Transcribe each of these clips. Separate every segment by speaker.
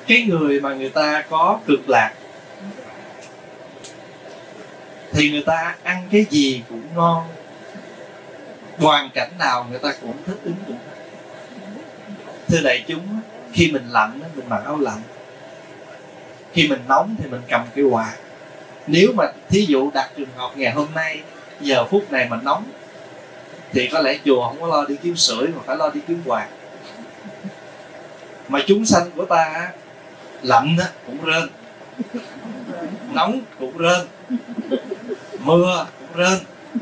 Speaker 1: Cái người mà người ta có cực lạc thì người ta ăn cái gì cũng ngon, hoàn cảnh nào người ta cũng thích ứng được. Thưa đại chúng, khi mình lạnh mình mặc áo lạnh, khi mình nóng thì mình cầm cái quạt. Nếu mà thí dụ đặt trường hợp ngày hôm nay giờ phút này mà nóng thì có lẽ chùa không có lo đi kiếm sưởi mà phải lo đi kiếm quạt. Mà chúng sanh của ta lạnh cũng rên, nóng cũng rên, mưa cũng rên,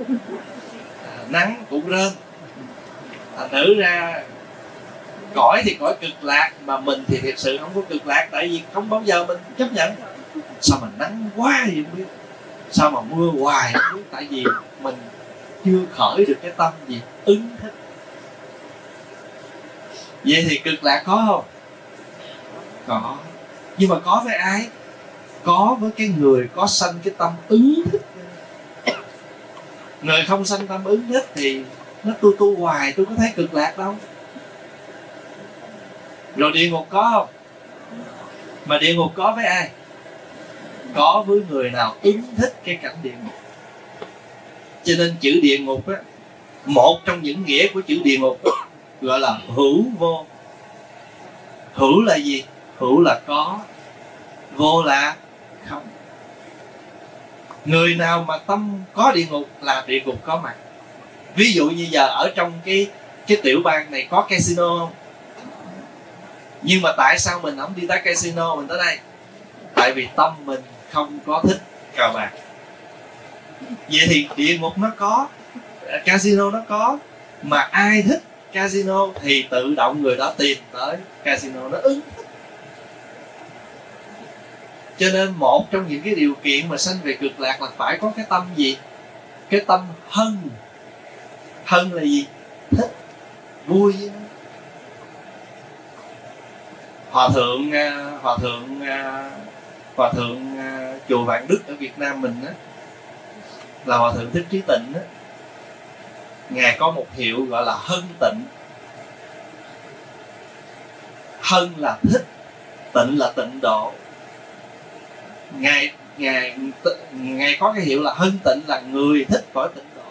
Speaker 1: nắng cũng rên. Thành thử ra cõi thì cõi cực lạc, mà mình thì thật sự không có cực lạc. Tại vì không bao giờ mình chấp nhận sao mà nắng quá thì không biết, sao mà mưa hoài không biết. Tại vì mình chưa khởi được cái tâm gì ứng thích. Vậy thì cực lạc có không? Có. Nhưng mà có với ai? Có với cái người có sanh cái tâm ứng thích. Người không sanh tâm ứng thích thì nó tu hoài tôi có thấy cực lạc đâu. Rồi địa ngục có không? Mà địa ngục có với ai? Có với người nào ứng thích cái cảnh địa ngục. Cho nên chữ địa ngục á, một trong những nghĩa của chữ địa ngục gọi là hữu vô. Hữu là gì? Hữu là có, vô là không. Người nào mà tâm có địa ngục là địa ngục có mặt. Ví dụ như giờ ở trong cái tiểu bang này có casino không? Nhưng mà tại sao mình không đi tới casino, mình tới đây? Tại vì tâm mình không có thích cờ bạc. Vậy thì địa ngục nó có, casino nó có. Mà ai thích casino thì tự động người đó tìm tới casino, nó ứng thích. Cho nên một trong những cái điều kiện mà sanh về cực lạc là phải có cái tâm gì? Cái tâm hân. Hân là gì? Thích, vui. Hòa thượng chùa Vạn Đức ở Việt Nam mình á, là Hòa thượng Thích Trí Tịnh á, ngài có một hiệu gọi là hân tịnh. Hân là thích, tịnh là tịnh độ. Ngài có cái hiệu là hân tịnh, là người thích cõi tịnh độ.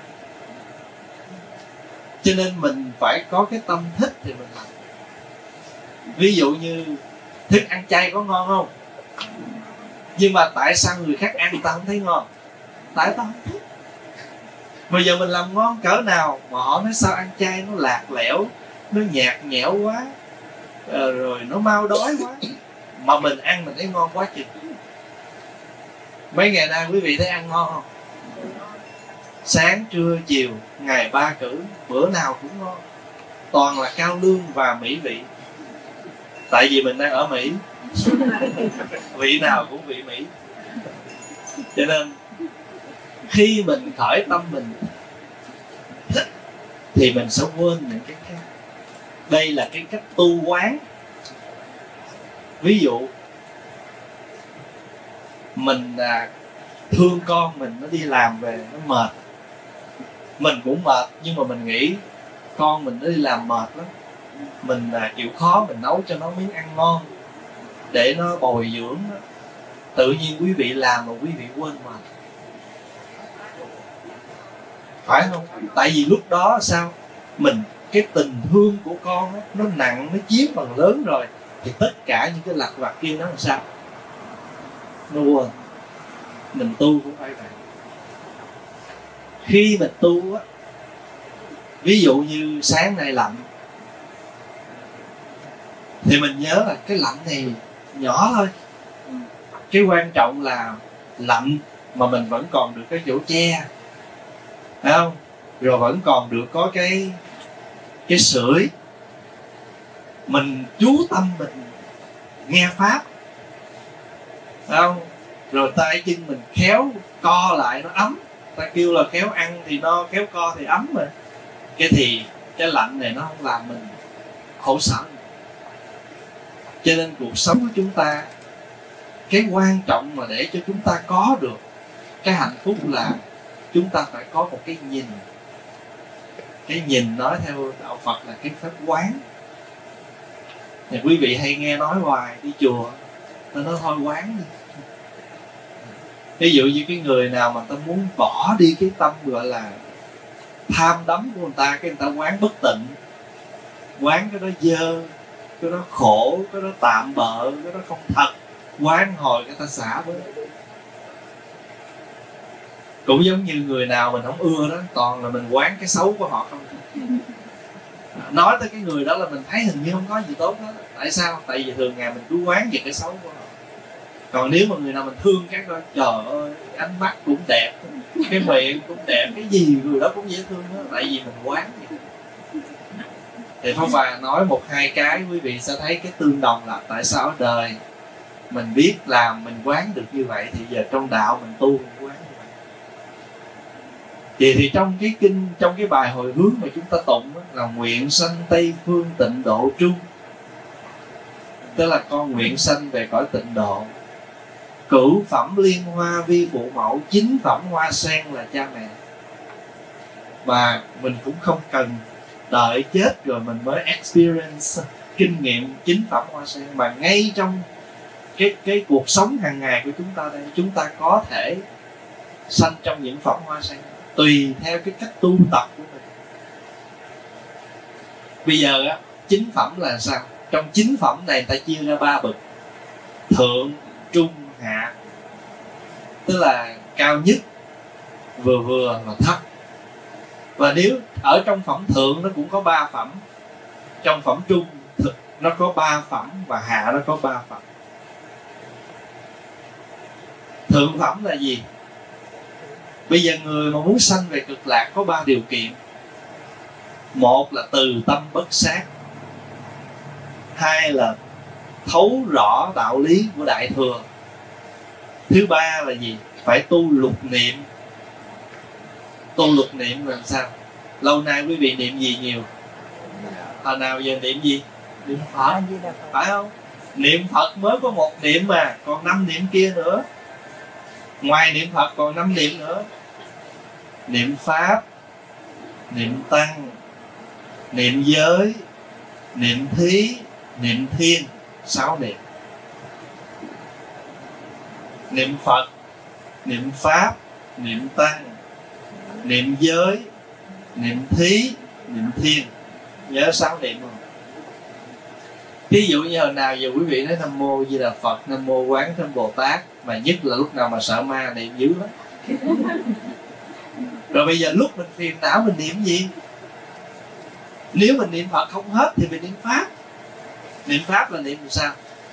Speaker 1: Cho nên mình phải có cái tâm thích thì mình làm. Ví dụ như thức ăn chay có ngon không? Nhưng mà tại sao người khác ăn ta không thấy ngon? Tại ta không thích. Bây giờ mình làm ngon cỡ nào mà họ nói sao ăn chay nó lạc lẽo, nó nhạt nhẽo quá, rồi nó mau đói quá. Mà mình ăn mình thấy ngon quá chừng. Mấy ngày nay quý vị thấy ăn ngon không? Sáng, trưa, chiều, ngày 3 cử, bữa nào cũng ngon. Toàn là cao lương và mỹ vị. Tại vì mình đang ở Mỹ, vị nào cũng vị Mỹ. Cho nên khi mình khởi tâm mình thích thì mình sẽ quên những cái khác. Đây là cái cách tu quán. Ví dụ mình thương con mình, nó đi làm về nó mệt, mình cũng mệt, nhưng mà mình nghĩ con mình nó đi làm mệt lắm, mình chịu khó mình nấu cho nó miếng ăn ngon để nó bồi dưỡng đó. Tự nhiên quý vị làm mà quý vị quên mệt, phải không? Tại vì lúc đó sao? Mình cái tình thương của con đó, nó nặng, nó chiếm phần lớn rồi, thì tất cả những cái lặt vặt kia nó làm sao? Nó quên. Mình tu cũng phải vậy. Khi mình tu á, ví dụ như sáng nay lạnh thì mình nhớ là cái lạnh này nhỏ thôi. Cái quan trọng là lạnh mà mình vẫn còn được cái chỗ che, phải không? Rồi vẫn còn được có cái sưởi. Mình chú tâm mình nghe pháp, phải không? Rồi tay chân mình khéo co lại nó ấm. Ta kêu là khéo ăn thì no, khéo co thì ấm mà. Cái thì cái lạnh này nó không làm mình khổ sở. Cho nên cuộc sống của chúng ta, cái quan trọng mà để cho chúng ta có được cái hạnh phúc là chúng ta phải có một cái nhìn. Cái nhìn nói theo đạo Phật là cái pháp quán. Thì quý vị hay nghe nói hoài đi chùa, ta nói thôi quán đi. Ví dụ như cái người nào mà ta muốn bỏ đi cái tâm gọi là tham đắm của người ta, cái người ta quán bất tịnh, quán cái đó dơ, cái đó khổ, cái đó tạm bợ, cái đó không thật, quán hồi cái ta xả với. Cũng giống như người nào mình không ưa đó, toàn là mình quán cái xấu của họ không. Nói tới cái người đó là mình thấy hình như không có gì tốt hết. Tại sao? Tại vì thường ngày mình cứ quán về cái xấu của họ. Còn nếu mà người nào mình thương cái coi, trời ơi, ánh mắt cũng đẹp, cái miệng cũng đẹp, cái gì người đó cũng dễ thương đó. Tại vì mình quán vậy. Thì Pháp Hòa nói một hai cái quý vị sẽ thấy cái tương đồng là tại sao ở đời mình biết làm mình quán được như vậy, thì giờ trong đạo mình tu mình quán như vậy. Thì trong cái kinh, trong cái bài hồi hướng mà chúng ta tụng là nguyện sanh Tây phương tịnh độ trung, tức là con nguyện sanh về cõi tịnh độ. Cửu phẩm liên hoa vi phụ mẫu, chính phẩm hoa sen là cha mẹ. Và mình cũng không cần đợi chết rồi mình mới experience kinh nghiệm chính phẩm hoa sen, mà ngay trong cái cuộc sống hàng ngày của chúng ta đây, chúng ta có thể sanh trong những phẩm hoa sen tùy theo cái cách tu tập của mình. Bây giờ á, chính phẩm là sao? Trong chính phẩm này ta chia ra 3 bậc: thượng, trung, hạ. Tức là cao nhất, vừa vừa và thấp. Và nếu ở trong phẩm thượng nó cũng có 3 phẩm, trong phẩm trung nó có 3 phẩm, và hạ nó có 3 phẩm. Thượng phẩm là gì? Bây giờ người mà muốn sanh về cực lạc có 3 điều kiện. Một là từ tâm bất sát, hai là thấu rõ đạo lý của Đại Thừa, thứ ba là gì? Phải tu lục niệm. Tu lục niệm làm sao? Lâu nay quý vị niệm gì nhiều? Hồi nào giờ niệm gì? Niệm Phật, phải không? Niệm Phật mới có 1 niệm mà, còn 5 niệm kia nữa. Ngoài niệm Phật còn 5 niệm nữa: niệm Pháp, niệm Tăng, niệm Giới, niệm Thí, niệm Thiên. 6 niệm. Niệm Phật, niệm Pháp, niệm Tăng, niệm Giới, niệm Thí, niệm Thiên. Nhớ 6 niệm không? Ví dụ như hồi nào giờ quý vị nói Nam Mô Di Đà Phật, Nam Mô Quán Thế Bồ Tát, mà nhất là lúc nào mà sợ ma niệm dữ lắm. Rồi bây giờ lúc mình phiền não mình niệm gì? Nếu mình niệm Phật không hết thì mình niệm Pháp. Niệm Pháp là niệm làm sao?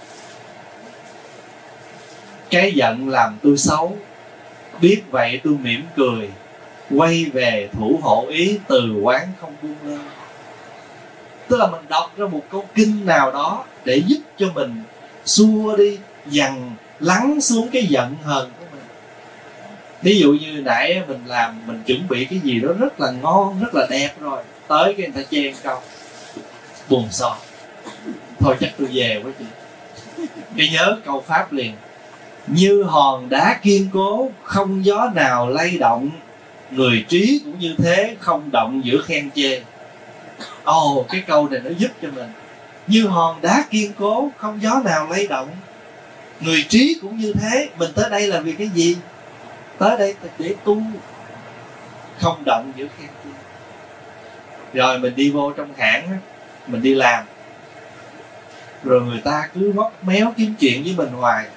Speaker 1: Cái giận làm tôi xấu, biết vậy tôi mỉm cười, quay về thủ hộ ý, từ quán không buông lơi. Tức là mình đọc ra một câu kinh nào đó để giúp cho mình xua đi, dằn lắng xuống cái giận hờn của mình. Ví dụ như nãy mình chuẩn bị cái gì đó rất là ngon, rất là đẹp rồi, tới cái người ta chê câu buồn xò, thôi chắc tôi về quá chị. Cái nhớ câu Pháp liền: như hòn đá kiên cố, không gió nào lay động, người trí cũng như thế, không động giữa khen chê. Cái câu này nó giúp cho mình. Như hòn đá kiên cố, không gió nào lay động, người trí cũng như thế. Mình tới đây là vì cái gì? Tới đây để tu, không động giữa khen chê. Rồi mình đi vô trong hãng, mình đi làm, rồi người ta cứ móc méo kiếm chuyện với mình hoài.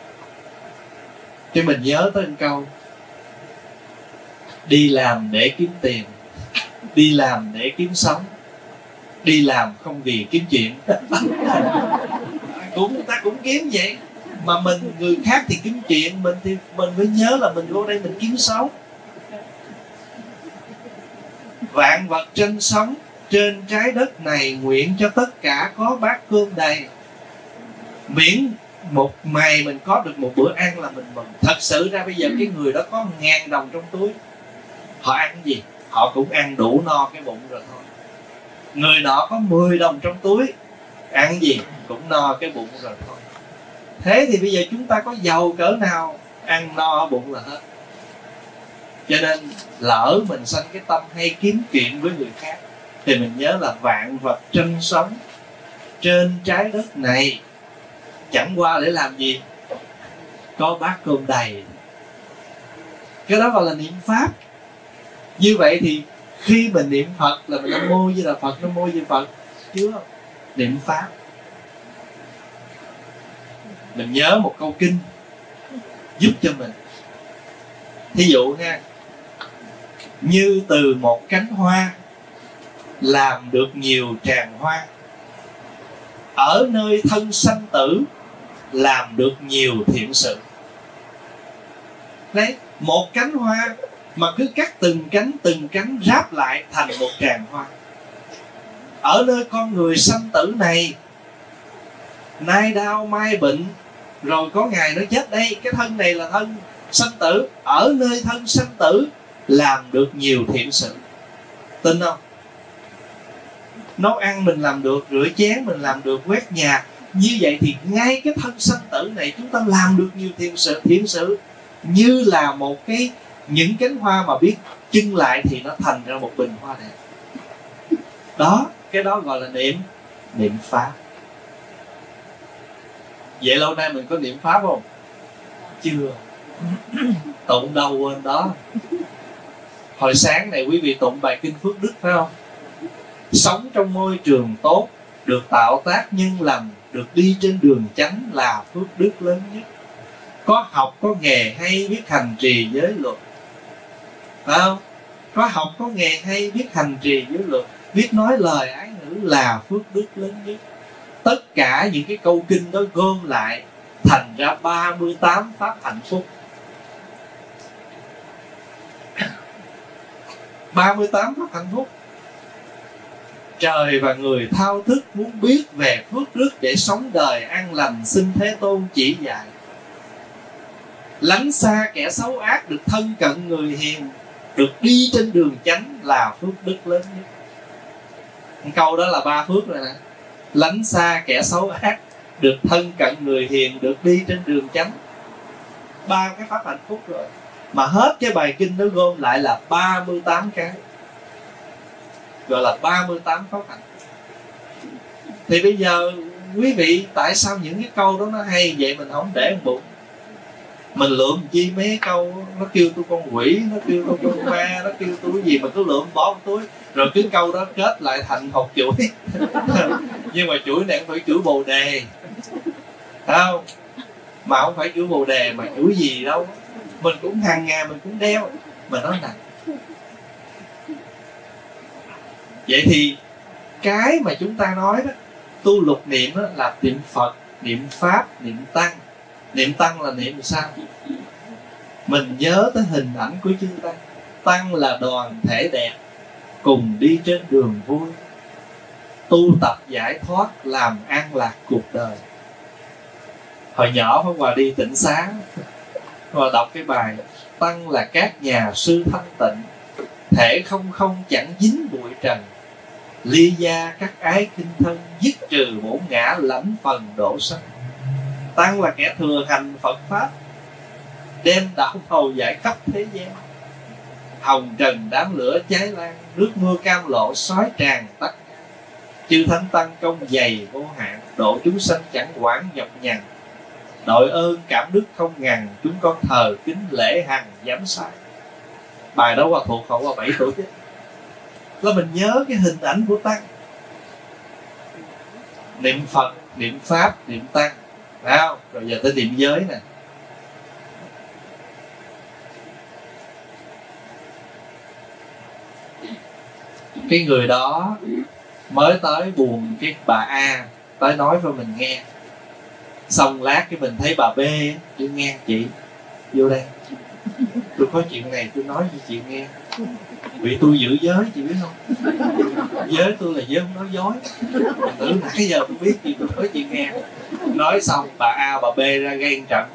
Speaker 1: Cái mình nhớ tới một câu: đi làm để kiếm tiền, đi làm để kiếm sống, đi làm không vì kiếm chuyện. Ta cũng kiếm vậy. Mà người khác thì kiếm chuyện, mình thì mình phải nhớ là mình vô đây mình kiếm sống. Vạn vật tranh sống, trên trái đất này nguyện cho tất cả có bát cơm đầy. Miễn một ngày mình có được một bữa ăn là mình mừng. Thật sự ra bây giờ cái người đó có 1.000 đồng trong túi, họ ăn gì? Họ cũng ăn đủ no cái bụng rồi thôi. Người nọ có 10 đồng trong túi, ăn gì? Cũng no cái bụng rồi thôi. Thế thì bây giờ chúng ta có giàu cỡ nào, ăn no bụng là hết. Cho nên lỡ mình sanh cái tâm hay kiếm chuyện với người khác, thì mình nhớ là vạn vật tranh sống, trên trái đất này chẳng qua để làm gì? Có bát cơm đầy. Cái đó gọi là niệm Pháp. Như vậy thì khi mình niệm Phật là mình Nam Mô Di Đà Phật, Nam Mô Di Đà Phật, chưa niệm Pháp. Mình nhớ một câu kinh giúp cho mình. Thí dụ nha, như từ một cánh hoa làm được nhiều tràng hoa, ở nơi thân sanh tử làm được nhiều thiện sự. Đấy, một cánh hoa mà cứ cắt từng cánh ráp lại thành một tràng hoa. Ở nơi con người sanh tử này, nay đau mai bệnh, rồi có ngày nó chết. Đây, cái thân này là thân sanh tử. Ở nơi thân sanh tử làm được nhiều thiện sự. Tin không? Nấu ăn mình làm được, rửa chén mình làm được, quét nhà. Như vậy thì ngay cái thân sanh tử này chúng ta làm được nhiều thiện sự. Như là một những cánh hoa mà biết chưng lại thì nó thành ra một bình hoa đẹp. Đó, cái đó gọi là niệm Pháp. Vậy lâu nay mình có niệm Pháp không? Chưa. Tụng đâu quên đó. Hồi sáng này quý vị tụng bài kinh Phước Đức phải không? Sống trong môi trường tốt, được tạo tác nhân lành, được đi trên đường chánh là phước đức lớn nhất. Có học có nghề hay biết hành trì giới luật, phải không? Có học có nghề hay biết hành trì giới luật, biết nói lời ái ngữ là phước đức lớn nhất. Tất cả những cái câu kinh đó gom lại thành ra 38 pháp hạnh phúc. 38 pháp hạnh phúc. Trời và người thao thức muốn biết về phước đức để sống đời an lành, xin Thế Tôn chỉ dạy. Lánh xa kẻ xấu ác, được thân cận người hiền, được đi trên đường chánh là phước đức lớn nhất. Câu đó là 3 phước rồi nè. Lánh xa kẻ xấu ác, được thân cận người hiền, được đi trên đường chánh. 3 cái pháp hạnh phúc rồi. Mà hết cái bài kinh nó gom lại là 38 cái, gọi là 38 pháp hạnh. Thì bây giờ quý vị, tại sao những cái câu đó nó hay vậy mình không để bụng? Mình lượm chi mấy câu nó kêu tôi con quỷ, nó kêu tôi con ma, nó kêu tôi cái gì mà cứ lượm bỏ túi, rồi cái câu đó kết lại thành một chuỗi. Nhưng mà chuỗi này không phải chuỗi Bồ Đề, phải không? Mà không phải chuỗi Bồ Đề mà chuỗi gì đâu. Mình cũng hàng ngày mình cũng đeo, mà nó nặng. Vậy thì cái mà chúng ta nói đó, tu lục niệm đó là niệm Phật, niệm Pháp, niệm Tăng. Niệm Tăng là niệm sao? Mình nhớ tới hình ảnh của chư Tăng. Tăng là đoàn thể đẹp, cùng đi trên đường vui, tu tập giải thoát, làm an lạc cuộc đời. Hồi nhỏ Pháp Hòa đi Tịnh Xá, Hòa đọc cái bài Tăng là các nhà sư thanh tịnh, thể không chẳng dính bụi trần, ly gia các ái kinh thân, dứt trừ bổn ngã, lãnh phần độ sanh. Tăng là kẻ thừa hành Phật Pháp, đem đạo màu giải khắp thế gian. Hồng trần đám lửa cháy lan, nước mưa cam lộ sói tràn tắt. Chư thánh tăng công dày vô hạn, độ chúng sanh chẳng quản nhọc nhằn. Đội ơn cảm đức không ngàn, chúng con thờ kính lễ hằng giám sai. Bài đó Hòa thuộc Hòa 7 tuổi chứ. Là mình nhớ cái hình ảnh của Tăng. Niệm Phật, niệm Pháp, niệm Tăng, phải không? Rồi giờ tới niệm giới nè. Cái người đó mới tới buồn cái bà A tới nói cho mình nghe. Xong lát cái mình thấy bà B, chị nghe chị vô đây, tôi có chuyện này tôi nói cho chị nghe. Vì tôi giữ giới chị biết không? Giới tôi là giới không nói dối. Mình tưởng nãy giờ tôi biết gì tôi nói chị nghe. Nói xong bà A bà B ra gây một trận.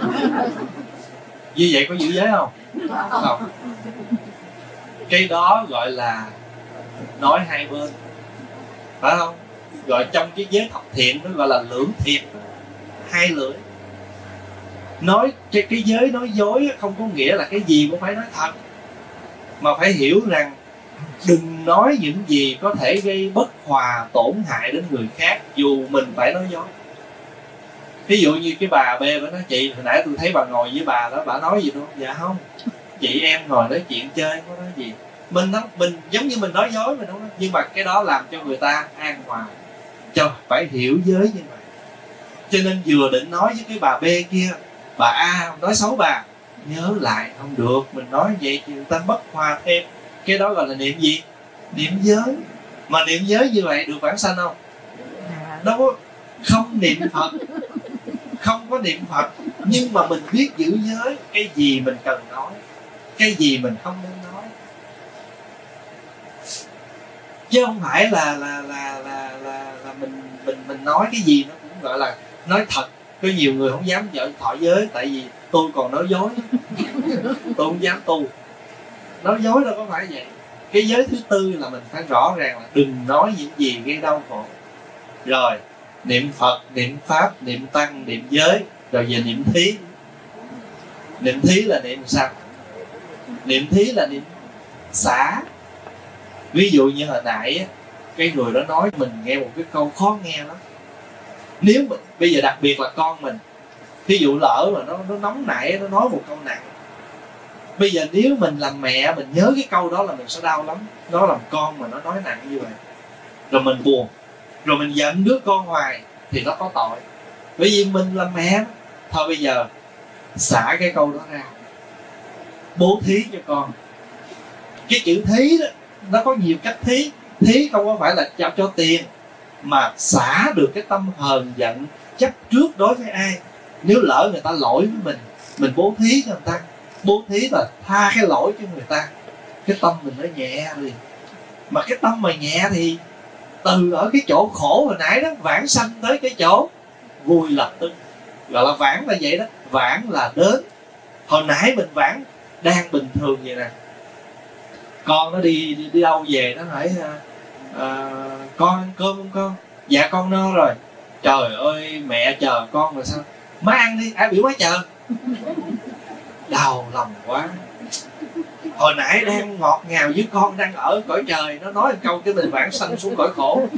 Speaker 1: Như vậy có giữ giới không? Không. Cái đó gọi là nói hai bên, phải không? Gọi trong cái giới thập thiện nó gọi là lưỡng thiện, hai lưỡi. Nói cái giới nói dối không có nghĩa là cái gì cũng phải nói thật, mà phải hiểu rằng đừng nói những gì có thể gây bất hòa tổn hại đến người khác dù mình phải nói dối. Ví dụ như cái bà B bà nói chị hồi nãy tôi thấy bà ngồi với bà đó, bà nói gì đâu? Dạ không, chị em ngồi nói chuyện chơi có nói gì. Mình giống như mình nói dối mình không nói. Nhưng mà cái đó làm cho người ta an hòa, cho phải hiểu giới như vậy. Cho nên vừa định nói với cái bà B kia, bà A nói xấu bà, nhớ lại không được, mình nói vậy thì người ta bất hòa thêm. Cái đó gọi là niệm gì? Niệm giới. Mà niệm giới như vậy được vãng sanh không? Đâu có, không niệm Phật, không có niệm Phật, nhưng mà mình biết giữ giới. Cái gì mình cần nói, cái gì mình không nên nói, chứ không phải là mình nói cái gì nó cũng gọi là nói thật. Có nhiều người không dám thọ giới tại vì tôi còn nói dối. Tôi không dám tu. Nói dối đâu có phải vậy. Cái giới thứ tư là mình phải rõ ràng là đừng nói những gì gây đau khổ. Rồi niệm Phật, niệm Pháp, niệm Tăng, niệm giới. Rồi về niệm thí. Niệm thí là niệm sao? Niệm thí là niệm xả. Ví dụ như hồi nãy cái người đó nói mình nghe một cái câu khó nghe lắm. Nếu mình, bây giờ đặc biệt là con mình, ví dụ lỡ mà nó nóng nảy, nó nói một câu nặng. Bây giờ nếu mình làm mẹ, mình nhớ cái câu đó là mình sẽ đau lắm. Nó làm con mà nó nói nặng như vậy, rồi mình buồn, rồi mình giận đứa con hoài thì nó có tội. Bởi vì mình làm mẹ. Thôi bây giờ xả cái câu đó ra, bố thí cho con. Cái chữ thí đó, nó có nhiều cách thí. Thí không có phải là cho tiền, mà xả được cái tâm hờn giận chấp trước đối với ai. Nếu lỡ người ta lỗi với mình bố thí cho người ta. Bố thí là tha cái lỗi cho người ta, cái tâm mình nó nhẹ liền. Mà cái tâm mà nhẹ thì từ ở cái chỗ khổ hồi nãy đó vãng sanh tới cái chỗ vui lập tức. Gọi là vãng là vậy đó. Vãng là đến. Hồi nãy mình vãng đang bình thường vậy nè, con nó đi đâu về nó hỏi con ăn cơm không con? Dạ con no rồi. Trời ơi mẹ chờ con rồi sao? Má ăn đi, ai biểu má chờ? Đau lòng quá. Hồi nãy đang ngọt ngào với con, đang ở cõi trời, nó nói một câu cái mình vãng sanh xuống cõi khổ.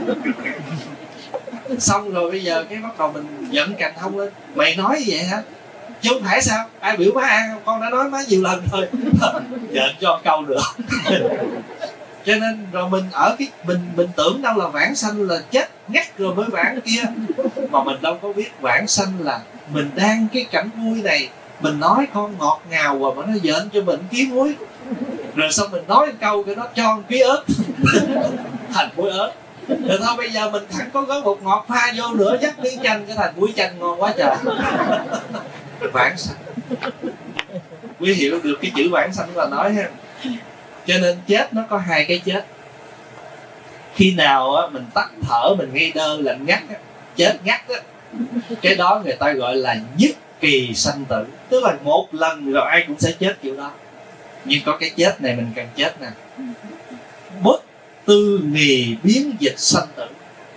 Speaker 1: Xong rồi bây giờ cái bắt đầu mình giận cành thông lên. Mày nói vậy hả? Chứ không phải sao? Ai biểu má ăn không? Con đã nói má nhiều lần thôi. Giận cho câu được. Cho nên rồi mình ở cái mình tưởng đâu là vãng sanh là chết ngắt rồi mới vãng kia. Mà mình đâu có biết vãng sanh là mình đang cái cảnh vui này, mình nói con ngọt ngào và mà nó giận cho mình ký muối. Rồi xong mình nói một câu cái nó cho một ký ớt thành muối ớt. Rồi thôi bây giờ mình thẳng có gói bột ngọt pha vô nữa dắt miếng chanh cái thành muối chanh ngon quá trời. Vãng sanh. Quý hiểu được cái chữ vãng sanh là nói ha. Cho nên chết nó có hai cái chết. Khi nào á, mình tắt thở, mình ngây đơ lạnh ngắt á, chết ngắt á, cái đó người ta gọi là nhất kỳ sanh tử. Tức là một lần rồi ai cũng sẽ chết kiểu đó. Nhưng có cái chết này mình cần chết nè. Bất tư nghì biến dịch sanh tử.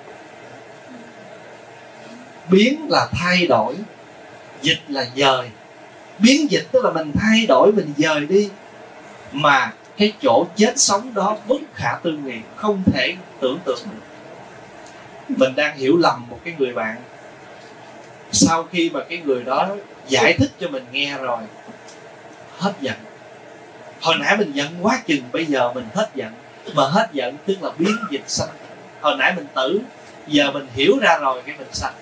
Speaker 1: Biến là thay đổi, dịch là dời. Biến dịch tức là mình thay đổi, mình dời đi. Mà cái chỗ chết sống đó bất khả tư nghị, không thể tưởng tượng được. Mình đang hiểu lầm một cái người bạn. Sau khi mà cái người đó giải thích cho mình nghe rồi, hết giận. Hồi nãy mình giận quá chừng, bây giờ mình hết giận. Mà hết giận tức là biến dịch sanh. Hồi nãy mình tử, giờ mình hiểu ra rồi cái mình sanh.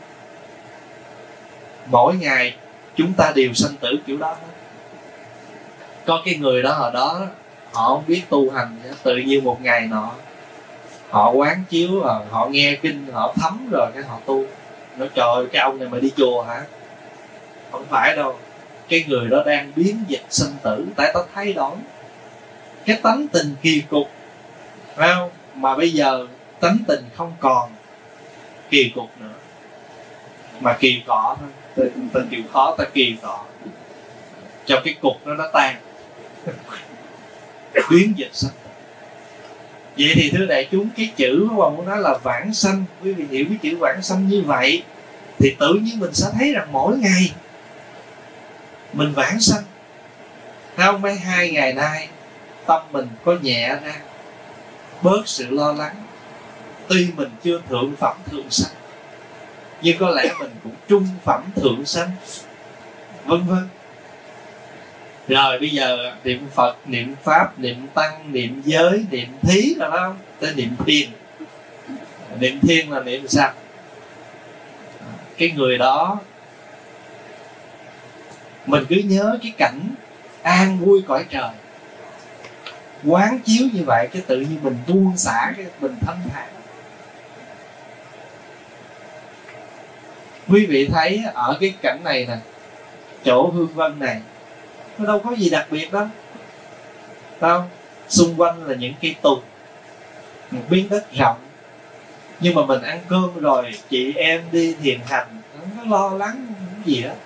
Speaker 1: Mỗi ngày chúng ta đều sanh tử kiểu đó. Có cái người đó hồi đó họ không biết tu hành, tự nhiên một ngày nọ họ quán chiếu, họ nghe kinh, họ thấm rồi cái họ tu. Nói trời ơi, cái ông này mà đi chùa hả? Không phải đâu. Cái người đó đang biến dịch sinh tử. Tại ta thay đổi cái tánh tình kỳ cục, phải không? Mà bây giờ tánh tình không còn kỳ cục nữa, mà kỳ cọ thôi. Ta chịu khó ta kỳ cọ cho cái cục nó tan. Biến dịch sanh. Vậy thì thưa đại chúng, cái chữ mà muốn nói là vãng sanh, quý vị hiểu cái chữ vãng sanh như vậy thì tự nhiên mình sẽ thấy rằng mỗi ngày mình vãng sanh. Thấy không? Mấy 2 ngày nay tâm mình có nhẹ ra, bớt sự lo lắng. Tuy mình chưa thượng phẩm thượng sanh, nhưng có lẽ mình cũng trung phẩm thượng sanh, vân vân. Rồi bây giờ niệm Phật, niệm Pháp, niệm Tăng, niệm giới, niệm thí rồi đó, tới niệm Thiên. Niệm Thiên là niệm sao? Cái người đó mình cứ nhớ cái cảnh an vui cõi trời, quán chiếu như vậy, cái tự nhiên mình buông xả, cái mình thanh thản. Quý vị thấy ở cái cảnh này nè, chỗ Hương Vân này, nó đâu có gì đặc biệt đâu, đâu. Xung quanh là những cây tùng, một miếng đất rộng, nhưng mà mình ăn cơm rồi, chị em đi thiền hành, không có lo lắng gì hết.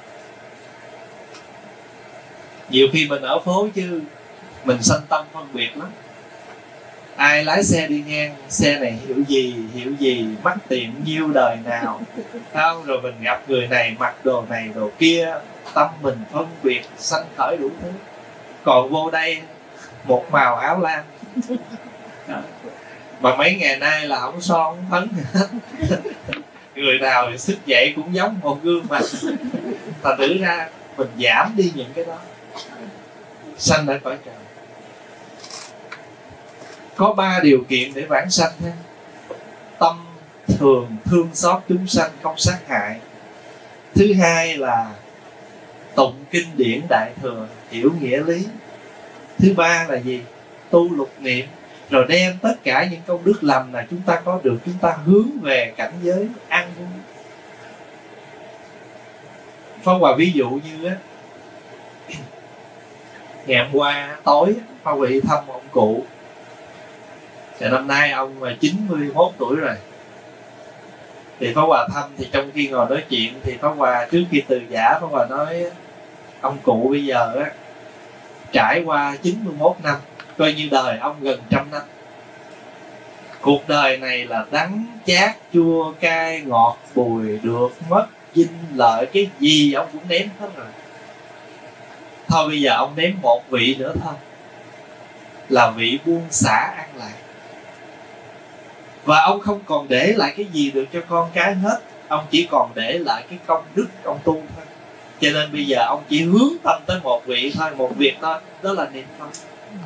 Speaker 1: Nhiều khi mình ở phố chứ mình sanh tâm phân biệt lắm. Ai lái xe đi ngang, xe này hiệu gì, mắc tiền nhiêu đời nào, không? Rồi mình gặp người này mặc đồ này đồ kia, tâm mình phân biệt sanh khởi đủ thứ. Còn vô đây một màu áo lam, mà mấy ngày nay là không son không phấn hết. Người nào thức dậy cũng giống một gương mặt. Thành thử ra mình giảm đi những cái đó, sanh ở cõi trời. Có 3 điều kiện để vãng sanh ha. Tâm thường thương xót chúng sanh, không sát hại. Thứ hai là tụng kinh điển đại thừa, hiểu nghĩa lý. Thứ ba là gì? Tu lục niệm. Rồi đem tất cả những công đức lành là chúng ta có được, chúng ta hướng về cảnh giới an vui. Phong Hòa ví dụ như á, ngày hôm qua tối Phong Hòa đi thăm ông cụ. Thì năm nay ông 91 tuổi rồi. Thì Pháp Hòa thăm, thì trong khi ngồi nói chuyện thì Pháp Hòa trước khi từ giả, Pháp Hòa nói ông cụ bây giờ á, trải qua 91 năm, coi như đời ông gần 100 năm. Cuộc đời này là đắng chát chua cay ngọt bùi, được mất vinh lợi, cái gì ông cũng nếm hết rồi. Thôi bây giờ ông nếm một vị nữa thôi, là vị buông xả an lạc. Và ông không còn để lại cái gì được cho con cái hết, ông chỉ còn để lại cái công đức ông tu thôi. Cho nên bây giờ ông chỉ hướng tâm tới một vị thôi, một việc thôi, đó là niệm Phật.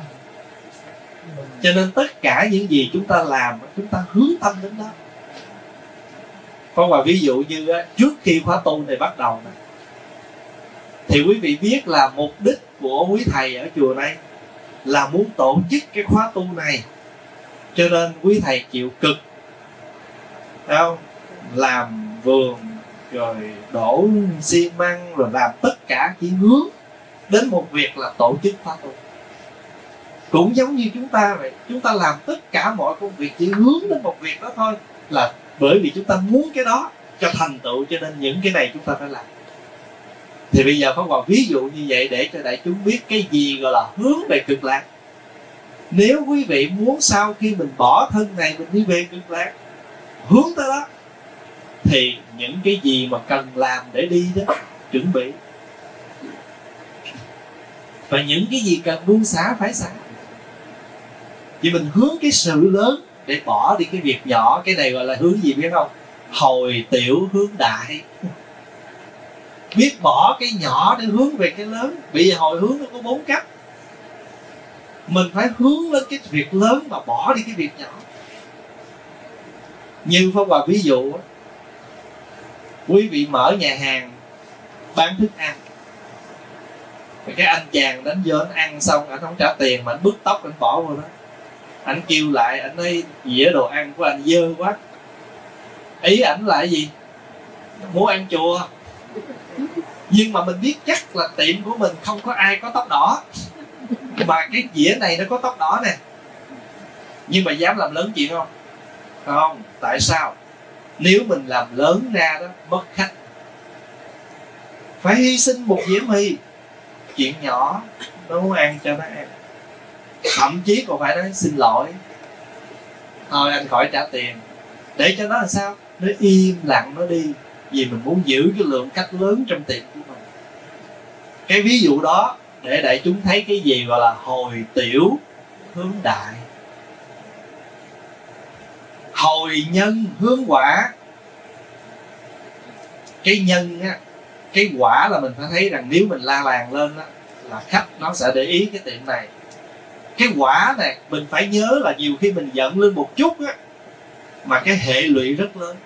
Speaker 1: Cho nên tất cả những gì chúng ta làm, chúng ta hướng tâm đến đó. Con vào ví dụ như trước khi khóa tu này bắt đầu này, thì quý vị biết là mục đích của quý thầy ở chùa này là muốn tổ chức cái khóa tu này. Cho nên quý thầy chịu cực, thấy không? Làm vườn, rồi đổ xi măng, rồi làm tất cả chỉ hướng đến một việc là tổ chức khóa tu. Cũng giống như chúng ta vậy, chúng ta làm tất cả mọi công việc chỉ hướng đến một việc đó thôi, là bởi vì chúng ta muốn cái đó cho thành tựu, cho nên những cái này chúng ta phải làm. Thì bây giờ Pháp Hòa ví dụ như vậy để cho đại chúng biết cái gì gọi là hướng về cực lạc. Nếu quý vị muốn sau khi mình bỏ thân này mình đi về cực lạc, hướng tới đó, thì những cái gì mà cần làm để đi đó, chuẩn bị. Và những cái gì cần buông xả phải xả. Vì mình hướng cái sự lớn để bỏ đi cái việc nhỏ. Cái này gọi là hướng gì biết không? Hồi tiểu hướng đại. Biết bỏ cái nhỏ để hướng về cái lớn. Bây giờ hồi hướng nó có 4 cách. Mình phải hướng lên cái việc lớn mà bỏ đi cái việc nhỏ. Như Pháp Hòa ví dụ, quý vị mở nhà hàng bán thức ăn, cái anh chàng đánh vô anh ăn xong anh không trả tiền mà anh bứt tóc anh bỏ vô đó. Anh kêu lại, anh nói dĩa đồ ăn của anh dơ quá. Ý ảnh là cái gì? Muốn ăn chùa. Nhưng mà mình biết chắc là tiệm của mình không có ai có tóc đỏ, mà cái dĩa này nó có tóc đỏ nè. Nhưng mà dám làm lớn chuyện không? Không. Tại sao? Nếu mình làm lớn ra đó, mất khách. Phải hy sinh một dĩa mì, chuyện nhỏ, nó muốn ăn cho nó ăn. Thậm chí còn phải nói xin lỗi, thôi anh khỏi trả tiền, để cho nó làm sao? Nó im lặng nó đi. Vì mình muốn giữ cái lượng khách lớn trong tiệm của mình. Cái ví dụ đó để đại chúng thấy cái gì gọi là hồi tiểu hướng đại. hồi nhân hướng quả. Cái nhân á, cái quả là mình phải thấy rằng nếu mình la làng lên á, là khách nó sẽ để ý cái tiệm này. Cái quả này mình phải nhớ là nhiều khi mình giận lên một chút á, mà cái hệ lụy rất lớn.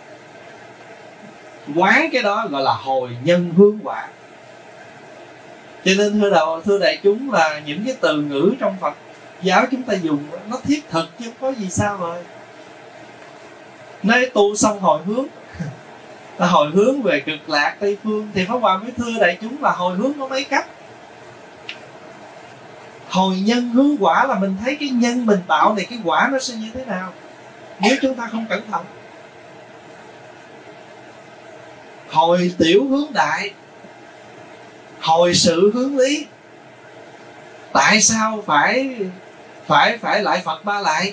Speaker 1: Quán cái đó gọi là hồi nhân hướng quả. Cho nên thưa đại chúng, là những cái từ ngữ trong Phật giáo chúng ta dùng nó thiết thực chứ không có gì sao rồi. Nói tu xong hồi hướng ta hồi hướng về cực lạc Tây Phương, thì Pháp Hòa mới thưa đại chúng là hồi hướng có mấy cách. Hồi nhân hướng quả là mình thấy cái nhân mình tạo này, cái quả nó sẽ như thế nào nếu chúng ta không cẩn thận. Hồi tiểu hướng đại, hồi sự hướng lý. Tại sao phải lại Phật Ba Lại?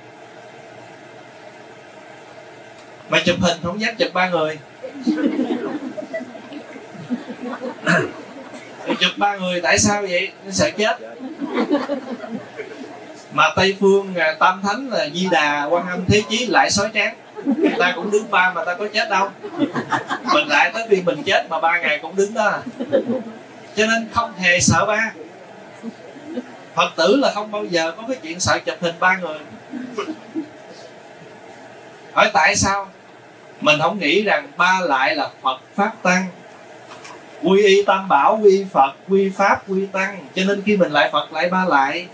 Speaker 1: Mà chụp hình không dám chụp 3 người. Chụp 3 người tại sao vậy? Sợ chết. Mà Tây Phương Tam Thánh là Di Đà, Quan Âm, Thế Chí lại sói trắng. Người ta cũng đứng 3 mà ta có chết đâu. Mình lại tới khi mình chết mà 3 ngày cũng đứng đó. Cho nên không hề sợ 3. Phật tử là không bao giờ có cái chuyện sợ chụp hình 3 người. Hỏi tại sao? Mình không nghĩ rằng Ba Lại là Phật Pháp Tăng, quy y Tam Bảo, quy Phật, quy Pháp, quy Tăng. Cho nên khi mình lại Phật lại Ba Lại,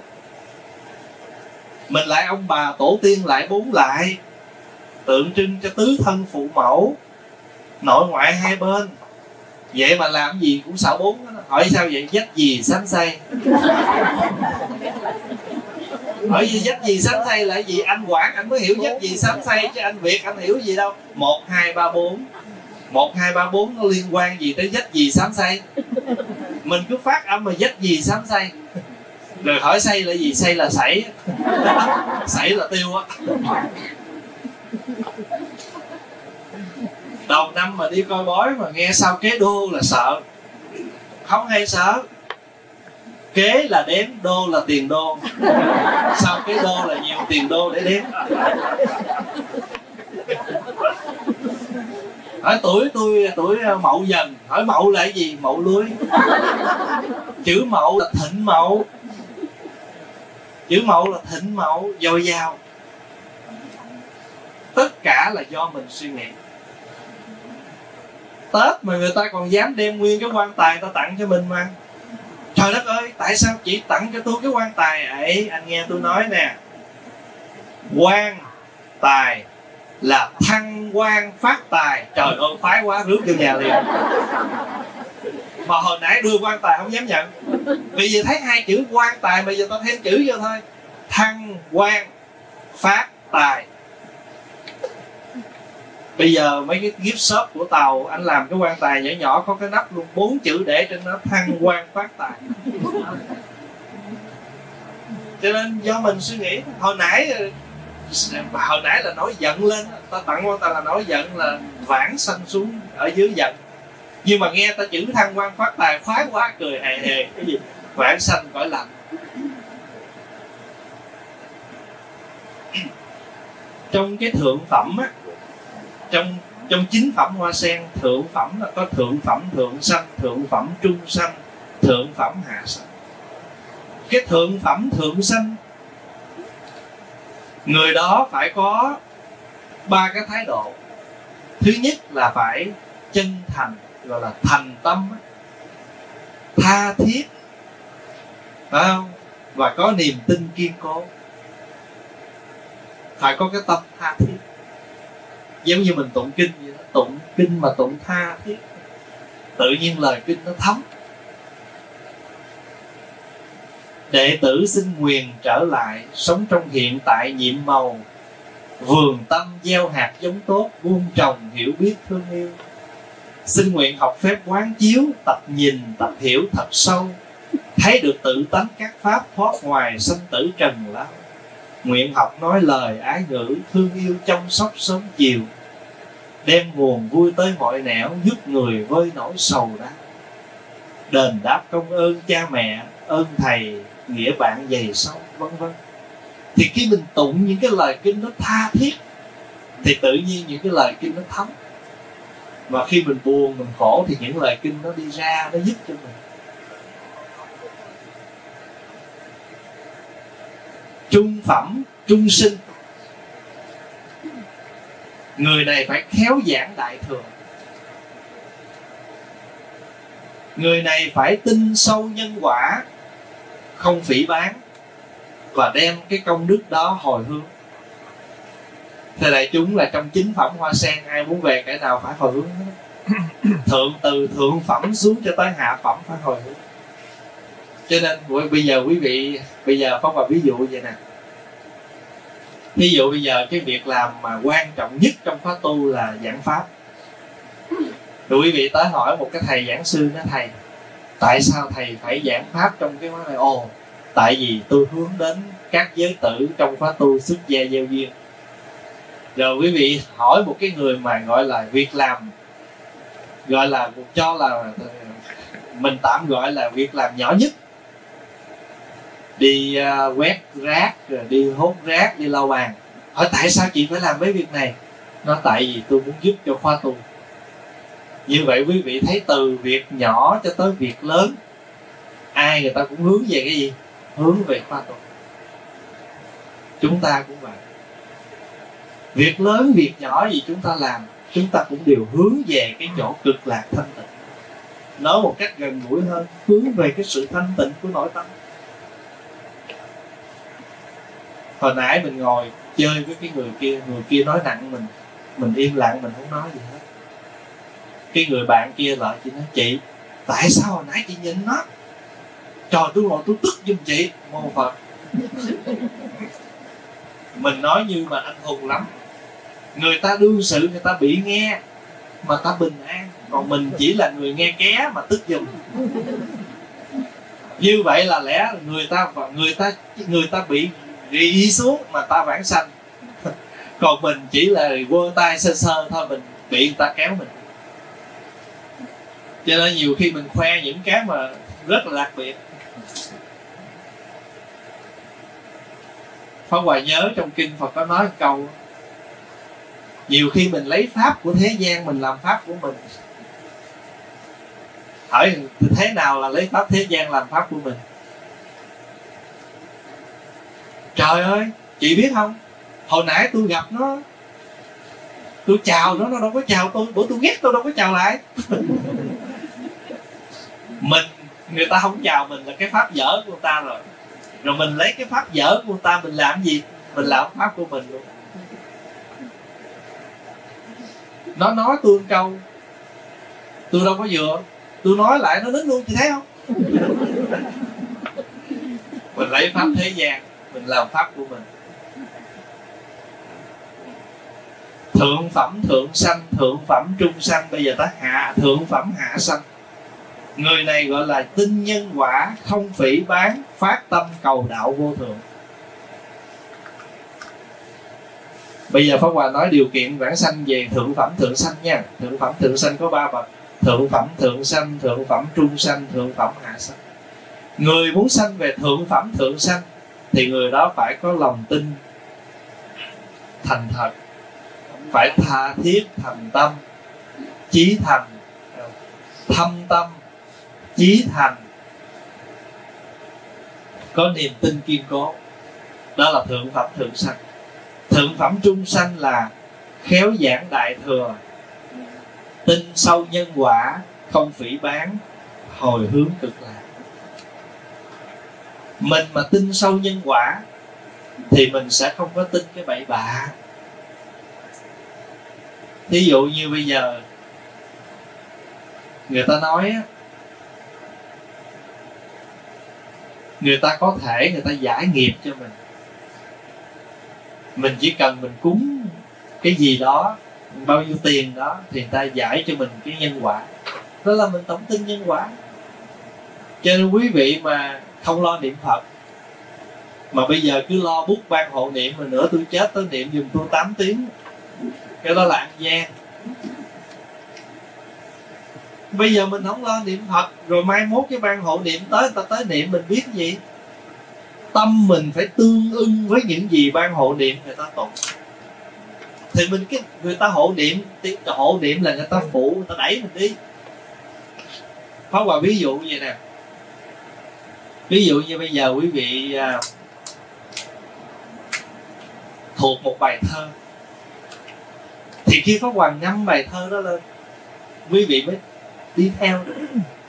Speaker 1: mình lại ông bà tổ tiên lại 4 lại, tượng trưng cho tứ thân phụ mẫu, nội ngoại hai bên. Vậy mà làm gì cũng sợ 4. Hỏi sao vậy? Dách gì sánh say. Hỏi gì dách gì sánh say là gì? Anh Quảng anh mới hiểu dách gì sánh say, chứ anh Việt anh hiểu gì đâu. 1, 2, 3, 4. 1, 2, 3, 4 nó liên quan gì tới dách gì sánh say? Mình cứ phát âm mà dách gì sánh say. Rồi hỏi say là gì? Say là sảy. Sảy là tiêu á. Đầu năm mà đi coi bói mà nghe sao kế đô là sợ. Không hay sợ. Kế là đếm, đô là tiền đô. Sao kế đô là nhiều tiền đô để đếm. Hỏi tuổi Mậu Dần. Hỏi Mậu là cái gì? Mậu lưới. Chữ Mậu là thịnh mậu. Chữ Mậu là thịnh mậu, dồi dào. Tất cả là do mình suy nghĩ. Tết mà người ta còn dám đem nguyên cái quan tài ta tặng cho mình mà. Trời đất ơi, tại sao chị tặng cho tôi cái quan tài ấy? Anh nghe tôi nói nè, quan tài là thăng quan phát tài. Trời ơi, khoái quá, rước vô nhà liền. Mà hồi nãy đưa quan tài không dám nhận, vì giờ thấy 2 chữ quan tài mà giờ tao thêm chữ vô thôi. Thăng quan phát tài. Bây giờ mấy cái gift shop của Tàu, anh làm cái quan tài nhỏ nhỏ có cái nắp luôn, 4 chữ để trên nó, thăng quan phát tài. Cho nên do mình suy nghĩ. Hồi nãy là nổi giận lên, ta tặng quan tài là nổi giận, là vãng sanh xuống ở dưới giận. Nhưng mà nghe ta chữ thăng quan phát tài khoái quá, cười hề hề. Cái gì? Vãng sanh cõi lạnh. Trong cái thượng phẩm á, trong 9 phẩm hoa sen, thượng phẩm là có thượng phẩm thượng sanh, thượng phẩm trung sanh, thượng phẩm hạ sanh. Cái thượng phẩm thượng sanh, người đó phải có 3 cái thái độ. Thứ nhất là phải chân thành, gọi là thành tâm, tha thiết, phải không? Và có niềm tin kiên cố. Phải có cái tâm tha thiết. Giống như mình tụng kinh vậy đó, tụng kinh mà tụng tha thiết, tự nhiên lời kinh nó thấm. Đệ tử xin nguyền trở lại, sống trong hiện tại nhiệm màu, vườn tâm gieo hạt giống tốt, vuông trồng hiểu biết thương yêu. Xin nguyện học phép quán chiếu, tập nhìn, tập hiểu thật sâu, thấy được tự tánh các pháp, thoát ngoài sanh tử trần lao. Nguyện học nói lời ái ngữ, thương yêu chăm sóc sớm chiều, đem nguồn vui tới mọi nẻo, giúp người vơi nỗi sầu đau. Đền đáp công ơn cha mẹ, ơn thầy, nghĩa bạn dày sâu, vân vân. Thì khi mình tụng những cái lời kinh nó tha thiết, thì tự nhiên những cái lời kinh nó thấm. Và khi mình buồn, mình khổ thì những lời kinh nó đi ra, nó giúp cho mình. Trung phẩm, trung sinh. Người này phải khéo giảng đại thừa. Người này phải tin sâu nhân quả, không phỉ báng, và đem cái công đức đó hồi hướng. Thưa đại chúng, là trong 9 phẩm hoa sen, ai muốn về cái nào phải hồi hướng hết. Từ thượng phẩm xuống cho tới hạ phẩm phải hồi hướng. Cho nên bây giờ quý vị, bây giờ Pháp Hòa ví dụ vậy nè. Ví dụ bây giờ cái việc làm mà quan trọng nhất trong khóa tu là giảng pháp. Rồi quý vị tới hỏi một cái thầy giảng sư, nói thầy, tại sao thầy phải giảng pháp trong cái khóa này? Ồ, tại vì tôi hướng đến các giới tử trong khóa tu xuất gia gieo duyên. Rồi quý vị hỏi một cái người mà gọi là việc làm, gọi là cho là mình tạm gọi là việc làm nhỏ nhất, đi quét rác, rồi đi hốt rác, đi lau bàn. Hỏi tại sao chị phải làm mấy việc này? Nó tại vì tôi muốn giúp cho khóa tu. Như vậy quý vị thấy từ việc nhỏ cho tới việc lớn, ai người ta cũng hướng về cái gì? Hướng về khóa tu. Chúng ta cũng vậy. Việc lớn, việc nhỏ gì chúng ta làm, chúng ta cũng đều hướng về cái chỗ cực lạc thanh tịnh. Nói một cách gần gũi hơn, hướng về cái sự thanh tịnh của nội tâm. Hồi nãy mình ngồi chơi với cái người kia nói nặng mình im lặng, mình không nói gì hết. Cái người bạn kia lại chị nói, chị, tại sao hồi nãy chị nhìn nó? Trời, tôi ngồi tôi tức giùm chị. Mô Phật. Mình nói như mà anh hùng lắm. Người ta đương sự, người ta bị nghe mà ta bình an, còn mình chỉ là người nghe ké mà tức giùm. Như vậy là lẽ người ta bị đi xuống mà ta vãng sanh. Còn mình chỉ là quơ tay sơ sơ thôi, mình bị người ta kéo mình. Cho nên nhiều khi mình khoe những cái mà rất là đặc biệt. Pháp Hòa nhớ trong kinh Phật có nói một câu, nhiều khi mình lấy pháp của thế gian mình làm pháp của mình. Hỏi thế nào là lấy pháp thế gian làm pháp của mình? Trời ơi, chị biết không, hồi nãy tôi gặp nó, tôi chào nó đâu có chào tôi, bữa tôi ghét tôi đâu có chào lại. Người ta không chào mình là cái pháp dở của người ta rồi. Rồi mình lấy cái pháp dở của người ta mình làm gì? Mình làm pháp của mình luôn. Nó nói tôi một câu, tôi đâu có vừa, tôi nói lại nó đứng luôn, chị thấy không? Mình lấy pháp thế gian mình làm pháp của mình. Thượng phẩm thượng sanh, thượng phẩm trung sanh, bây giờ ta thượng phẩm hạ sanh. Người này gọi là tin nhân quả, không phỉ báng, phát tâm cầu đạo vô thượng. Bây giờ Pháp Hòa nói điều kiện vãng sanh về thượng phẩm thượng sanh nha. Thượng phẩm thượng sanh có 3 bậc: thượng phẩm thượng sanh, thượng phẩm trung sanh, thượng phẩm hạ sanh. Người muốn sanh về thượng phẩm thượng sanh thì người đó phải có lòng tin thành thật, phải tha thiết thành tâm, chí thành, thâm tâm, chí thành, có niềm tin kiên cố. Đó là thượng phẩm thượng sanh. Thượng phẩm trung sanh là khéo giảng đại thừa, tin sâu nhân quả, không phỉ báng, hồi hướng cực lạc. Mình mà tin sâu nhân quả thì mình sẽ không có tin cái bậy bạ. Thí dụ như bây giờ người ta nói, người ta có thể người ta giải nghiệp cho mình chỉ cần mình cúng cái gì đó, bao nhiêu tiền đó thì người ta giải cho mình cái nhân quả. Đó là mình tổng tin nhân quả. Cho nên quý vị mà không lo niệm Phật, mà bây giờ cứ lo bút ban hộ niệm, rồi nữa tôi chết tôi niệm giùm tôi 8 tiếng, cái đó là ăn gian. Bây giờ mình không lo niệm Phật, rồi mai mốt cái ban hộ niệm tới, người ta tới niệm mình biết gì? Tâm mình phải tương ưng với những gì ban hộ niệm người ta tụng. Thí thì mình cái người ta hộ niệm là người ta phụ, người ta đẩy mình đi. Pháp Hòa ví dụ vậy nè, ví dụ như bây giờ quý vị thuộc một bài thơ, thì khi Pháp Hòa ngâm bài thơ đó lên, quý vị mới đi theo được.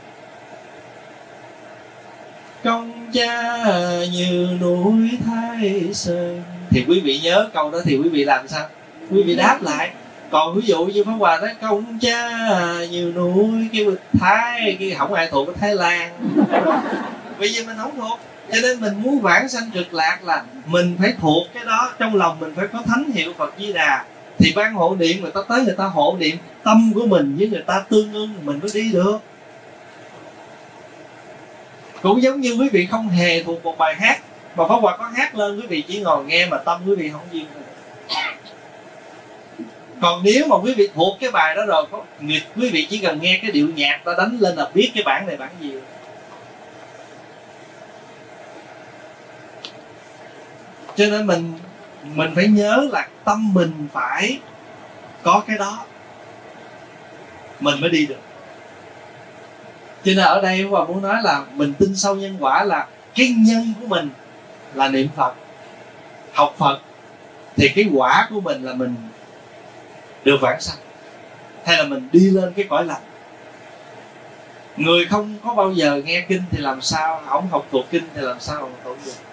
Speaker 1: Công cha như núi Thái Sơn, thì quý vị nhớ câu đó thì quý vị làm sao? Quý vị đáp lại. Còn ví dụ như Pháp Hòa nói công cha như núi cái Thái, cái không ai thuộc cái Thái Lan. Bây giờ mình không thuộc, cho nên mình muốn vãng sanh cực lạc là mình phải thuộc cái đó. Trong lòng mình phải có thánh hiệu Phật Di Đà, thì ban hộ niệm người ta tới, người ta hộ niệm, tâm của mình với người ta tương ưng, mình mới đi được. Cũng giống như quý vị không hề thuộc một bài hát, mà Pháp Hòa có hát lên, quý vị chỉ ngồi nghe mà tâm quý vị không duyên. Còn nếu mà quý vị thuộc cái bài đó rồi, quý vị chỉ cần nghe cái điệu nhạc ta đánh lên là biết cái bản này bản gì. Cho nên mình phải nhớ là tâm mình phải có cái đó, mình mới đi được. Cho nên ở đây Hòa muốn nói là mình tin sâu nhân quả, là cái nhân của mình là niệm Phật, học Phật, thì cái quả của mình là mình được vãng sanh, hay là mình đi lên cái cõi lành. Người không có bao giờ nghe kinh thì làm sao, không học thuộc kinh thì làm sao mà thuộc được.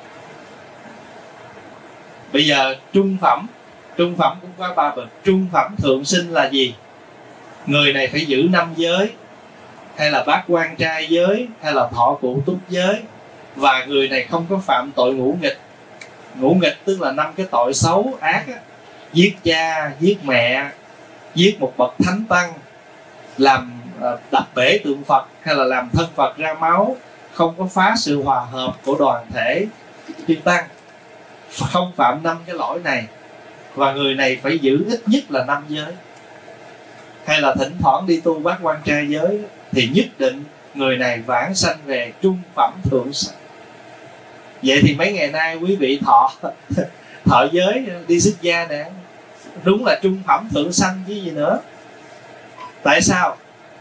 Speaker 1: Bây giờ trung phẩm cũng có 3 bậc. Trung phẩm thượng sinh là gì? Người này phải giữ 5 giới, hay là bát quan trai giới, hay là thọ cụ túc giới, và người này không có phạm tội ngũ nghịch. Ngũ nghịch tức là 5 cái tội xấu ác á: giết cha, giết mẹ, giết một bậc thánh tăng, làm đập bể tượng Phật, hay là làm thân Phật ra máu, không có phá sự hòa hợp của đoàn thể chư tăng, không phạm 5 cái lỗi này. Và người này phải giữ ít nhất là 5 giới, hay là thỉnh thoảng đi tu bát quan trai giới, thì nhất định người này vãng sanh về trung phẩm thượng sanh. Vậy thì mấy ngày nay quý vị thọ giới đi xuất gia nè, đúng là trung phẩm thượng sanh chứ gì nữa. Tại sao?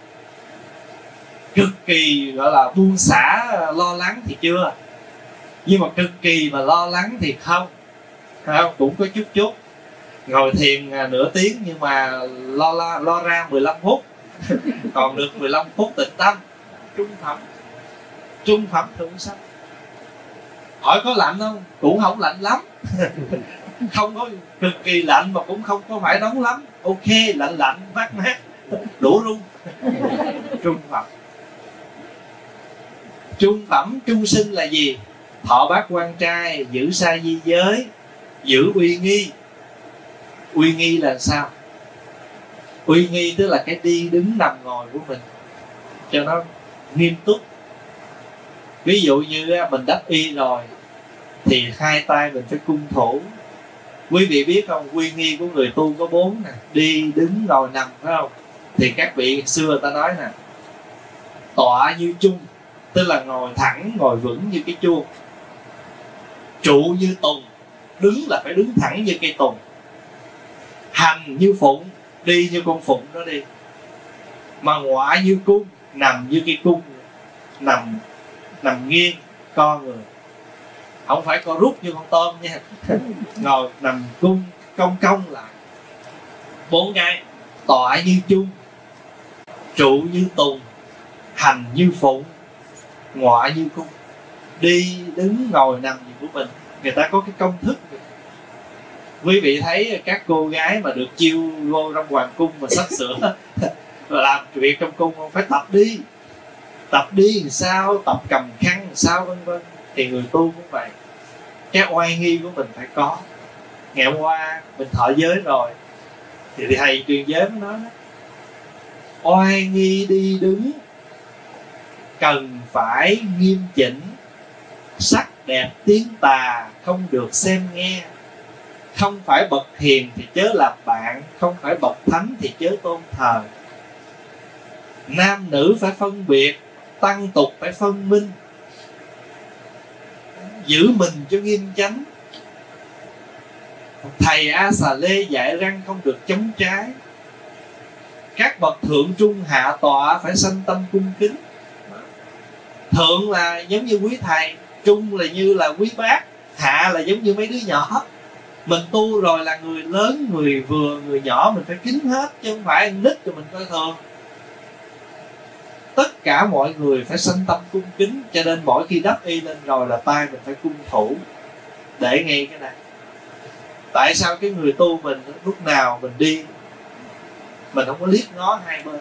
Speaker 1: Cực kỳ gọi là buông xả lo lắng thì chưa, nhưng mà cực kỳ mà lo lắng thì không, cũng có chút. Ngồi thiền nửa tiếng nhưng mà lo ra 15 phút còn được 15 phút tịnh tâm. Trung phẩm thượng sanh. Hỏi có lạnh không? Cũng không lạnh lắm. Không có cực kỳ lạnh mà cũng không có phải nóng lắm. Ok, lạnh mát đủ rung. Trung phẩm trung sinh là gì? Thọ bát quan trai, giữ sa di giới, giữ uy nghi. Uy nghi là sao? Uy nghi tức là cái đi đứng nằm ngồi của mình cho nó nghiêm túc. Ví dụ như mình đắp y rồi thì 2 tay mình phải cung thủ. Quý vị biết không, uy nghi của người tu có 4 nè: đi, đứng, ngồi, nằm, phải không? Thì các vị xưa người ta nói nè: tọa như chung, tức là ngồi thẳng, ngồi vững như cái chuông. Trụ như tùng, đứng là phải đứng thẳng như cây tùng. Hành như phụng, đi như con phụng đó đi. Mà ngọa như cung, nằm như cây cung. Nằm nghiêng co người, không phải co rút như con tôm nha. Ngồi nằm cung cong lại. 4 cái: tọa như chung, trụ như tùng, hành như phụng, ngọa như cung. Đi, đứng, ngồi, nằm gì của mình, người ta có cái công thức. Quý vị thấy các cô gái mà được chiêu vô trong hoàng cung mà sắp sửa và làm việc trong cung, không phải tập đi làm sao, tập cầm khăn làm sao, vân vân. Thì người tu cũng vậy, cái oai nghi của mình phải có. Ngày hôm qua mình thọ giới rồi thì thầy truyền giới mới nói đó: oai nghi đi đứng cần phải nghiêm chỉnh, sắc đẹp tiếng tà không được xem nghe. Không phải bậc hiền thì chớ làm bạn, không phải bậc thánh thì chớ tôn thờ. Nam nữ phải phân biệt, tăng tục phải phân minh. Giữ mình cho nghiêm chánh. Thầy A Xà Lê dạy răng không được chống trái. Các bậc thượng trung hạ tọa phải sanh tâm cung kính. Thượng là giống như quý thầy, trung là như là quý bác, hạ là giống như mấy đứa nhỏ. Mình tu rồi là người lớn, người vừa, người nhỏ mình phải kính hết, chứ không phải ăn nít rồi mình coi thường. Tất cả mọi người phải sanh tâm cung kính. Cho nên mỗi khi đắp y lên rồi là tay mình phải cung thủ. Để ngay cái này. Tại sao cái người tu mình lúc nào mình đi mình không có liếc ngó hai bên,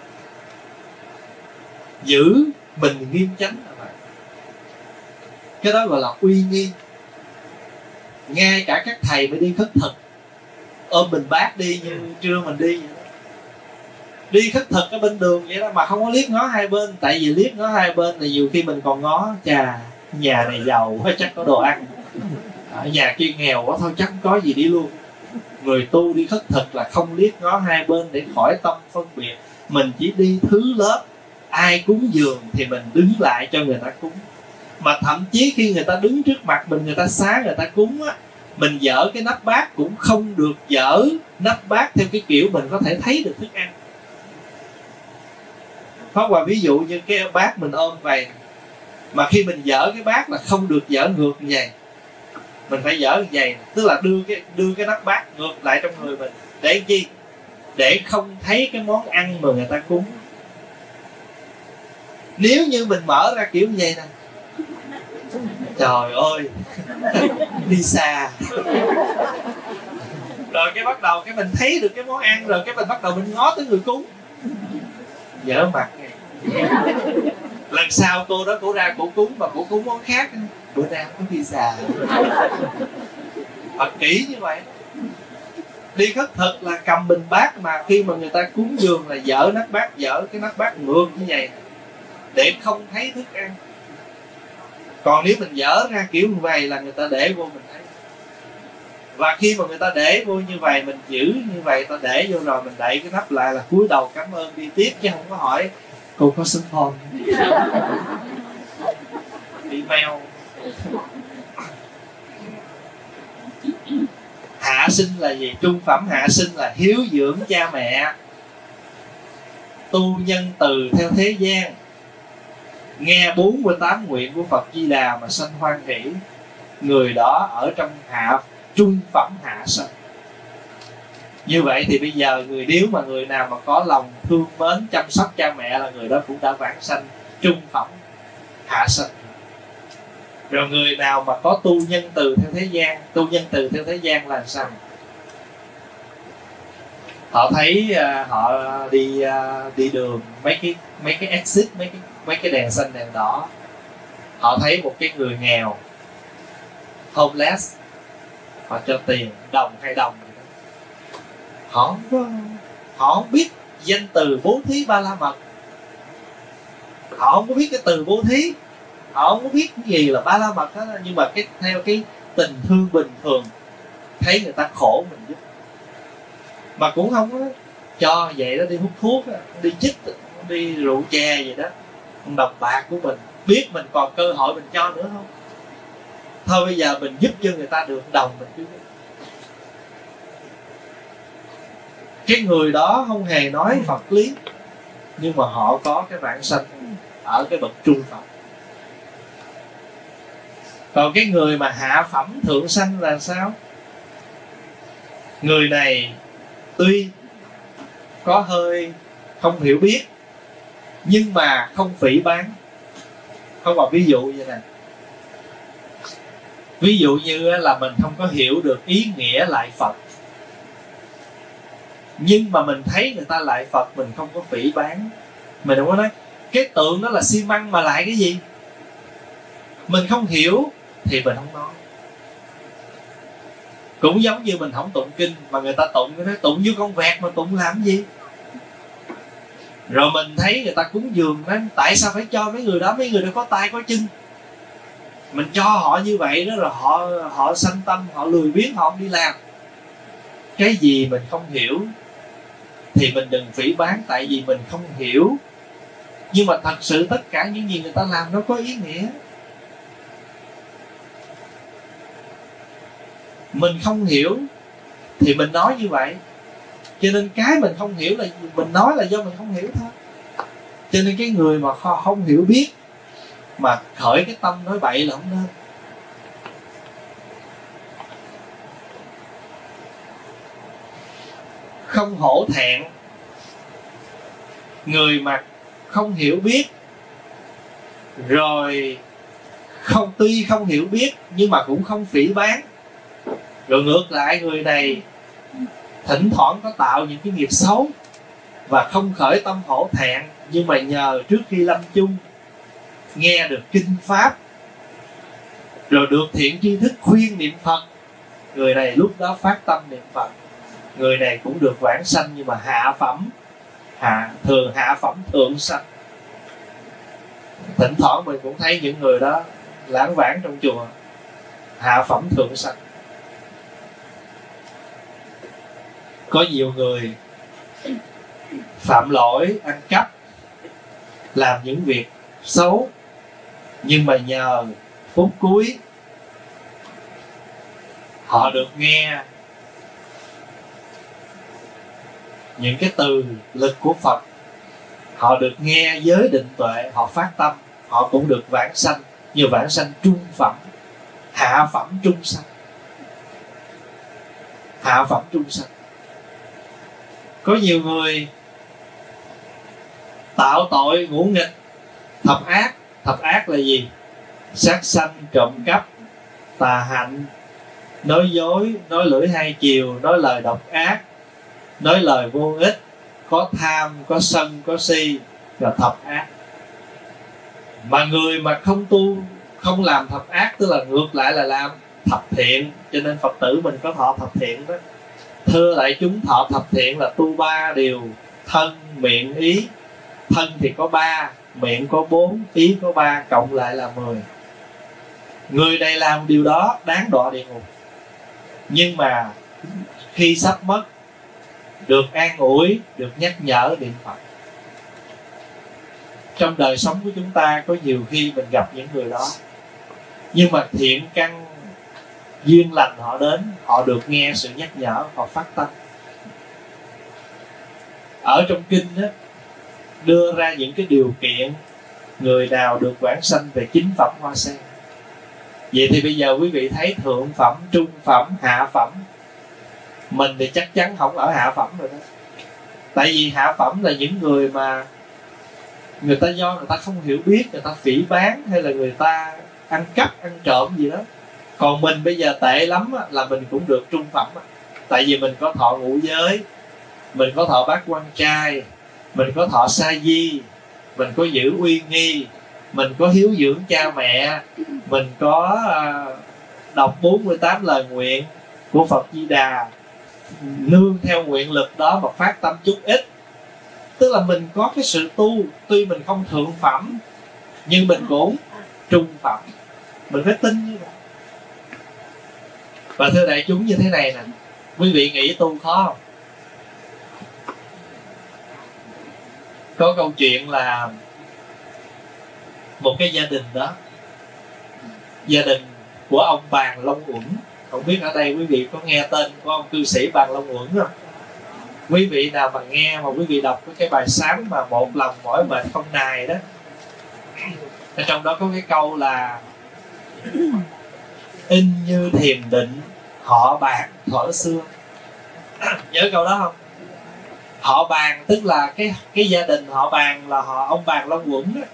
Speaker 1: giữ mình nghiêm chánh là vậy. Cái đó gọi là uy nghi. Ngay cả các thầy mới đi khất thực ôm bình bát đi như trưa mình đi vậy đó. Đi khất thực ở bên đường vậy đó mà không có liếc ngó hai bên. Tại vì liếc ngó hai bên thì nhiều khi mình còn ngó, chà, nhà này giàu quá chắc có đồ ăn, ở nhà kia nghèo quá thôi chắc không có gì đi luôn. Người tu đi khất thực là không liếc ngó hai bên để khỏi tâm phân biệt. Mình chỉ đi thứ lớp, ai cúng dường thì mình đứng lại cho người ta cúng. Mà thậm chí khi người ta đứng trước mặt mình, người ta xá, người ta cúng á, mình dở cái nắp bát cũng không được dở nắp bát theo cái kiểu mình có thể thấy được thức ăn. Pháp Hòa ví dụ như cái bát mình ôm vậy, mà khi mình dở cái bát là không được dở ngược như vậy. Mình phải dở như vậy, tức là đưa cái nắp bát ngược lại trong người mình. Để chi? Để không thấy cái món ăn mà người ta cúng. Nếu như mình mở ra kiểu như vậy nè, trời ơi, đi xa. Rồi cái bắt đầu cái mình thấy được cái món ăn, rồi cái mình bắt đầu mình ngó tới người cúng. Dở mặt này. Lần sau cô đó cổ ra cổ cúng mà cổ cúng món khác, bữa nay không có đi xa. Thật kỹ như vậy. Đi khất thực là cầm bình bát, mà khi mà người ta cúng dường là dở nắp bát, dở cái nắp bát ngược như vậy để không thấy thức ăn. Còn nếu mình dở ra kiểu như vậy là người ta để vô mình thấy. Và khi mà người ta để vô như vậy, mình giữ như vậy, ta để vô rồi mình đậy cái nắp lại là cúi đầu cảm ơn đi tiếp, chứ không có hỏi cô có xin phone email. Hạ sinh là gì? Trung phẩm hạ sinh là hiếu dưỡng cha mẹ, tu nhân từ theo thế gian, nghe 48 nguyện của Phật Di Đà mà sanh hoan hỷ. Người đó ở trong trung phẩm hạ sinh. Như vậy thì bây giờ nếu mà người nào mà có lòng thương mến chăm sóc cha mẹ là người đó cũng đã vãng sanh trung phẩm hạ sinh. Rồi người nào mà có tu nhân từ theo thế gian, tu nhân từ theo thế gian là sao? Họ thấy họ đi đường, mấy cái exit, mấy cái đèn xanh đèn đỏ, họ thấy một cái người nghèo homeless, họ cho tiền đồng 2 đồng. Họ không biết danh từ bố thí ba la mật, họ không có biết cái từ bố thí, họ không có biết cái gì là ba la mật hết. Nhưng mà theo cái tình thương bình thường, thấy người ta khổ mình giúp, mà cũng không có cho vậy đó, đi hút thuốc, đi chích, đi rượu chè vậy đó. Đồng bạc của mình, biết mình còn cơ hội mình cho nữa không? Thôi bây giờ mình giúp cho người ta được đồng mình cứ. Cái người đó không hề nói Phật lý, nhưng mà họ có cái vãng sanh ở cái bậc trung phẩm. Còn cái người mà hạ phẩm thượng sanh là sao? Người này tuy có hơi không hiểu biết, nhưng mà không phỉ báng. Không, một ví dụ như này. Ví dụ như là mình không có hiểu được ý nghĩa lại Phật, nhưng mà mình thấy người ta lại Phật, mình không có phỉ báng. Mình không có nói cái tượng đó là xi măng mà lại cái gì. Mình không hiểu thì mình không nói. Cũng giống như mình không tụng kinh mà người ta tụng, cái nói tụng như con vẹt mà tụng làm gì. Rồi mình thấy người ta cúng dường, nói tại sao phải cho mấy người đó có tay có chân. Mình cho họ như vậy đó, rồi họ sanh tâm, họ lười biếng, họ không đi làm. Cái gì mình không hiểu thì mình đừng phỉ báng, tại vì mình không hiểu. Nhưng mà thật sự tất cả những gì người ta làm nó có ý nghĩa. Mình không hiểu thì mình nói như vậy. Cho nên cái mình không hiểu là mình nói là do mình không hiểu thôi. Cho nên cái người mà không hiểu biết mà khởi cái tâm nói bậy là không nên. Không hổ thẹn. Người mà không hiểu biết rồi tuy không hiểu biết nhưng mà cũng không phỉ báng, rồi ngược lại người này thỉnh thoảng có tạo những cái nghiệp xấu và không khởi tâm hổ thẹn, nhưng mà nhờ trước khi lâm chung nghe được kinh pháp rồi được thiện tri thức khuyên niệm Phật, người này lúc đó phát tâm niệm Phật, người này cũng được vãng sanh, nhưng mà hạ phẩm thượng sanh. Thỉnh thoảng mình cũng thấy những người đó lãng vãng trong chùa, hạ phẩm thượng sanh. Có nhiều người phạm lỗi, ăn cắp, làm những việc xấu, nhưng mà nhờ phút cuối họ được nghe những cái từ lực của Phật, họ được nghe giới định tuệ, họ phát tâm, họ cũng được vãng sanh, như vãng sanh trung phẩm, hạ phẩm trung sanh. Hạ phẩm trung sanh. Có nhiều người tạo tội ngũ nghịch, thập ác. Thập ác là gì? Sát sanh, trộm cắp, tà hạnh, nói dối, nói lưỡi hai chiều, nói lời độc ác, nói lời vô ích, có tham, có sân, có si, là thập ác. Mà người mà không tu, không làm thập ác, tức là ngược lại là làm thập thiện. Cho nên Phật tử mình có thọ thập thiện đó. Thưa lại chúng, thọ thập thiện là tu 3 điều: thân, miệng, ý. Thân thì có 3, miệng có 4, ý có 3, cộng lại là 10. Người này làm điều đó đáng đọa địa ngục, nhưng mà khi sắp mất được an ủi, được nhắc nhở niệm Phật. Trong đời sống của chúng ta có nhiều khi mình gặp những người đó, nhưng mà thiện căn duyên lành họ đến, họ được nghe sự nhắc nhở, họ phát tâm. Ở trong kinh đó, đưa ra những cái điều kiện người nào được vãng sanh về 9 phẩm hoa sen. Vậy thì bây giờ quý vị thấy thượng phẩm, trung phẩm, hạ phẩm. Mình thì chắc chắn không ở hạ phẩm rồi đó. Tại vì hạ phẩm là những người mà người ta do người ta không hiểu biết, người ta phỉ báng, hay là người ta ăn cắp, ăn trộm gì đó. Còn mình bây giờ tệ lắm là mình cũng được trung phẩm. Tại vì mình có thọ ngũ giới, mình có thọ bát quan trai, mình có thọ sa di, mình có giữ uy nghi, mình có hiếu dưỡng cha mẹ, mình có đọc 48 lời nguyện của Phật Di Đà, nương theo nguyện lực đó mà phát tâm chút ít. Tức là mình có cái sự tu, tuy mình không thượng phẩm nhưng mình cũng trung phẩm. Mình phải tin như vậy. Và thưa đại chúng, như thế này nè, quý vị nghĩ tu khó không? Có câu chuyện là một cái gia đình đó, gia đình của ông Bàn Long Uẩn. Không biết ở đây quý vị có nghe tên của ông cư sĩ Bàn Long Uẩn không? Quý vị nào mà nghe mà quý vị đọc cái bài sám mà một lòng mỏi mệt không nài đó, ở trong đó có cái câu là in như thiền định họ Bàn thuở xưa. Nhớ câu đó không? Họ Bàn tức là cái gia đình họ Bàn là họ ông Bàn Long Uẩn đó.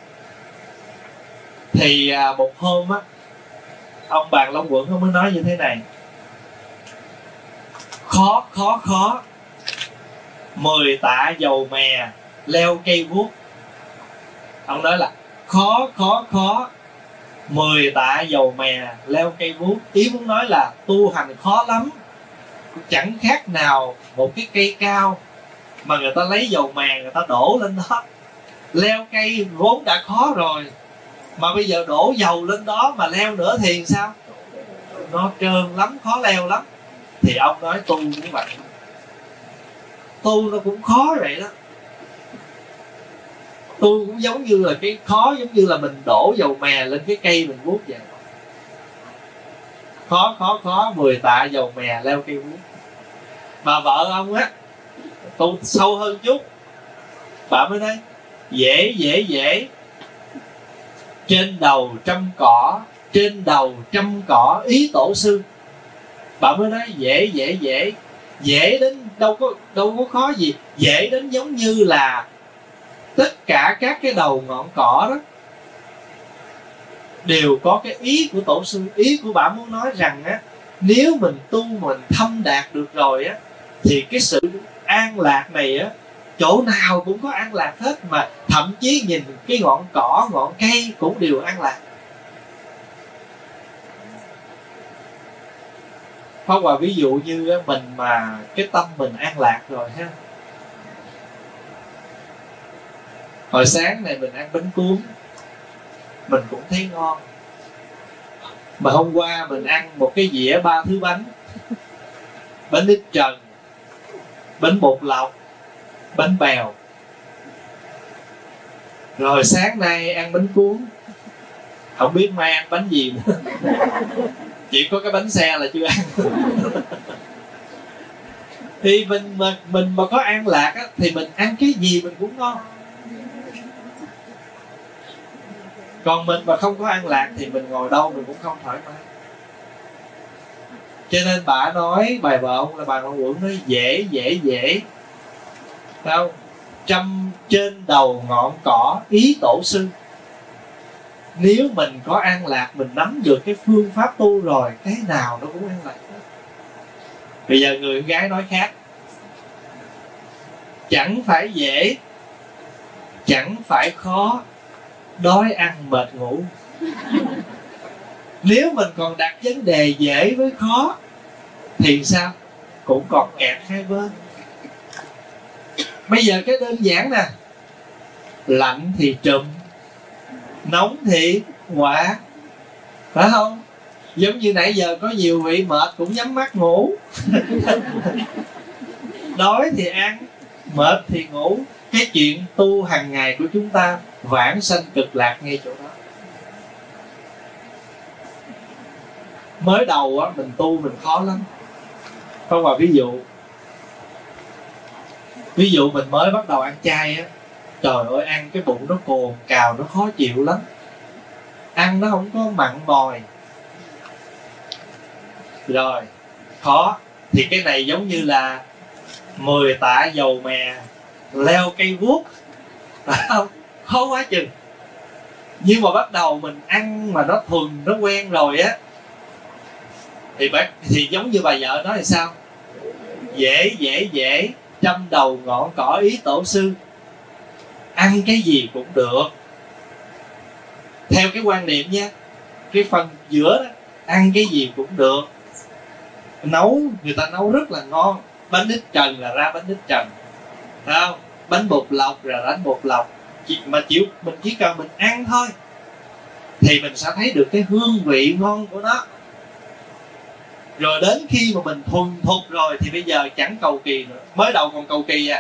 Speaker 1: Thì một hôm á, ông Bàn Long Uẩn ông mới nói như thế này: khó 10 tạ dầu mè leo cây vuốt. Ông nói là khó 10 tạ dầu mè leo cây vuốt. Ý muốn nói là tu hành khó lắm, chẳng khác nào một cái cây cao mà người ta lấy dầu mè người ta đổ lên đó. Leo cây vốn đã khó rồi, mà bây giờ đổ dầu lên đó mà leo nữa thì sao? Nó trơn lắm, khó leo lắm. Thì ông nói tu cũng vậy, tu nó cũng khó vậy đó. Tu cũng giống như là cái khó, giống như là mình đổ dầu mè lên cái cây mình vuốt vậy. khó 10 tạ dầu mè leo cây búa. Mà vợ ông á tu sâu hơn chút, bà mới nói dễ, trên đầu trăm cỏ, trên đầu trăm cỏ ý tổ sư. Bà mới nói dễ đến đâu có khó gì, dễ đến giống như là tất cả các cái đầu ngọn cỏ đó đều có cái ý của tổ sư. Ý của bà muốn nói rằng á, nếu mình tu mình thâm đạt được rồi á, thì cái sự an lạc này á, chỗ nào cũng có an lạc hết, mà thậm chí nhìn cái ngọn cỏ, ngọn cây cũng đều an lạc. Hoặc là ví dụ như mình mà cái tâm mình an lạc rồi ha. Hồi sáng này mình ăn bánh cuốn, mình cũng thấy ngon. Mà hôm qua mình ăn một cái dĩa 3 thứ bánh: bánh ít trần, bánh bột lọc, bánh bèo. Rồi sáng nay ăn bánh cuốn, không biết mai ăn bánh gì nữa. Chỉ có cái bánh xe là chưa ăn. Thì mình mà có an lạc á, thì mình ăn cái gì mình cũng ngon. Còn mình mà không có an lạc thì mình ngồi đâu mình cũng không thoải mái. Cho nên bà nói, bài vợ ông là bà Ngọc Quẩn nói dễ không? Trăm trên đầu ngọn cỏ ý tổ sư. Nếu mình có an lạc, mình nắm được cái phương pháp tu rồi, cái nào nó cũng an lạc. Bây giờ người con gái nói khác: chẳng phải dễ, chẳng phải khó, đói ăn mệt ngủ. Nếu mình còn đặt vấn đề dễ với khó thì sao? Cũng còn kẹt hai bên. Bây giờ cái đơn giản nè, lạnh thì trùm, nóng thì quạ, phải không? Giống như nãy giờ có nhiều vị mệt cũng nhắm mắt ngủ. Đói thì ăn, mệt thì ngủ. Cái chuyện tu hàng ngày của chúng ta vãng sanh cực lạc ngay chỗ đó. Mới đầu á, mình tu mình khó lắm. Không, mà ví dụ mình mới bắt đầu ăn chay á, trời ơi, ăn cái bụng nó cồn cào, nó khó chịu lắm. Ăn nó không có mặn mòi. Rồi, khó. Thì cái này giống như là 10 tạ dầu mè leo cây vuốt, phải không? Khó quá chừng. Nhưng mà bắt đầu mình ăn mà nó thuần, nó quen rồi á, thì giống như bà vợ nói là sao? Dễ, trăm đầu ngọn cỏ ý tổ sư. Ăn cái gì cũng được. Theo cái quan niệm nha, cái phần giữa đó, ăn cái gì cũng được. Nấu, người ta nấu rất là ngon. Bánh ít trần là ra bánh ít trần, phải không? Bánh bột lọc là bánh bột lọc. Mình chỉ cần mình ăn thôi thì mình sẽ thấy được cái hương vị ngon của nó. Rồi đến khi mà mình thuần thục rồi thì bây giờ chẳng cầu kỳ nữa. Mới đầu còn cầu kỳ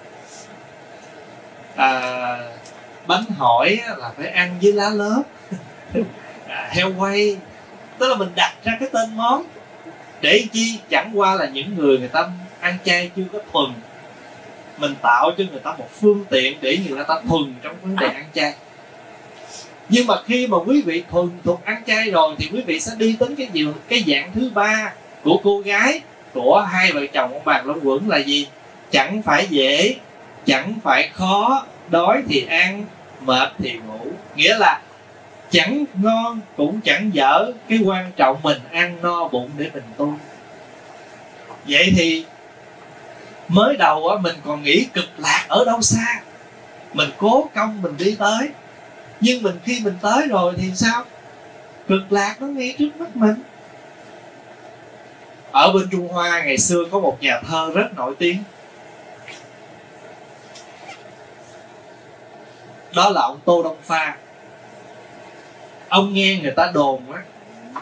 Speaker 1: bánh hỏi là phải ăn với lá lớp, heo quay. Tức là mình đặt ra cái tên món để chi? Chẳng qua là những người ta ăn chay chưa có thuần, mình tạo cho người ta một phương tiện để người ta thuần trong vấn đề ăn chay. Nhưng mà khi mà quý vị thuần thục ăn chay rồi thì quý vị sẽ đi đến cái dạng thứ ba của cô gái, của hai vợ chồng ông bà Long Quẩn là gì? Chẳng phải dễ, chẳng phải khó, đói thì ăn, mệt thì ngủ. Nghĩa là chẳng ngon cũng chẳng dở, cái quan trọng mình ăn no bụng để mình tu. Vậy thì mới đầu á, mình còn nghĩ cực lạc ở đâu xa, mình cố công mình đi tới. Nhưng khi mình tới rồi thì sao? Cực lạc nó ngay trước mắt mình. Ở bên Trung Hoa ngày xưa có một nhà thơ rất nổi tiếng, đó là ông Tô Đông Pha. Ông nghe người ta đồn á,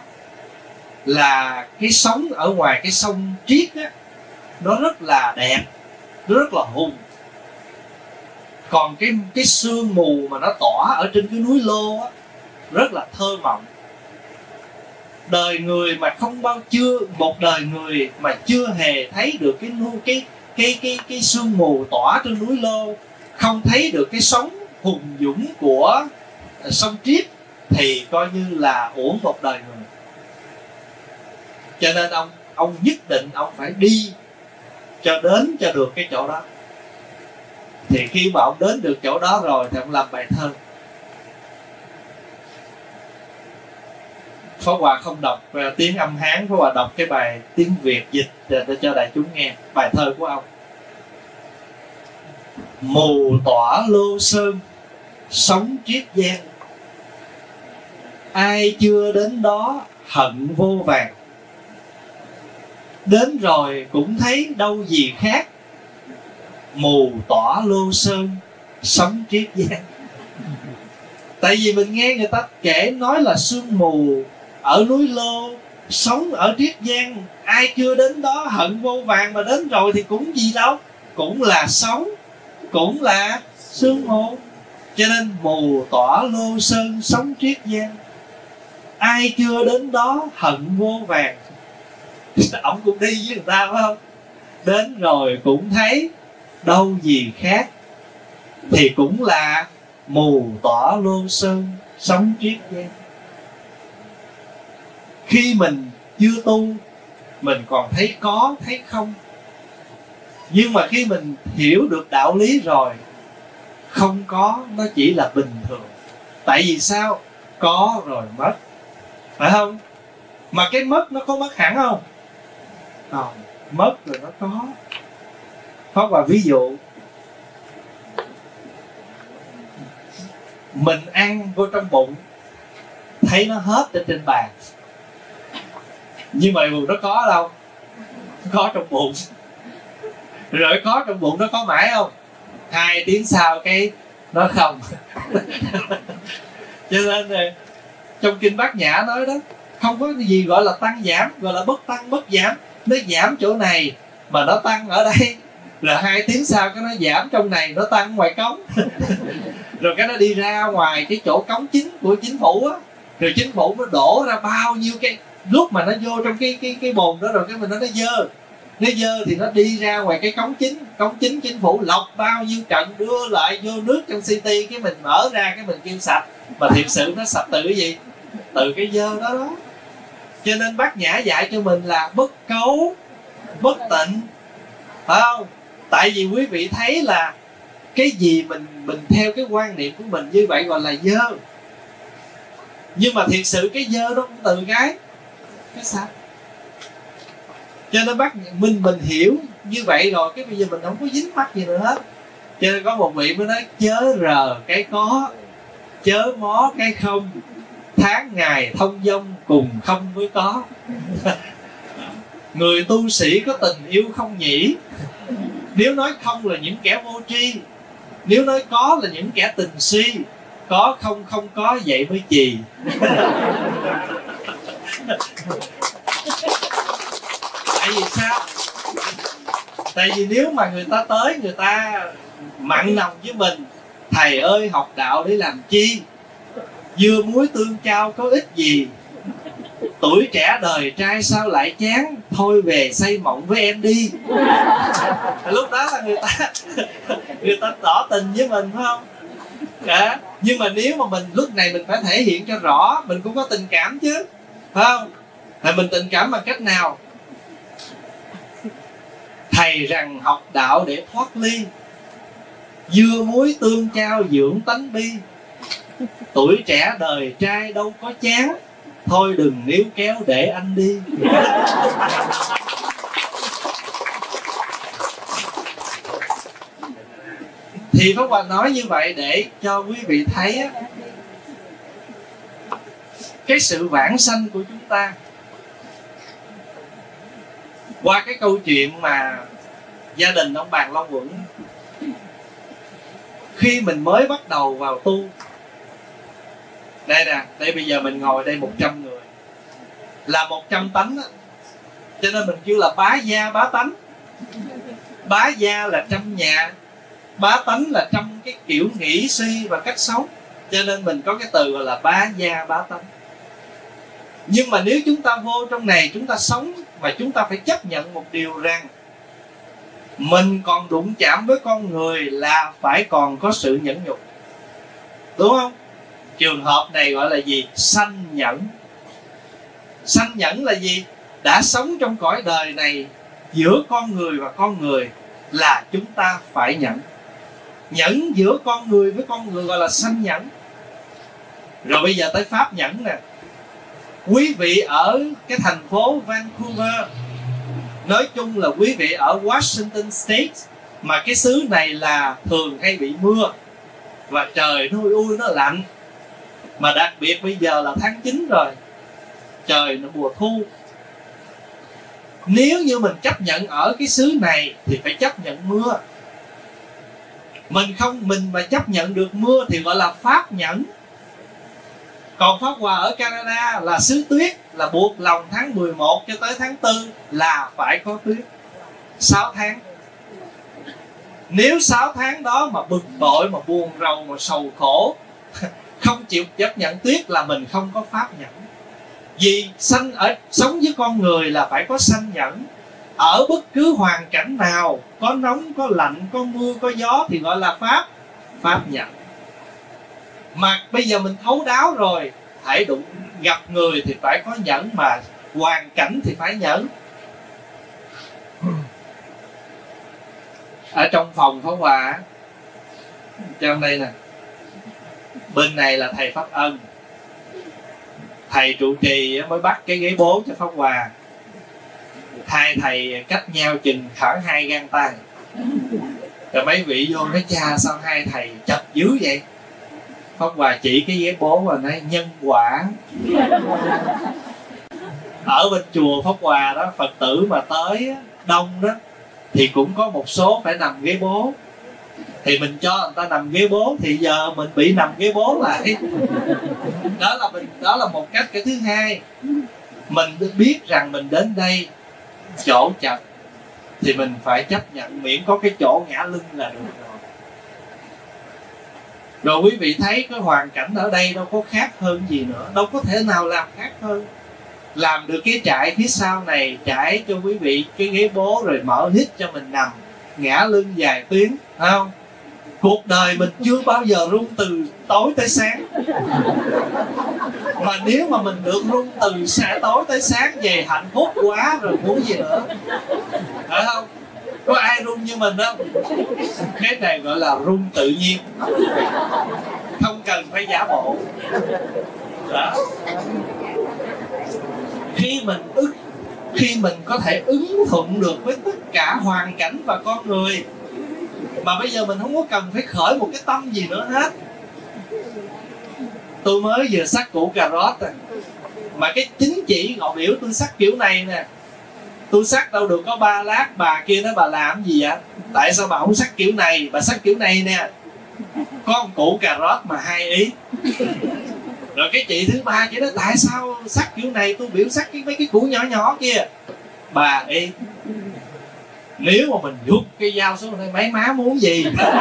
Speaker 1: là cái sóng ở ngoài cái sông Triết á, nó rất là đẹp, nó rất là hùng. Còn cái sương mù mà nó tỏa ở trên cái núi Lô á, rất là thơ mộng. đời người mà một đời người mà chưa hề thấy được cái sương mù tỏa trên núi Lô, không thấy được cái sóng hùng dũng của sông Triết, thì coi như là uổng một đời người. Cho nên ông nhất định ông phải đi cho được cái chỗ đó. Thì khi mà ông đến được chỗ đó rồi thì ông làm bài thơ. Pháp Hòa không đọc tiếng âm Hán, Pháp Hòa đọc cái bài tiếng Việt dịch để cho đại chúng nghe bài thơ của ông. Mù tỏa Lô Sơn, sóng Triết Giang, ai chưa đến đó hận vô vàn. Đến rồi cũng thấy đâu gì khác, mù tỏa Lô Sơn, sóng Triết Giang. Tại vì mình nghe người ta kể nói là sương mù ở núi Lô, sóng ở Triết Giang, ai chưa đến đó hận vô vàn, mà đến rồi thì cũng gì đâu, cũng là sóng, cũng là sương mù. Cho nên mù tỏa Lô Sơn, sóng Triết Giang, ai chưa đến đó hận vô vàn. Ông cũng đi với người ta phải không? Đến rồi cũng thấy đâu gì khác, thì cũng là mù tỏa Lô Sơn, sóng Triết Giang. Khi mình chưa tu, mình còn thấy có, thấy không. Nhưng mà khi mình hiểu được đạo lý rồi, không có nó chỉ là bình thường. Tại vì sao? Có rồi mất, phải không? Mà cái mất nó có mất hẳn không? Không, mất rồi nó có. Pháp Hòa ví dụ, mình ăn vô trong bụng thấy nó hết ở trên bàn, nhưng mà nó có đâu? Có trong bụng. Rồi có trong bụng nó có mãi không? 2 tiếng sau cái nó không. Cho nên trong kinh Bát Nhã nói đó, không có gì gọi là tăng giảm, gọi là bất tăng bất giảm. Nó giảm chỗ này mà nó tăng ở đây, là 2 tiếng sau cái nó giảm trong này, nó tăng ngoài cống. Rồi cái nó đi ra ngoài cái chỗ cống chính của chính phủ á, rồi chính phủ nó đổ ra bao nhiêu cái, lúc mà nó vô trong cái bồn đó rồi cái mình nó dơ thì nó đi ra ngoài cái cống chính chính phủ lọc bao nhiêu trận đưa lại vô nước trong city, cái mình mở ra cái mình kêu sạch, mà thiệt sự nó sạch từ cái gì? Từ cái dơ đó. Cho nên Bát Nhã dạy cho mình là bất cấu bất tịnh, phải không? Tại vì quý vị thấy là cái gì mình theo cái quan niệm của mình như vậy gọi là dơ, nhưng mà thiệt sự cái dơ đó cũng từ cái sạch. Cho nên mình hiểu như vậy rồi, cái bây giờ mình không có dính mắc gì nữa hết. Cho nên có một vị mới nói chớ rờ cái có, chớ mó cái không, tháng ngày thông dong cùng không với có. Người tu sĩ có tình yêu không nhỉ? Nếu nói không là những kẻ vô tri, nếu nói có là những kẻ tình si. Có không không có vậy mới chì. Tại vì sao? Tại vì nếu mà người ta tới, người ta mặn nồng với mình, thầy ơi học đạo để làm chi, dưa muối tương chao có ích gì, tuổi trẻ đời trai sao lại chán, thôi về xây mộng với em đi. Lúc đó là người ta tỏ tình với mình, phải không? Nhưng mà nếu mà mình lúc này mình phải thể hiện cho rõ, mình cũng có tình cảm chứ, phải không? Thì mình tình cảm bằng cách nào? Thầy rằng học đạo để thoát ly, dưa muối tương chao dưỡng tánh bi, tuổi trẻ đời trai đâu có chán, thôi đừng níu kéo để anh đi. Thì Pháp Hòa nói như vậy để cho quý vị thấy á, cái sự vãng sanh của chúng ta. Qua cái câu chuyện mà gia đình ông Bàn Long Quẩn, khi mình mới bắt đầu vào tu, đây nè, đây bây giờ mình ngồi đây 100 người, là 100 tánh á. Cho nên mình kêu là bá gia bá tánh. Bá gia là trong nhà, bá tánh là trong cái kiểu nghĩ suy và cách sống. Cho nên mình có cái từ gọi là bá gia bá tánh. Nhưng mà nếu chúng ta vô trong này, chúng ta sống, và chúng ta phải chấp nhận một điều rằng mình còn đụng chạm với con người là phải còn có sự nhẫn nhục, đúng không? Trường hợp này gọi là gì? Sanh nhẫn. Sanh nhẫn là gì? Đã sống trong cõi đời này, giữa con người và con người là chúng ta phải nhẫn. Nhẫn giữa con người với con người gọi là sanh nhẫn. Rồi bây giờ tới pháp nhẫn nè. Quý vị ở cái thành phố Vancouver, nói chung là quý vị ở Washington State, mà cái xứ này là thường hay bị mưa và trời nó ui nó lạnh, mà đặc biệt bây giờ là tháng 9 rồi, trời nó mùa thu. Nếu như mình chấp nhận ở cái xứ này thì phải chấp nhận mưa. Mình mà chấp nhận được mưa thì gọi là pháp nhẫn. Còn Pháp Hòa ở Canada là xứ tuyết, là buộc lòng tháng 11 cho tới tháng 4 là phải có tuyết 6 tháng. Nếu 6 tháng đó mà bực bội, mà buồn rầu, mà sầu khổ, không chịu chấp nhận tuyết là mình không có pháp nhẫn. Vì sống với con người là phải có sanh nhẫn. Ở bất cứ hoàn cảnh nào, có nóng, có lạnh, có mưa, có gió thì gọi là pháp nhẫn. Mà bây giờ mình thấu đáo rồi, hãy gặp người thì phải có nhẫn, mà hoàn cảnh thì phải nhẫn. Ở trong phòng Pháp Hòa, trong đây nè, bên này là thầy Pháp Ân, thầy trụ trì mới bắt cái ghế bố cho Pháp Hòa. Hai thầy cách nhau chừng khoảng 2 gang tay. Rồi mấy vị vô nói: cha sao hai thầy chật dữ vậy? Pháp Hòa chỉ cái ghế bố và nói: nhân quả. Ở bên chùa Pháp Hòa đó, Phật tử mà tới đông đó thì cũng có một số phải nằm ghế bố. Thì mình cho người ta nằm ghế bố thì giờ mình bị nằm ghế bố lại. Đó là một cách. Cái thứ hai, mình biết rằng mình đến đây chỗ chật thì mình phải chấp nhận, miễn có cái chỗ ngã lưng là được rồi. Rồi quý vị thấy cái hoàn cảnh ở đây đâu có khác hơn gì nữa, đâu có thể nào làm khác hơn. Làm được cái trại phía sau này, trải cho quý vị cái ghế bố, rồi mở hít cho mình nằm ngã lưng vài tiếng, phải không? Cuộc đời mình chưa bao giờ run từ tối tới sáng. Mà nếu mà mình được run từ tối tới sáng về, hạnh phúc quá rồi, muốn gì nữa, phải không? Có ai run như mình không? Cái này gọi là run tự nhiên, không cần phải giả bộ. Đó. Khi mình có thể ứng thuận được với tất cả hoàn cảnh và con người, mà bây giờ mình không có cần phải khởi một cái tâm gì nữa hết. Tôi mới vừa xắt củ cà rốt mà cái chính chỉ ngọn biểu tôi xắt kiểu này nè. Tôi xắt đâu được có 3 lát. Bà kia nói: bà làm gì vậy? Tại sao bà không xắt kiểu này? Bà xắt kiểu này nè, có một củ cà rốt mà 2 ý. Rồi cái chị thứ ba chị nói: tại sao xắt kiểu này? Tôi biểu xắt mấy cái củ nhỏ nhỏ kia. Bà ý, nếu mà mình rút cái dao xuống đây, mấy má muốn gì?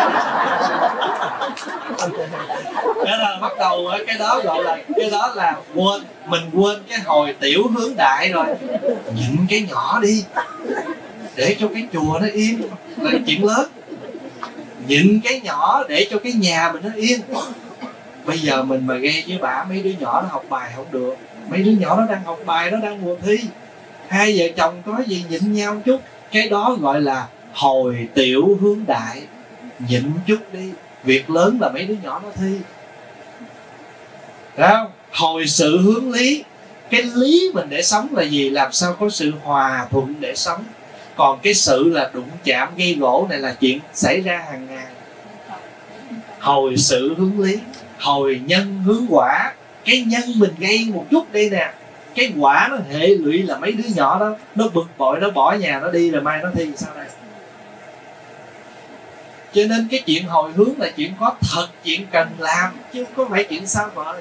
Speaker 1: Thế là bắt đầu cái đó là mình quên cái hồi tiểu hướng đại rồi. Nhịn cái nhỏ đi để cho cái chùa nó yên là chuyện lớn. Nhịn cái nhỏ để cho cái nhà mình nó yên. Bây giờ mình mà gây với bả, mấy đứa nhỏ nó học bài không được, mấy đứa nhỏ nó đang học bài, nó đang mùa thi, hai vợ chồng có gì nhịn nhau một chút. Cái đó gọi là hồi tiểu hướng đại. Nhịn chút đi, việc lớn là mấy đứa nhỏ nó thi. Đấy không? Hồi sự hướng lý. Cái lý mình để sống là gì? Làm sao có sự hòa thuận để sống. Còn cái sự là đụng chạm gây gỗ này là chuyện xảy ra hàng ngày. Hồi sự hướng lý, hồi nhân hướng quả. Cái nhân mình gây một chút đây nè, cái quả nó hệ lụy là mấy đứa nhỏ đó nó bực bội, nó bỏ nhà nó đi, rồi mai nó thi sao đây? Cho nên cái chuyện hồi hướng là chuyện có thật, chuyện cần làm, chứ không có phải chuyện sao vời.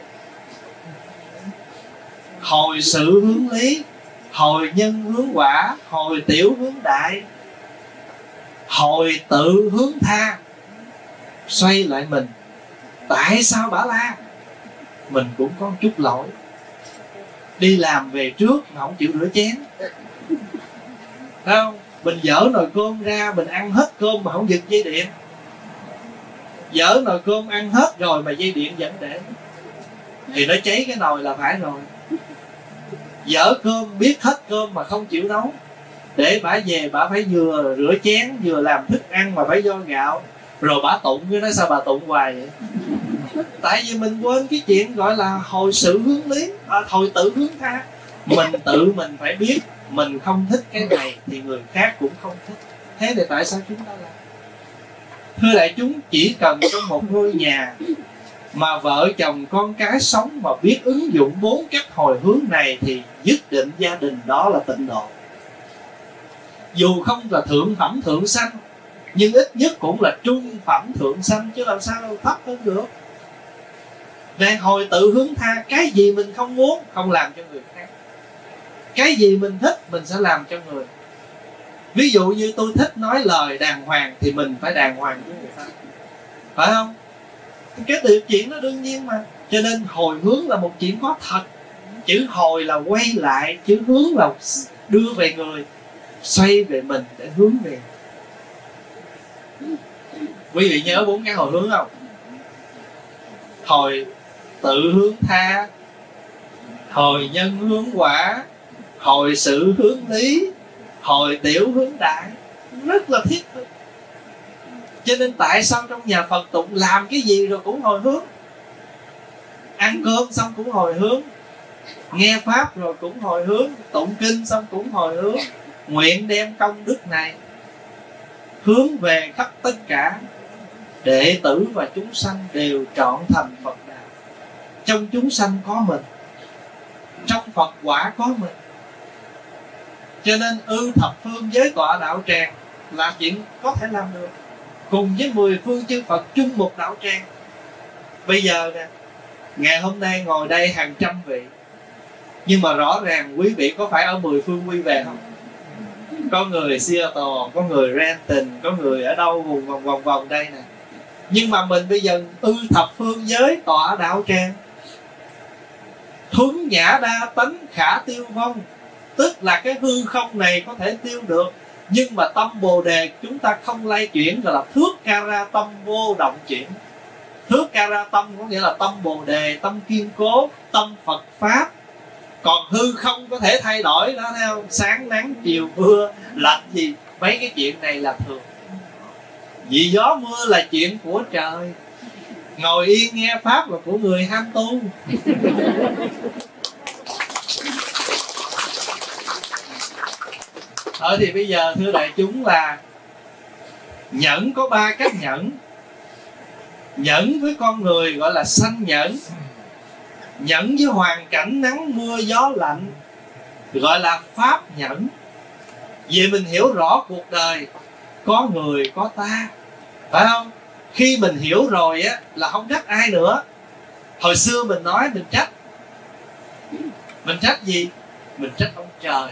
Speaker 1: Hồi sự hướng lý, hồi nhân hướng quả, hồi tiểu hướng đại, hồi tự hướng tha. Xoay lại mình, tại sao bả la? Mình cũng có chút lỗi. đi làm về trước mà không chịu rửa chén, thấy không? Mình dỡ nồi cơm ra, mình ăn hết cơm mà không giật dây điện. Dỡ nồi cơm ăn hết rồi mà dây điện vẫn để, thì nó cháy cái nồi là phải rồi. Dỡ cơm, biết hết cơm mà không chịu nấu, để bả về bả phải vừa rửa chén vừa làm thức ăn mà phải vo gạo, rồi bả tụng. Cái nói sao bà tụng hoài vậy? Tại vì mình quên cái chuyện gọi là hồi sự hướng lý, hồi tự hướng tha. Mình tự mình phải biết mình không thích cái này thì người khác cũng không thích. Thế thì tại sao chúng ta làm? Thưa đại chúng, chỉ cần trong một ngôi nhà mà vợ chồng con cái sống mà biết ứng dụng 4 cách hồi hướng này thì nhất định gia đình đó là tịnh độ. Dù không là thượng phẩm thượng sanh, nhưng ít nhất cũng là trung phẩm thượng sanh, chứ làm sao thấp hơn được. Về hồi tự hướng tha, cái gì mình không muốn không làm cho người khác, cái gì mình thích mình sẽ làm cho người. Ví dụ như tôi thích nói lời đàng hoàng thì mình phải đàng hoàng với người ta, phải không? Cái điều chuyện đó đương nhiên mà. Cho nên hồi hướng là một chuyện có thật. Chữ hồi là quay lại, chữ hướng là đưa về người, xoay về mình để hướng về. Quý vị nhớ 4 cái hồi hướng không? Hồi tự hướng tha, hồi nhân hướng quả, hồi sự hướng lý, hồi tiểu hướng đại. Rất là thiết thực. Cho nên tại sao trong nhà Phật tụng làm cái gì rồi cũng hồi hướng? Ăn cơm xong cũng hồi hướng, nghe Pháp rồi cũng hồi hướng, tụng kinh xong cũng hồi hướng, nguyện đem công đức này hướng về khắp tất cả đệ tử và chúng sanh đều trọn thành Phật đạo. Trong chúng sanh có mình, trong Phật quả có mình. Cho nên ư thập phương giới tọa đạo tràng là chuyện có thể làm được, cùng với 10 phương chư Phật chung một đạo tràng. Bây giờ nè, ngày hôm nay ngồi đây hàng trăm vị, nhưng mà rõ ràng quý vị có phải ở 10 phương quy về không? Có người Seattle, có người Renton, có người ở đâu vòng vòng đây nè. Nhưng mà mình bây giờ ư thập phương giới tọa đạo tràng, thuấn nhã đa tánh khả tiêu vong. Tức là cái hư không này có thể tiêu được, nhưng mà tâm Bồ Đề chúng ta không lay chuyển, gọi là thước Kara tâm vô động chuyển. Thước Kara tâm có nghĩa là tâm Bồ Đề, tâm kiên cố, tâm Phật Pháp. Còn hư không có thể thay đổi đó, thấy không? Sáng nắng, chiều mưa, lạnh gì, mấy cái chuyện này là thường. Vì gió mưa là chuyện của trời, ngồi yên nghe Pháp là của người ham tu. Thì bây giờ thưa đại chúng là nhẫn có 3 cách nhẫn. Nhẫn với con người gọi là sanh nhẫn. Nhẫn với hoàn cảnh nắng mưa gió lạnh gọi là pháp nhẫn. Vì mình hiểu rõ cuộc đời có người có ta, phải không? Khi mình hiểu rồi á là không trách ai nữa. Hồi xưa mình nói mình trách. Mình trách gì? Mình trách ông trời.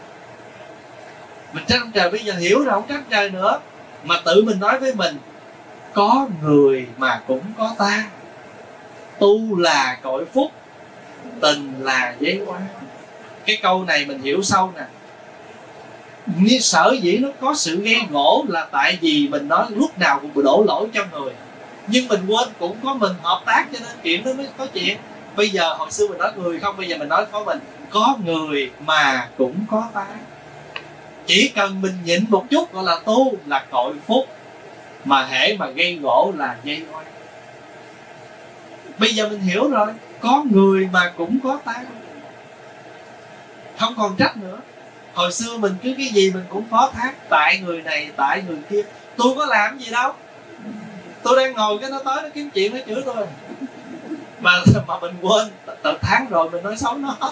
Speaker 1: Mình trách ông trời. Bây giờ hiểu rồi không trách trời nữa, mà tự mình nói với mình có người mà cũng có ta, tu là cõi phúc, tình là giấy oan. Cái câu này mình hiểu sâu nè. Như sở dĩ nó có sự gây gỗ là tại vì mình nói lúc nào cũng đổ lỗi cho người, nhưng mình quên cũng có mình hợp tác, cho nên chuyện đó mới có chuyện. Bây giờ hồi xưa mình nói người không, bây giờ mình nói có mình. Có người mà cũng có ta. Chỉ cần mình nhịn một chút gọi là tu, là cội phúc, mà hễ mà gây gỗ là dây oan. Bây giờ mình hiểu rồi, có người mà cũng có ta, không còn trách nữa. Hồi xưa mình cứ cái gì mình cũng phó thác, tại người này, tại người kia. Tôi có làm gì đâu, tôi đang ngồi cái nó tới nó kiếm chuyện nó chửi tôi, mà mình quên từ tháng rồi mình nói xấu nó.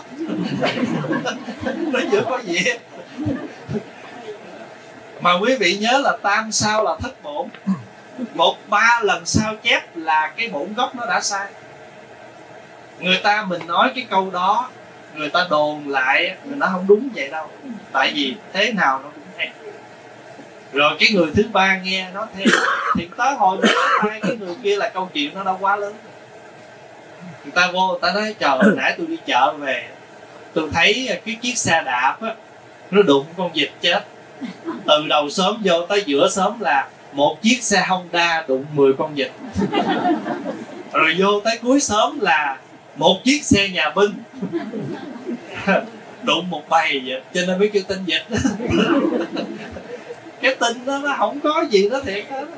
Speaker 1: Nó chưa có gì. Mà quý vị nhớ là tam sao là thất bổn. 1-3 lần sao chép là cái bổn gốc nó đã sai. Người ta mình nói cái câu đó, người ta đồn lại, mình nói không đúng vậy đâu. Tại vì thế nào nó cũng thế. Rồi cái người thứ 3 nghe nó thế, thì tới hồi nữa hai cái người kia là câu chuyện nó đâu quá lớn. Người ta vô, người ta nói trời ơi, nãy tôi đi chợ về, tôi thấy cái chiếc xe đạp á, nó đụng con vịt chết. Từ đầu xóm vô tới giữa xóm là một chiếc xe Honda đụng 10 con vịt. Rồi vô tới cuối xóm là một chiếc xe nhà binh đụng một bầy vịt. Cho nên mới kêu tin vịt. Cái tin đó nó không có gì đó thiệt hết.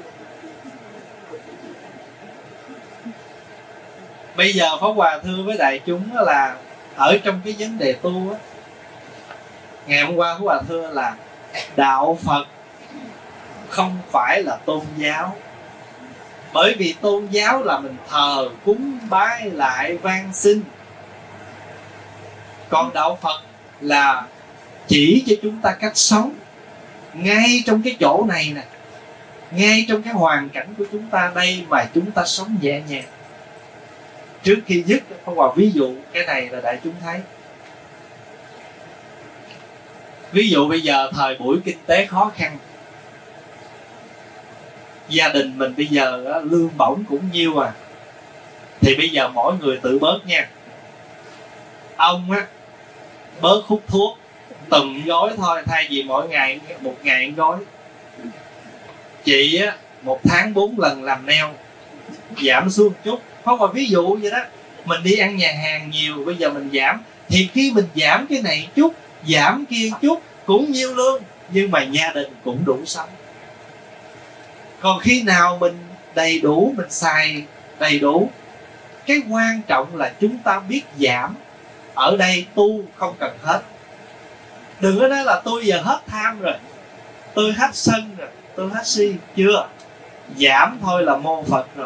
Speaker 1: Bây giờ Pháp Hòa thưa với đại chúng là ở trong cái vấn đề tu á, ngày hôm qua Pháp Hòa thưa là đạo Phật không phải là tôn giáo. Bởi vì tôn giáo là mình thờ cúng bái lại van xin. Còn đạo Phật là chỉ cho chúng ta cách sống ngay trong cái chỗ này nè, ngay trong cái hoàn cảnh của chúng ta đây mà chúng ta sống nhẹ nhàng. Trước khi dứt, Pháp Hòa ví dụ cái này là đại chúng thấy. Ví dụ bây giờ thời buổi kinh tế khó khăn, gia đình mình bây giờ lương bổng cũng nhiêu à, thì bây giờ mỗi người tự bớt nha. Ông á bớt hút thuốc từng gói thôi, thay vì mỗi ngày 1.000 gói. Chị á 1 tháng 4 lần làm nail, giảm xuống một chút. Không phải ví dụ vậy đó. Mình đi ăn nhà hàng nhiều, bây giờ mình giảm. Thì khi mình giảm cái này chút, giảm kia chút, cũng nhiêu lương, nhưng mà gia đình cũng đủ sống. Còn khi nào mình đầy đủ, mình xài đầy đủ. Cái quan trọng là chúng ta biết giảm. Ở đây tu không cần hết. Đừng có nói là tôi giờ hết tham rồi, tôi hết sân rồi, tôi hết si. Chưa, giảm thôi là mô Phật rồi.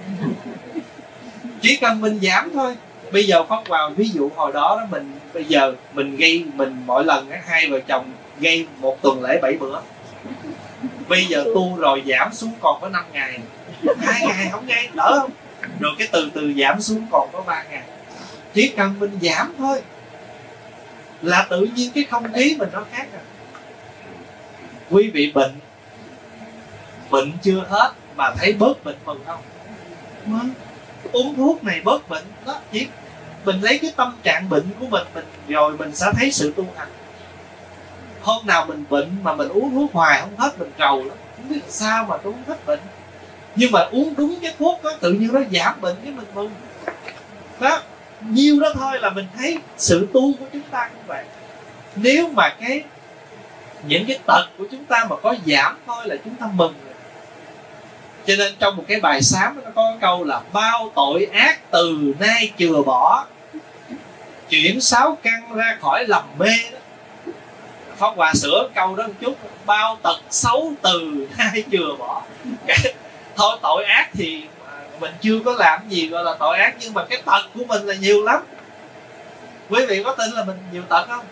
Speaker 1: Chỉ cần mình giảm thôi. Bây giờ Pháp vào ví dụ hồi đó mình bây giờ mình gây, mình mỗi lần hai vợ chồng gây 1 tuần lễ 7 bữa. Bây giờ tu rồi giảm xuống còn có 5 ngày, 2 ngày không gây, đỡ không? Rồi cái từ từ giảm xuống còn có 3 ngày. Chỉ cần mình giảm thôi là tự nhiên cái không khí mình nó khác rồi. Quý vị bệnh chưa hết mà thấy bớt bệnh mừng không? Uống thuốc này bớt bệnh đó. Chỉ mình lấy cái tâm trạng bệnh của mình rồi mình sẽ thấy sự tu hành. Hôm nào mình bệnh mà mình uống thuốc hoài không hết, mình rầu lắm, không biết sao mà tôi không hết bệnh. Nhưng mà uống đúng cái thuốc đó, tự nhiên nó giảm bệnh cái mình mừng đó. Nhiêu đó thôi là mình thấy sự tu của chúng ta cũng vậy. Nếu mà những cái tật của chúng ta mà có giảm thôi là chúng ta mừng rồi. Cho nên trong một cái bài sám nó có câu là bao tội ác từ nay chừa bỏ, chuyển 6 căn ra khỏi lầm mê đó. Pháp Hòa sửa câu đó một chút, bao tật xấu từ nay chừa bỏ. Thôi tội ác thì mình chưa có làm gì gọi là tội ác, nhưng mà cái tật của mình là nhiều lắm. Quý vị có tin là mình nhiều tật không?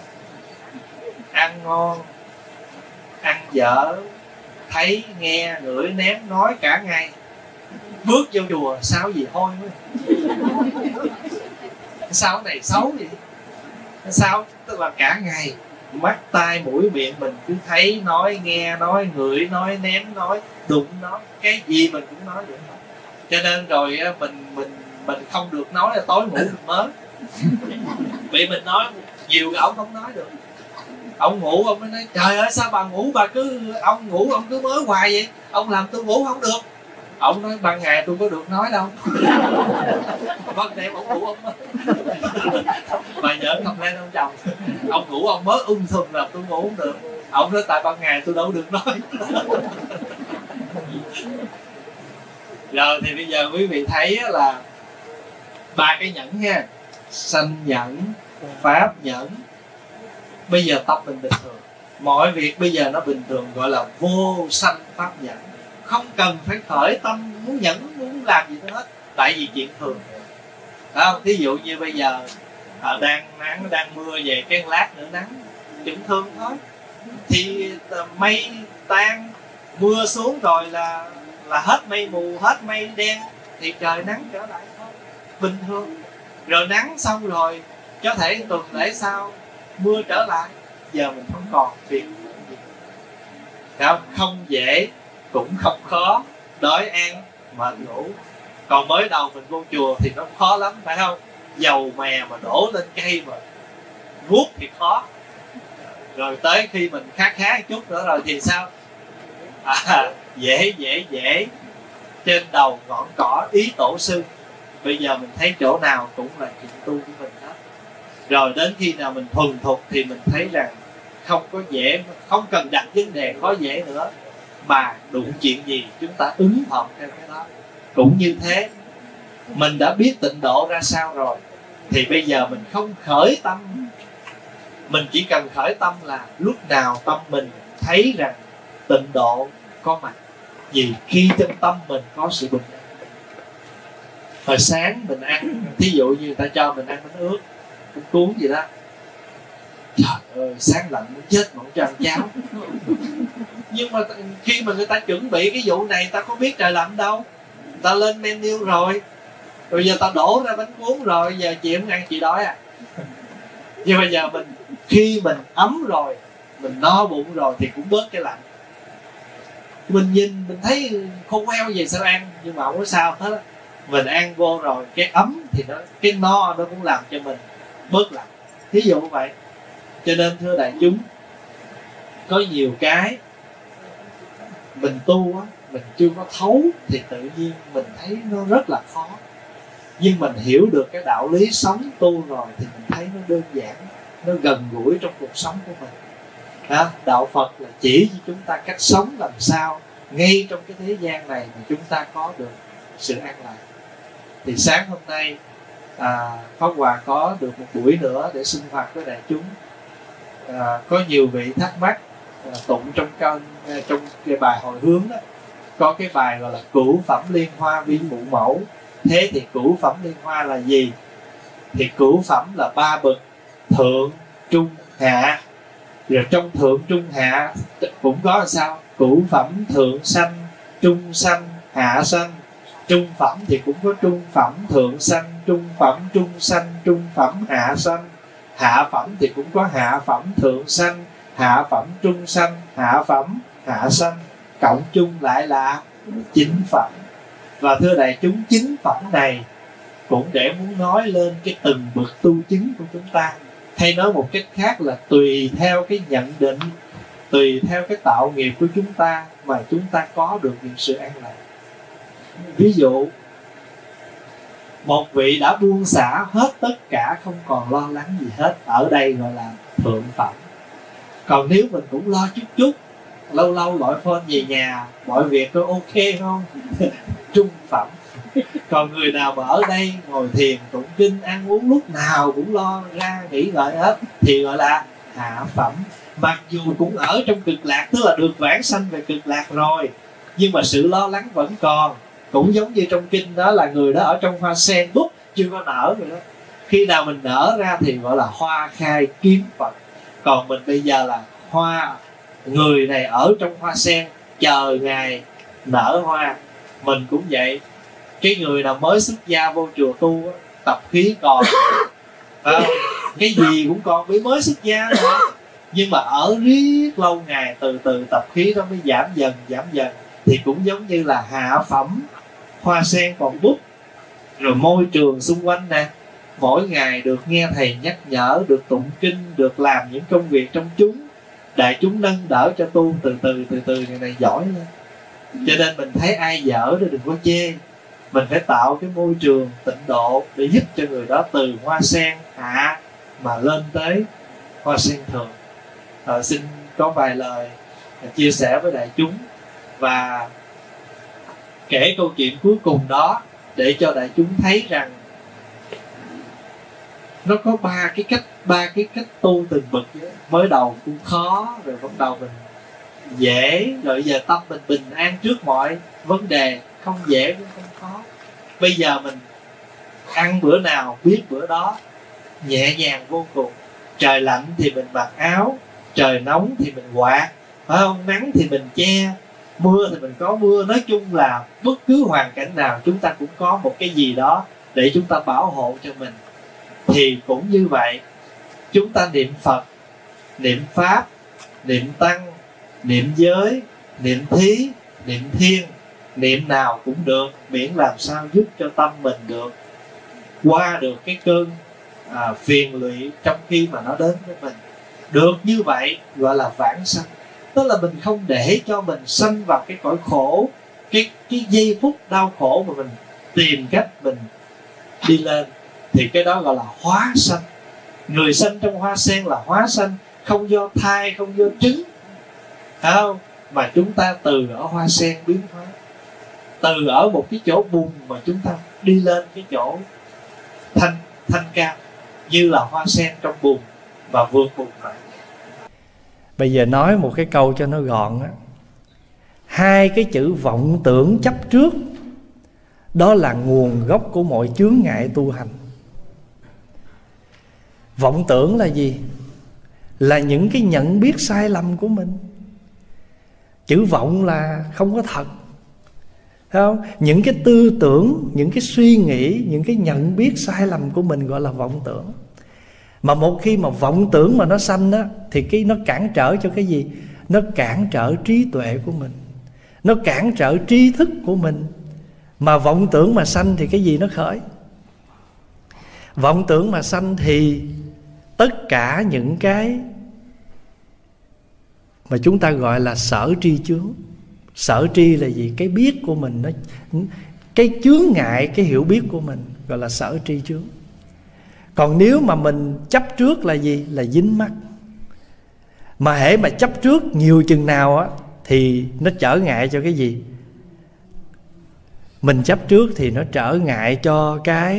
Speaker 1: Ăn ngon, ăn dở, thấy, nghe, ngửi, ném, nói cả ngày. Bước vô chùa sao gì hôi quá. Sao này xấu vậy? Sao? Tức là cả ngày mắt, tai, mũi, miệng mình cứ thấy, nói, nghe, nói, ngửi, nói, ném, nói, đụng, nói. Cái gì mình cũng nói vậy. Cho nên rồi mình không được nói là tối ngủ được mớ. Vì mình nói nhiều ông không nói được. Ông ngủ ông mới nói trời ơi sao bà ngủ, bà cứ ông ngủ ông cứ mới hoài vậy, ông làm tôi ngủ không được. Ông nói ban ngày tôi có được nói đâu. Ban đêm ông ngủ ông mới. Bà vợ không lên ông chồng, ông ngủ ông mới thùm làm tôi ngủ không được. Ông nói tại ban ngày tôi đâu được nói. Rồi thì bây giờ quý vị thấy là 3 cái nhẫn ha: sanh nhẫn, pháp nhẫn. Bây giờ tâm mình bình thường, mọi việc bây giờ nó bình thường, gọi là vô sanh pháp nhẫn. Không cần phải khởi tâm muốn nhẫn, muốn làm gì hết, tại vì chuyện thường. Không? Ví dụ như bây giờ đang nắng, đang mưa về, cái lát nữa nắng, chuyện thường thôi. Thì mây tan, mưa xuống rồi là hết mây mù, hết mây đen, thì trời nắng trở lại thôi, bình thường. Rồi nắng xong rồi có thể tuần lễ sau mưa trở lại, giờ mình không còn việc gì. Không dễ cũng không khó, đói ăn mệt ngủ. Còn mới đầu mình vô chùa thì nó khó lắm, phải không? Dầu mè mà đổ lên cây mà vuốt thì khó, rồi tới khi mình khá chút nữa rồi thì sao? Dễ trên đầu ngọn cỏ ý tổ sư. Bây giờ mình thấy chỗ nào cũng là chuyện tu của mình hết. Rồi đến khi nào mình thuần thục thì mình thấy rằng không có dễ, không cần đặt vấn đề khó dễ nữa, mà đụng chuyện gì chúng ta ứng hợp theo cái đó. Cũng như thế, mình đã biết tịnh độ ra sao rồi thì bây giờ mình không khởi tâm. Mình chỉ cần khởi tâm là lúc nào tâm mình thấy rằng tịnh độ có mặt. Vì khi trong tâm mình có sự bình an. Hồi sáng mình ăn, thí dụ như người ta cho mình ăn bánh ướt, bánh cuốn gì đó, trời ơi sáng lạnh muốn chết mà không cho ăn cháo. Nhưng mà khi mà người ta chuẩn bị cái vụ này, ta có biết trời lạnh đâu. Ta lên menu rồi giờ ta đổ ra bánh cuốn rồi, giờ chị không ăn chị đói à. Nhưng bây giờ mình, khi mình ấm rồi, mình no bụng rồi thì cũng bớt cái lạnh. Mình nhìn mình thấy khô queo về sao ăn, nhưng mà không có sao hết. Mình ăn vô rồi cái ấm thì nó, cái no nó cũng làm cho mình bớt lạnh. Thí dụ như vậy. Cho nên thưa đại chúng, có nhiều cái mình tu á, mình chưa có thấu thì tự nhiên mình thấy nó rất là khó. Nhưng mình hiểu được cái đạo lý sống tu rồi thì mình thấy nó đơn giản, nó gần gũi trong cuộc sống của mình. Đạo Phật là chỉ cho chúng ta cách sống làm sao ngay trong cái thế gian này mà chúng ta có được sự an lạc. Thì sáng hôm nay Pháp Hòa có được một buổi nữa để sinh hoạt với đại chúng. Có nhiều vị thắc mắc tụng trong cái bài hồi hướng đó, có cái bài gọi là cửu phẩm liên hoa vi mụ mẫu. Thế thì cửu phẩm liên hoa là gì? Thì cửu phẩm là 3 bậc: thượng, trung, hạ. Rồi trong thượng, trung, hạ cũng có là sao? Cửu phẩm thượng sanh, trung sanh, hạ sanh. Trung phẩm thì cũng có trung phẩm thượng sanh, trung phẩm trung sanh, trung phẩm hạ sanh. Hạ phẩm thì cũng có hạ phẩm thượng sanh, hạ phẩm trung sanh, hạ phẩm hạ sanh. Cộng chung lại là 9 phẩm. Và thưa đại chúng, 9 phẩm này cũng để muốn nói lên cái từng bậc tu chứng của chúng ta. Hay nói một cách khác là tùy theo cái nhận định, tùy theo cái tạo nghiệp của chúng ta mà chúng ta có được những sự an lạc. Ví dụ, một vị đã buông xả hết tất cả, không còn lo lắng gì hết, ở đây gọi là thượng phẩm. Còn nếu mình cũng lo chút, lâu lâu gọi phone về nhà, mọi việc có ok không? Trung phẩm. Còn người nào mà ở đây ngồi thiền tụng kinh, ăn uống lúc nào cũng lo ra nghĩ ngợi hết thì gọi là hạ phẩm. Mặc dù cũng ở trong cực lạc, tức là được vãng sanh về cực lạc rồi, nhưng mà sự lo lắng vẫn còn. Cũng giống như trong kinh đó là người đó ở trong hoa sen bút chưa có nở rồi đó. Khi nào mình nở ra thì gọi là hoa khai kiếm Phật. Còn mình bây giờ là hoa, người này ở trong hoa sen chờ ngày nở hoa. Mình cũng vậy. Cái người nào mới xuất gia vô chùa tu tập khí còn cái gì cũng còn, vì mới xuất gia mà. Nhưng mà ở riết lâu ngày, từ từ tập khí đó mới giảm dần. Thì cũng giống như là hạ phẩm hoa sen còn bút. Rồi môi trường xung quanh nè, mỗi ngày được nghe thầy nhắc nhở, được tụng kinh, được làm những công việc trong chúng, đại chúng nâng đỡ cho tu, từ từ này giỏi lên. Cho nên mình thấy ai dở thì đừng có chê. Mình phải tạo cái môi trường tịnh độ để giúp cho người đó từ hoa sen hạ mà lên tới hoa sen thường. Xin có vài lời chia sẻ với đại chúng và kể câu chuyện cuối cùng đó để cho đại chúng thấy rằng nó có ba cái cách tu từng bậc. Mới đầu cũng khó, rồi bắt đầu mình dễ, rồi giờ tâm mình bình an trước mọi vấn đề, không dễ cũng không khó. Bây giờ mình ăn bữa nào biết bữa đó, nhẹ nhàng vô cùng. Trời lạnh thì mình mặc áo, trời nóng thì mình quạt, phải không? Nắng thì mình che, mưa thì mình có mưa. Nói chung là bất cứ hoàn cảnh nào chúng ta cũng có một cái gì đó để chúng ta bảo hộ cho mình. Thì cũng như vậy, chúng ta niệm Phật, niệm Pháp, niệm Tăng, niệm giới, niệm thí, niệm thiên, niệm nào cũng được, miễn làm sao giúp cho tâm mình được qua được cái cơn phiền lụy trong khi mà nó đến với mình. Được như vậy gọi là vãng sanh. Tức là mình không để cho mình sanh vào cái cõi khổ, cái giây phút đau khổ mà mình tìm cách mình đi lên, thì cái đó gọi là hóa sanh. Người sanh trong hoa sen là hóa sanh, không do thai, không do trứng, phải không? Mà chúng ta từ ở hoa sen biến hóa, từ ở một cái chỗ bùn mà chúng ta đi lên cái chỗ thanh cao, như là hoa sen trong bùn và vượt bùn lại.
Speaker 2: Bây giờ nói một cái câu cho nó gọn á. Hai cái chữ vọng tưởng chấp trước, đó là nguồn gốc của mọi chướng ngại tu hành. Vọng tưởng là gì? Là những cái nhận biết sai lầm của mình. Chữ vọng là không có thật, thấy không? Những cái tư tưởng, những cái suy nghĩ, những cái nhận biết sai lầm của mình gọi là vọng tưởng. Mà một khi mà vọng tưởng mà nó sanh á, thì nó cản trở cho cái gì? Nó cản trở trí tuệ của mình, nó cản trở trí thức của mình. Mà vọng tưởng mà sanh thì cái gì nó khởi? Vọng tưởng mà sanh thì tất cả những cái mà chúng ta gọi là sở tri chướng. Sở tri là gì? Cái biết của mình, cái chướng ngại, cái hiểu biết của mình gọi là sở tri chướng. Còn nếu mà mình chấp trước là gì? Là dính mắc. Mà hễ mà chấp trước nhiều chừng nào á, thì nó trở ngại cho cái gì? Mình chấp trước thì nó trở ngại cho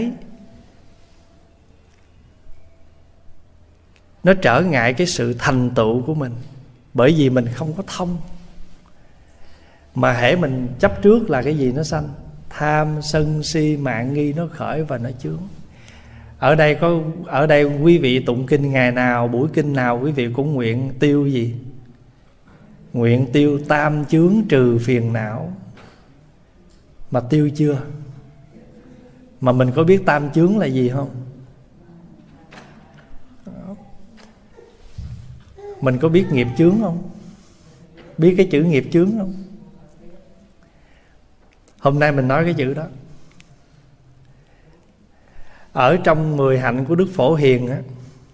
Speaker 2: nó trở ngại cái sự thành tựu của mình. Bởi vì mình không có thông. Mà hễ mình chấp trước là cái gì nó sanh? Tham, sân, si, mạn, nghi nó khởi và nó chướng. Ở đây quý vị tụng kinh ngày nào, buổi kinh nào quý vị cũng nguyện tiêu gì? Nguyện tiêu tam chướng trừ phiền não. Mà tiêu chưa? Mà mình có biết tam chướng là gì không? Mình có biết nghiệp chướng không? Biết cái chữ nghiệp chướng không? Hôm nay mình nói cái chữ đó. Ở trong 10 hạnh của Đức Phổ Hiền á,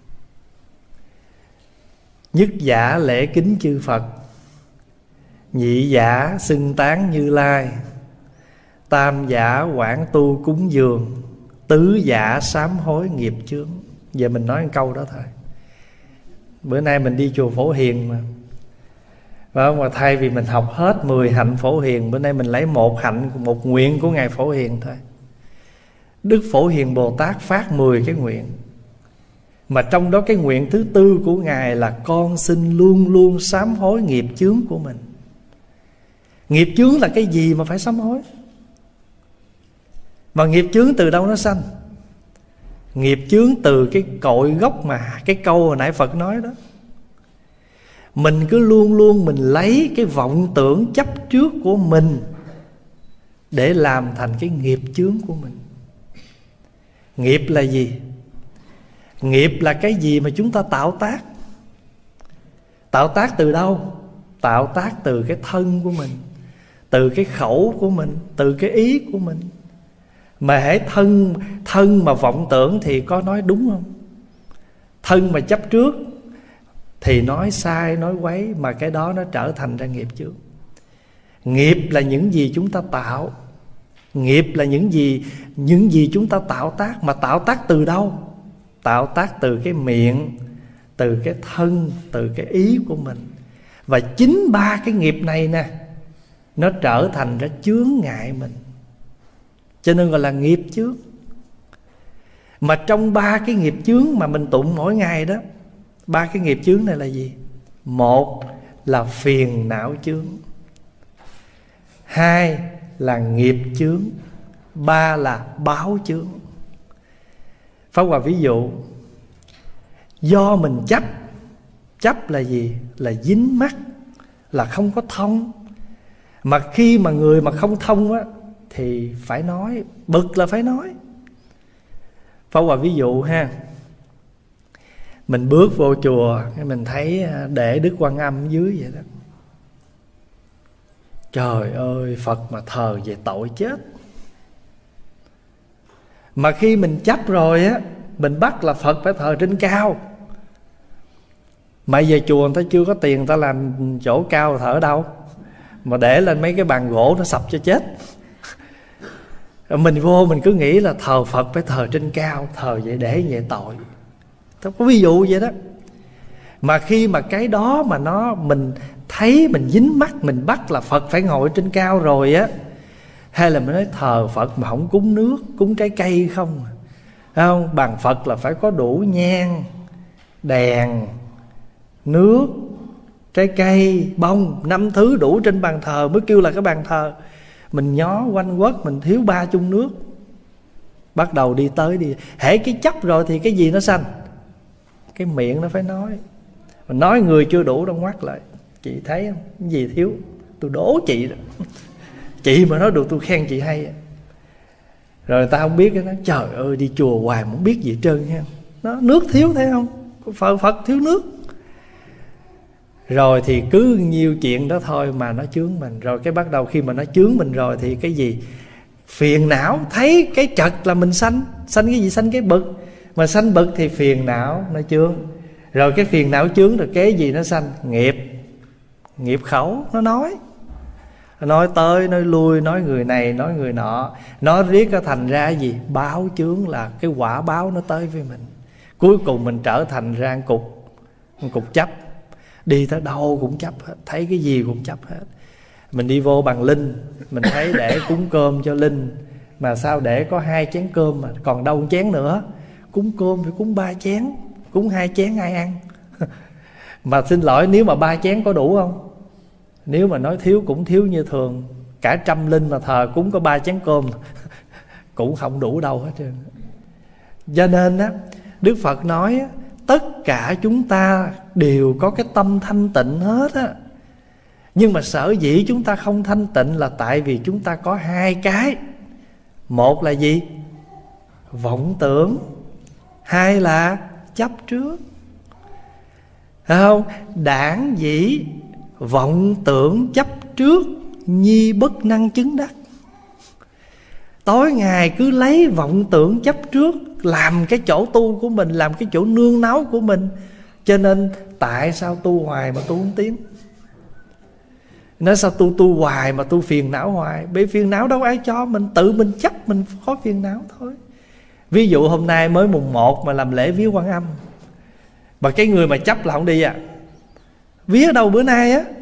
Speaker 2: nhất giả lễ kính chư Phật, nhị giả xưng tán Như Lai, tam giả quảng tu cúng dường, tứ giả sám hối nghiệp chướng. Giờ mình nói một câu đó thôi. Bữa nay mình đi chùa Phổ Hiền mà thay vì mình học hết 10 hạnh Phổ Hiền, bữa nay mình lấy một hạnh, một nguyện của Ngài Phổ Hiền thôi. Đức Phổ Hiền Bồ Tát phát 10 cái nguyện, mà trong đó cái nguyện thứ tư của Ngài là con xin luôn luôn sám hối nghiệp chướng của mình. Nghiệp chướng là cái gì mà phải sám hối? Mà nghiệp chướng từ đâu nó sanh? Nghiệp chướng từ cái cội gốc mà cái câu hồi nãy Phật nói đó. Mình cứ luôn luôn mình lấy cái vọng tưởng chấp trước của mình để làm thành cái nghiệp chướng của mình. Nghiệp là gì? Nghiệp là cái gì mà chúng ta tạo tác. Tạo tác từ đâu? Tạo tác từ cái thân của mình, từ cái khẩu của mình, từ cái ý của mình. Mà hễ thân mà vọng tưởng thì có nói đúng không? Thân mà chấp trước thì nói sai, nói quấy, mà cái đó nó trở thành ra nghiệp chướng. Nghiệp là những gì chúng ta tạo. Nghiệp là những gì chúng ta tạo tác. Mà tạo tác từ đâu? Tạo tác từ cái miệng, từ cái thân, từ cái ý của mình. Và chính ba cái nghiệp này nè, nó trở thành ra chướng ngại mình, cho nên gọi là nghiệp chướng. Mà trong ba cái nghiệp chướng mà mình tụng mỗi ngày đó, ba cái nghiệp chướng này là gì? Một là phiền não chướng, hai là nghiệp chướng, ba là báo chướng. Pháp Hòa ví dụ, do mình chấp là gì? Là dính mắc, là không có thông. Mà khi mà người mà không thông á, thì phải nói, bực là phải nói. Pháp Hòa ví dụ ha, mình bước vô chùa, mình thấy để Đức Quan Âm dưới vậy đó. Trời ơi, Phật mà thờ về tội chết. Mà khi mình chấp rồi á, Mình bắt là Phật phải thờ trên cao. Mà giờ chùa người ta chưa có tiền, người ta làm chỗ cao thờ ở đâu, mà để lên mấy cái bàn gỗ nó sập cho chết. Mình vô mình cứ nghĩ là thờ Phật phải thờ trên cao, thờ vậy để vậy tội. Tôi có ví dụ vậy đó. Mà khi mà cái đó mà mình thấy, mình dính mắt, mình bắt là Phật phải ngồi trên cao rồi á, hay là mình nói thờ Phật mà không cúng nước, cúng cái cây không, không? Bàn Phật là phải có đủ nhang, đèn, nước, trái cây, bông, 5 thứ đủ trên bàn thờ mới kêu là cái bàn thờ. Mình nhó quanh quất, mình thiếu 3 chung nước, bắt đầu đi tới đi. Hễ cái chấp rồi thì cái gì nó sanh? Cái miệng nó phải nói. Mình nói người chưa đủ đâu ngoắt lại. Chị thấy không? Cái gì thiếu? Tôi đố chị đó. Chị mà nói được tôi khen chị hay. Rồi người ta không biết cái đó, trời ơi đi chùa hoài không biết gì hết trơn nha. Nó nước thiếu thấy không? Phật thiếu nước. Rồi thì cứ nhiêu chuyện đó thôi mà nó chướng mình. Rồi cái bắt đầu khi mà nó chướng mình rồi thì cái gì? Phiền não. Thấy cái trật là mình sanh. Sanh cái gì? Sanh cái bực. Mà sanh bực thì phiền não nó chướng. Rồi cái phiền não chướng rồi cái gì nó sanh? Nghiệp. Nghiệp khẩu nó nói tới nói lui, nói người này nói người nọ, nói riết nó thành ra gì? Báo chướng, là cái quả báo nó tới với mình. Cuối cùng mình trở thành ra một cục chấp. Đi tới đâu cũng chấp hết, thấy cái gì cũng chấp hết. Mình đi vô bằng linh, mình thấy để cúng cơm cho linh, mà sao để có 2 chén cơm mà còn đâu 1 chén nữa. Cúng cơm phải cúng 3 chén, cúng 2 chén ai ăn? Mà xin lỗi, nếu mà 3 chén có đủ không? Nếu mà nói thiếu cũng thiếu như thường. Cả 100 linh mà thờ cúng có 3 chén cơm cũng không đủ đâu hết trơn. Cho nên á, Đức Phật nói á, tất cả chúng ta đều có cái tâm thanh tịnh hết á. Nhưng mà sở dĩ chúng ta không thanh tịnh là tại vì chúng ta có 2 cái. Một là gì? Vọng tưởng. 2 là chấp trước. Thấy không? Đảng dĩ vọng tưởng chấp trước, nhi bất năng chứng đắc. Tối ngày cứ lấy vọng tưởng chấp trước làm cái chỗ tu của mình, làm cái chỗ nương náu của mình. Cho nên tại sao tu hoài mà tu không tiến? Nói sao tu hoài mà tu phiền não hoài? Bởi phiền não đâu ai cho, mình tự mình chấp mình có phiền não thôi. Ví dụ hôm nay mới mùng 1 mà làm lễ vía Quan Âm, mà cái người mà chấp là không đi à? Vía đâu bữa nay á?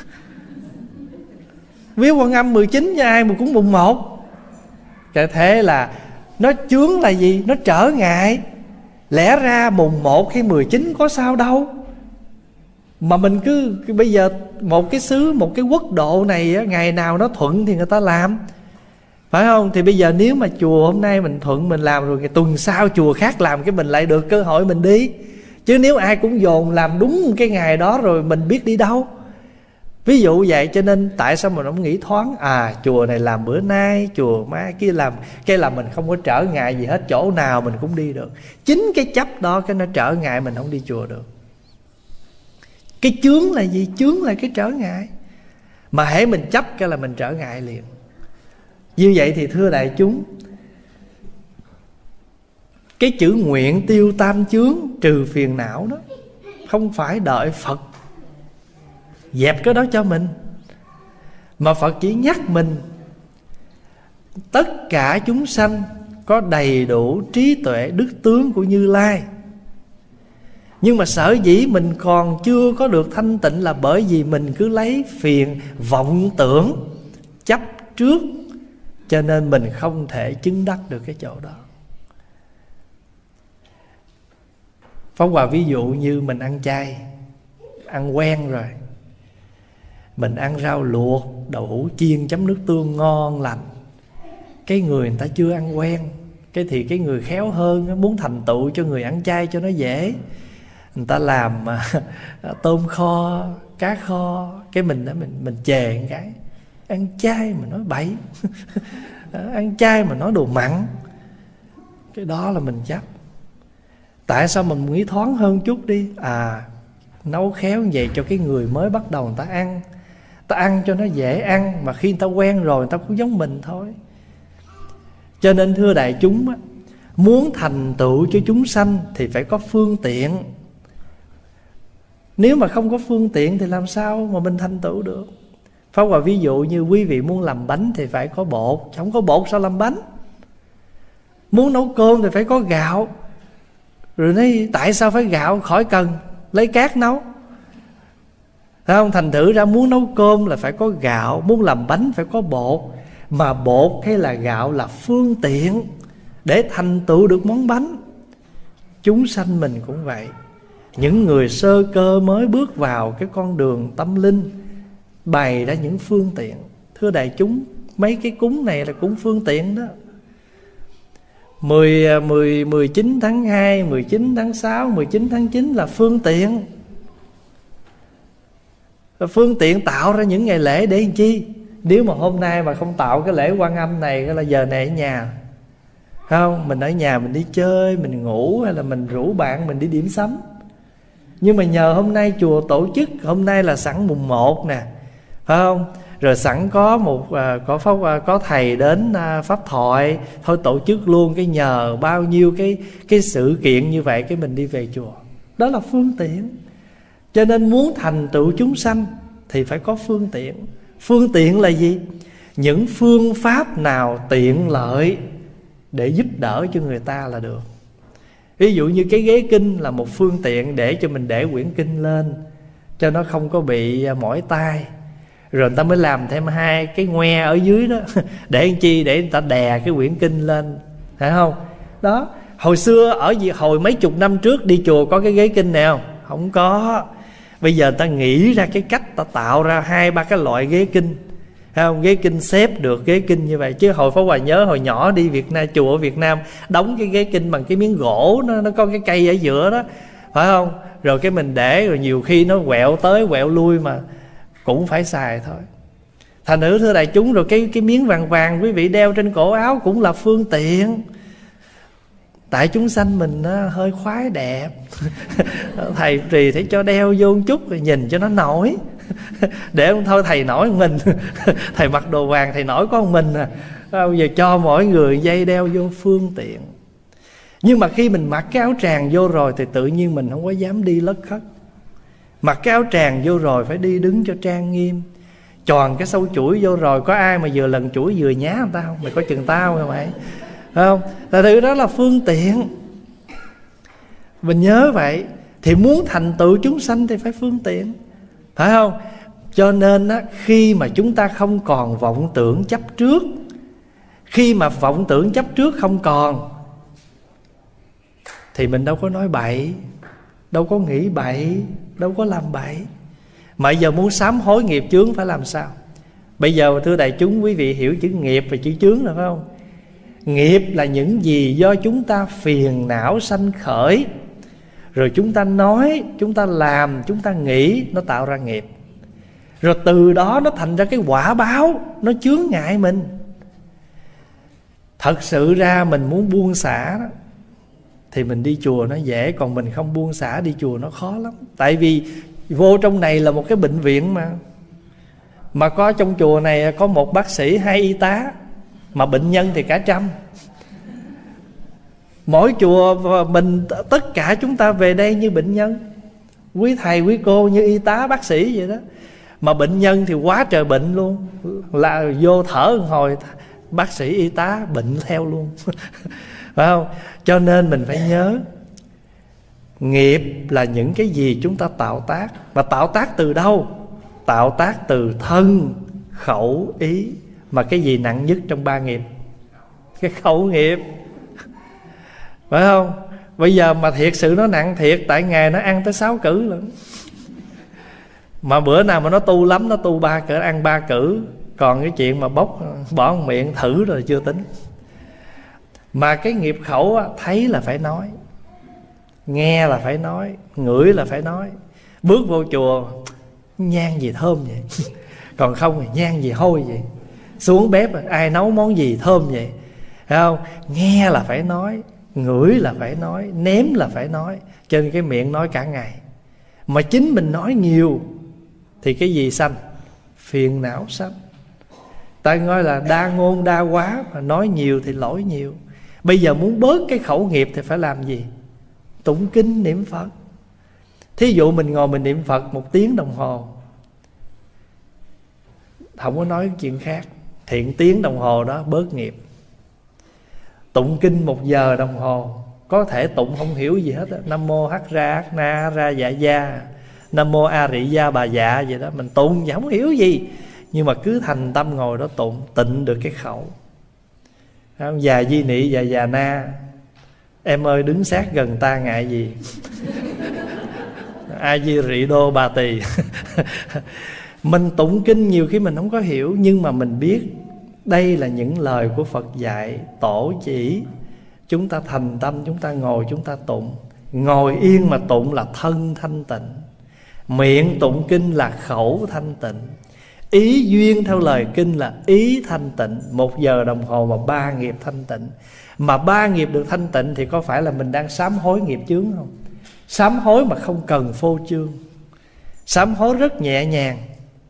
Speaker 2: Vía Quan Âm 19 cho ai mà cũng mùng 1? Cái thế là nó chướng là gì? Nó trở ngại. Lẽ ra mùng 1 hay 19 có sao đâu, mà mình cứ bây giờ một cái xứ, một cái quốc độ này á, ngày nào nó thuận thì người ta làm, phải không? Thì bây giờ nếu mà chùa hôm nay mình thuận mình làm, rồi tuần sau chùa khác làm, cái mình lại được cơ hội mình đi. Chứ nếu ai cũng dồn làm đúng cái ngày đó rồi mình biết đi đâu. Ví dụ vậy. Cho nên tại sao mình không nghĩ thoáng, chùa này làm bữa nay, chùa mai kia làm, cái là mình không có trở ngại gì hết, chỗ nào mình cũng đi được. Chính cái chấp đó cái nó trở ngại mình không đi chùa được. Cái chướng là gì? Chướng là cái trở ngại. Mà hễ mình chấp cái là mình trở ngại liền. Như vậy thì thưa đại chúng, cái chữ nguyện tiêu tam chướng, trừ phiền não đó, không phải đợi Phật dẹp cái đó cho mình, mà Phật chỉ nhắc mình tất cả chúng sanh có đầy đủ trí tuệ đức tướng của Như Lai. Nhưng mà sở dĩ mình còn chưa có được thanh tịnh là bởi vì mình cứ lấy phiền vọng tưởng chấp trước, cho nên mình không thể chứng đắc được cái chỗ đó. Pháp Hòa ví dụ như mình ăn chay, ăn quen rồi, mình ăn rau luộc, đậu hũ chiên chấm nước tương ngon lành. Cái người ta chưa ăn quen, thì cái người khéo hơn muốn thành tựu cho người ăn chay cho nó dễ, người ta làm tôm kho, cá kho, cái mình chề một cái, ăn chay mà nói bậy ăn chay mà nói đồ mặn, cái đó là mình chấp. Tại sao mình nghĩ thoáng hơn chút đi? Nấu khéo như vậy cho cái người mới bắt đầu người ta ăn, ta ăn cho nó dễ ăn, mà khi người ta quen rồi người ta cũng giống mình thôi. Cho nên thưa đại chúng, Muốn thành tựu cho chúng sanh thì phải có phương tiện. Nếu mà không có phương tiện thì làm sao mà mình thành tựu được? Pháp Hòa ví dụ như quý vị muốn làm bánh thì phải có bột, không có bột sao làm bánh? Muốn nấu cơm thì phải có gạo. Rồi nói tại sao phải gạo, khỏi cần lấy cát nấu. Thấy không? Thành thử ra muốn nấu cơm là phải có gạo, muốn làm bánh phải có bột. Mà bột hay là gạo là phương tiện để thành tựu được món bánh. Chúng sanh mình cũng vậy. Những người sơ cơ mới bước vào cái con đường tâm linh bày ra những phương tiện. Thưa đại chúng, mấy cái cúng này là cúng phương tiện đó. 19 tháng 2, 19 tháng 6, 19 tháng 9 là phương tiện. Phương tiện tạo ra những ngày lễ để làm chi? Nếu mà hôm nay mà không tạo cái lễ Quan Âm này là giờ này ở nhà, không? Mình ở nhà mình đi chơi, mình ngủ, hay là mình rủ bạn mình đi điểm sắm. Nhưng mà nhờ hôm nay chùa tổ chức, hôm nay là sẵn mùng 1 nè, phải không? Rồi sẵn có có thầy đến pháp thoại, thôi tổ chức luôn, cái nhờ bao nhiêu cái sự kiện như vậy, cái mình đi về chùa. Đó là phương tiện. Cho nên muốn thành tựu chúng sanh thì phải có phương tiện. Phương tiện là gì? Những phương pháp nào tiện lợi để giúp đỡ cho người ta là được. Ví dụ như cái ghế kinh là một phương tiện để cho mình để quyển kinh lên cho nó không có bị mỏi tay. Rồi người ta mới làm thêm 2 cái ngoe ở dưới đó để làm chi? Để người ta đè cái quyển kinh lên, phải không? Đó. Hồi xưa hồi mấy chục năm trước đi chùa có cái ghế kinh nào? Không có. Bây giờ ta nghĩ ra cái cách ta tạo ra 2-3 cái loại ghế kinh, thấy không? Ghế kinh xếp được ghế kinh như vậy. Chứ hồi Pháp Hòa nhớ hồi nhỏ đi chùa ở Việt Nam đóng cái ghế kinh bằng cái miếng gỗ, nó có cái cây ở giữa đó, phải không? Rồi cái mình để, rồi nhiều khi nó quẹo tới quẹo lui mà cũng phải xài thôi. Thành thử thưa đại chúng, rồi cái miếng vàng vàng quý vị đeo trên cổ áo cũng là phương tiện. Tại chúng sanh mình hơi khoái đẹp thầy trì phải cho đeo vô một chút rồi nhìn cho nó nổi để không thôi thầy nổi mình thầy mặc đồ vàng thầy nổi có một mình bây giờ cho mỗi người dây đeo vô phương tiện. Nhưng mà khi mình mặc cái áo tràng vô rồi thì tự nhiên mình không có dám đi lất khất. Mặc cái áo tràng vô rồi phải đi đứng cho trang nghiêm. Tròn cái sâu chuỗi vô rồi, có ai mà vừa lần chuỗi vừa nhá người ta không? Mày có chừng tao không mày? Không? Là thứ đó là phương tiện. Mình nhớ vậy. Thì muốn thành tựu chúng sanh thì phải phương tiện, phải không? Cho nên khi mà chúng ta không còn vọng tưởng chấp trước, khi mà vọng tưởng chấp trước không còn thì mình đâu có nói bậy, đâu có nghĩ bậy, đâu có làm bậy. Mà giờ muốn sám hối nghiệp chướng phải làm sao? Bây giờ thưa đại chúng, quý vị hiểu chữ nghiệp và chữ chướng rồi phải không? Nghiệp là những gì do chúng ta phiền não sanh khởi, rồi chúng ta nói, chúng ta làm, chúng ta nghĩ, nó tạo ra nghiệp. Rồi từ đó nó thành ra cái quả báo, nó chướng ngại mình. Thật sự ra mình muốn buông xả đó, thì mình đi chùa nó dễ. Còn mình không buông xả đi chùa nó khó lắm. Tại vì vô trong này là một cái bệnh viện mà có trong chùa này có một bác sĩ, 2 y tá, mà bệnh nhân thì cả trăm. Mỗi chùa mình, tất cả chúng ta về đây như bệnh nhân, quý thầy quý cô như y tá bác sĩ vậy đó. Mà bệnh nhân thì quá trời bệnh luôn, là vô thở một hồi bác sĩ y tá bệnh theo luôn phải không? Cho nên mình phải nhớ, nghiệp là những cái gì chúng ta tạo tác. Mà tạo tác từ đâu? Tạo tác từ thân, khẩu, ý. Mà cái gì nặng nhất trong 3 nghiệp? Cái khẩu nghiệp, phải không? Bây giờ mà thiệt sự nó nặng thiệt, tại ngày nó ăn tới 6 cữ lận. Mà bữa nào mà nó tu lắm, nó tu 3 cữ, ăn 3 cữ. Còn cái chuyện mà bốc bỏ miệng thử rồi chưa tính. Mà cái nghiệp khẩu thấy là phải nói, nghe là phải nói, ngửi là phải nói. Bước vô chùa, nhang gì thơm vậy còn không thì nhang gì hôi vậy. Xuống bếp ai nấu món gì thơm vậy, phải không? Nghe là phải nói, ngửi là phải nói, nếm là phải nói. Trên cái miệng nói cả ngày. Mà chính mình nói nhiều thì cái gì sanh? Phiền não sanh. Ta nói là đa ngôn đa quá, mà nói nhiều thì lỗi nhiều. Bây giờ muốn bớt cái khẩu nghiệp thì phải làm gì? Tụng kinh niệm Phật. Thí dụ mình ngồi mình niệm Phật 1 tiếng đồng hồ, không có nói chuyện khác, thiện tiếng đồng hồ đó bớt nghiệp. Tụng kinh 1 giờ đồng hồ, có thể tụng không hiểu gì hết á. Nam mô Hắc Ra Hắc Na Hắc Ra Dạ Gia, Nam mô A Rị Gia Bà Dạ vậy đó. Mình tụng thì không hiểu gì, nhưng mà cứ thành tâm ngồi đó tụng, tịnh được cái khẩu. Già Di Nị và Già Na, em ơi đứng sát gần ta ngại gì. A Di Rị Đô Bà Tỳ. Mình tụng kinh nhiều khi mình không có hiểu, nhưng mà mình biết đây là những lời của Phật dạy, tổ chỉ. Chúng ta thành tâm, chúng ta ngồi, chúng ta tụng. Ngồi yên mà tụng là thân thanh tịnh, miệng tụng kinh là khẩu thanh tịnh, ý duyên theo lời kinh là ý thanh tịnh. 1 giờ đồng hồ mà 3 nghiệp thanh tịnh. Mà 3 nghiệp được thanh tịnh thì có phải là mình đang sám hối nghiệp chướng không? Sám hối mà không cần phô trương, sám hối rất nhẹ nhàng.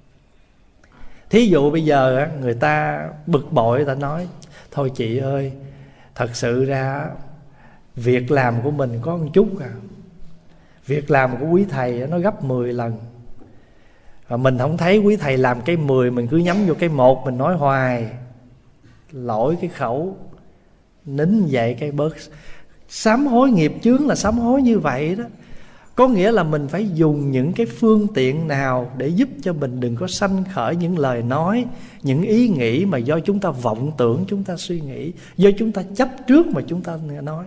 Speaker 2: Thí dụ bây giờ người ta bực bội, người ta nói thôi chị ơi, thật sự ra việc làm của mình có một chút à, việc làm của quý thầy nó gấp 10 lần. Và mình không thấy quý thầy làm cái 10, mình cứ nhắm vô cái 1, mình nói hoài. Lỗi cái khẩu, nín dậy cái bớt. Sám hối nghiệp chướng là sám hối như vậy đó. Có nghĩa là mình phải dùng những cái phương tiện nào để giúp cho mình đừng có sanh khởi những lời nói, những ý nghĩ mà do chúng ta vọng tưởng, chúng ta suy nghĩ, do chúng ta chấp trước mà chúng ta nói.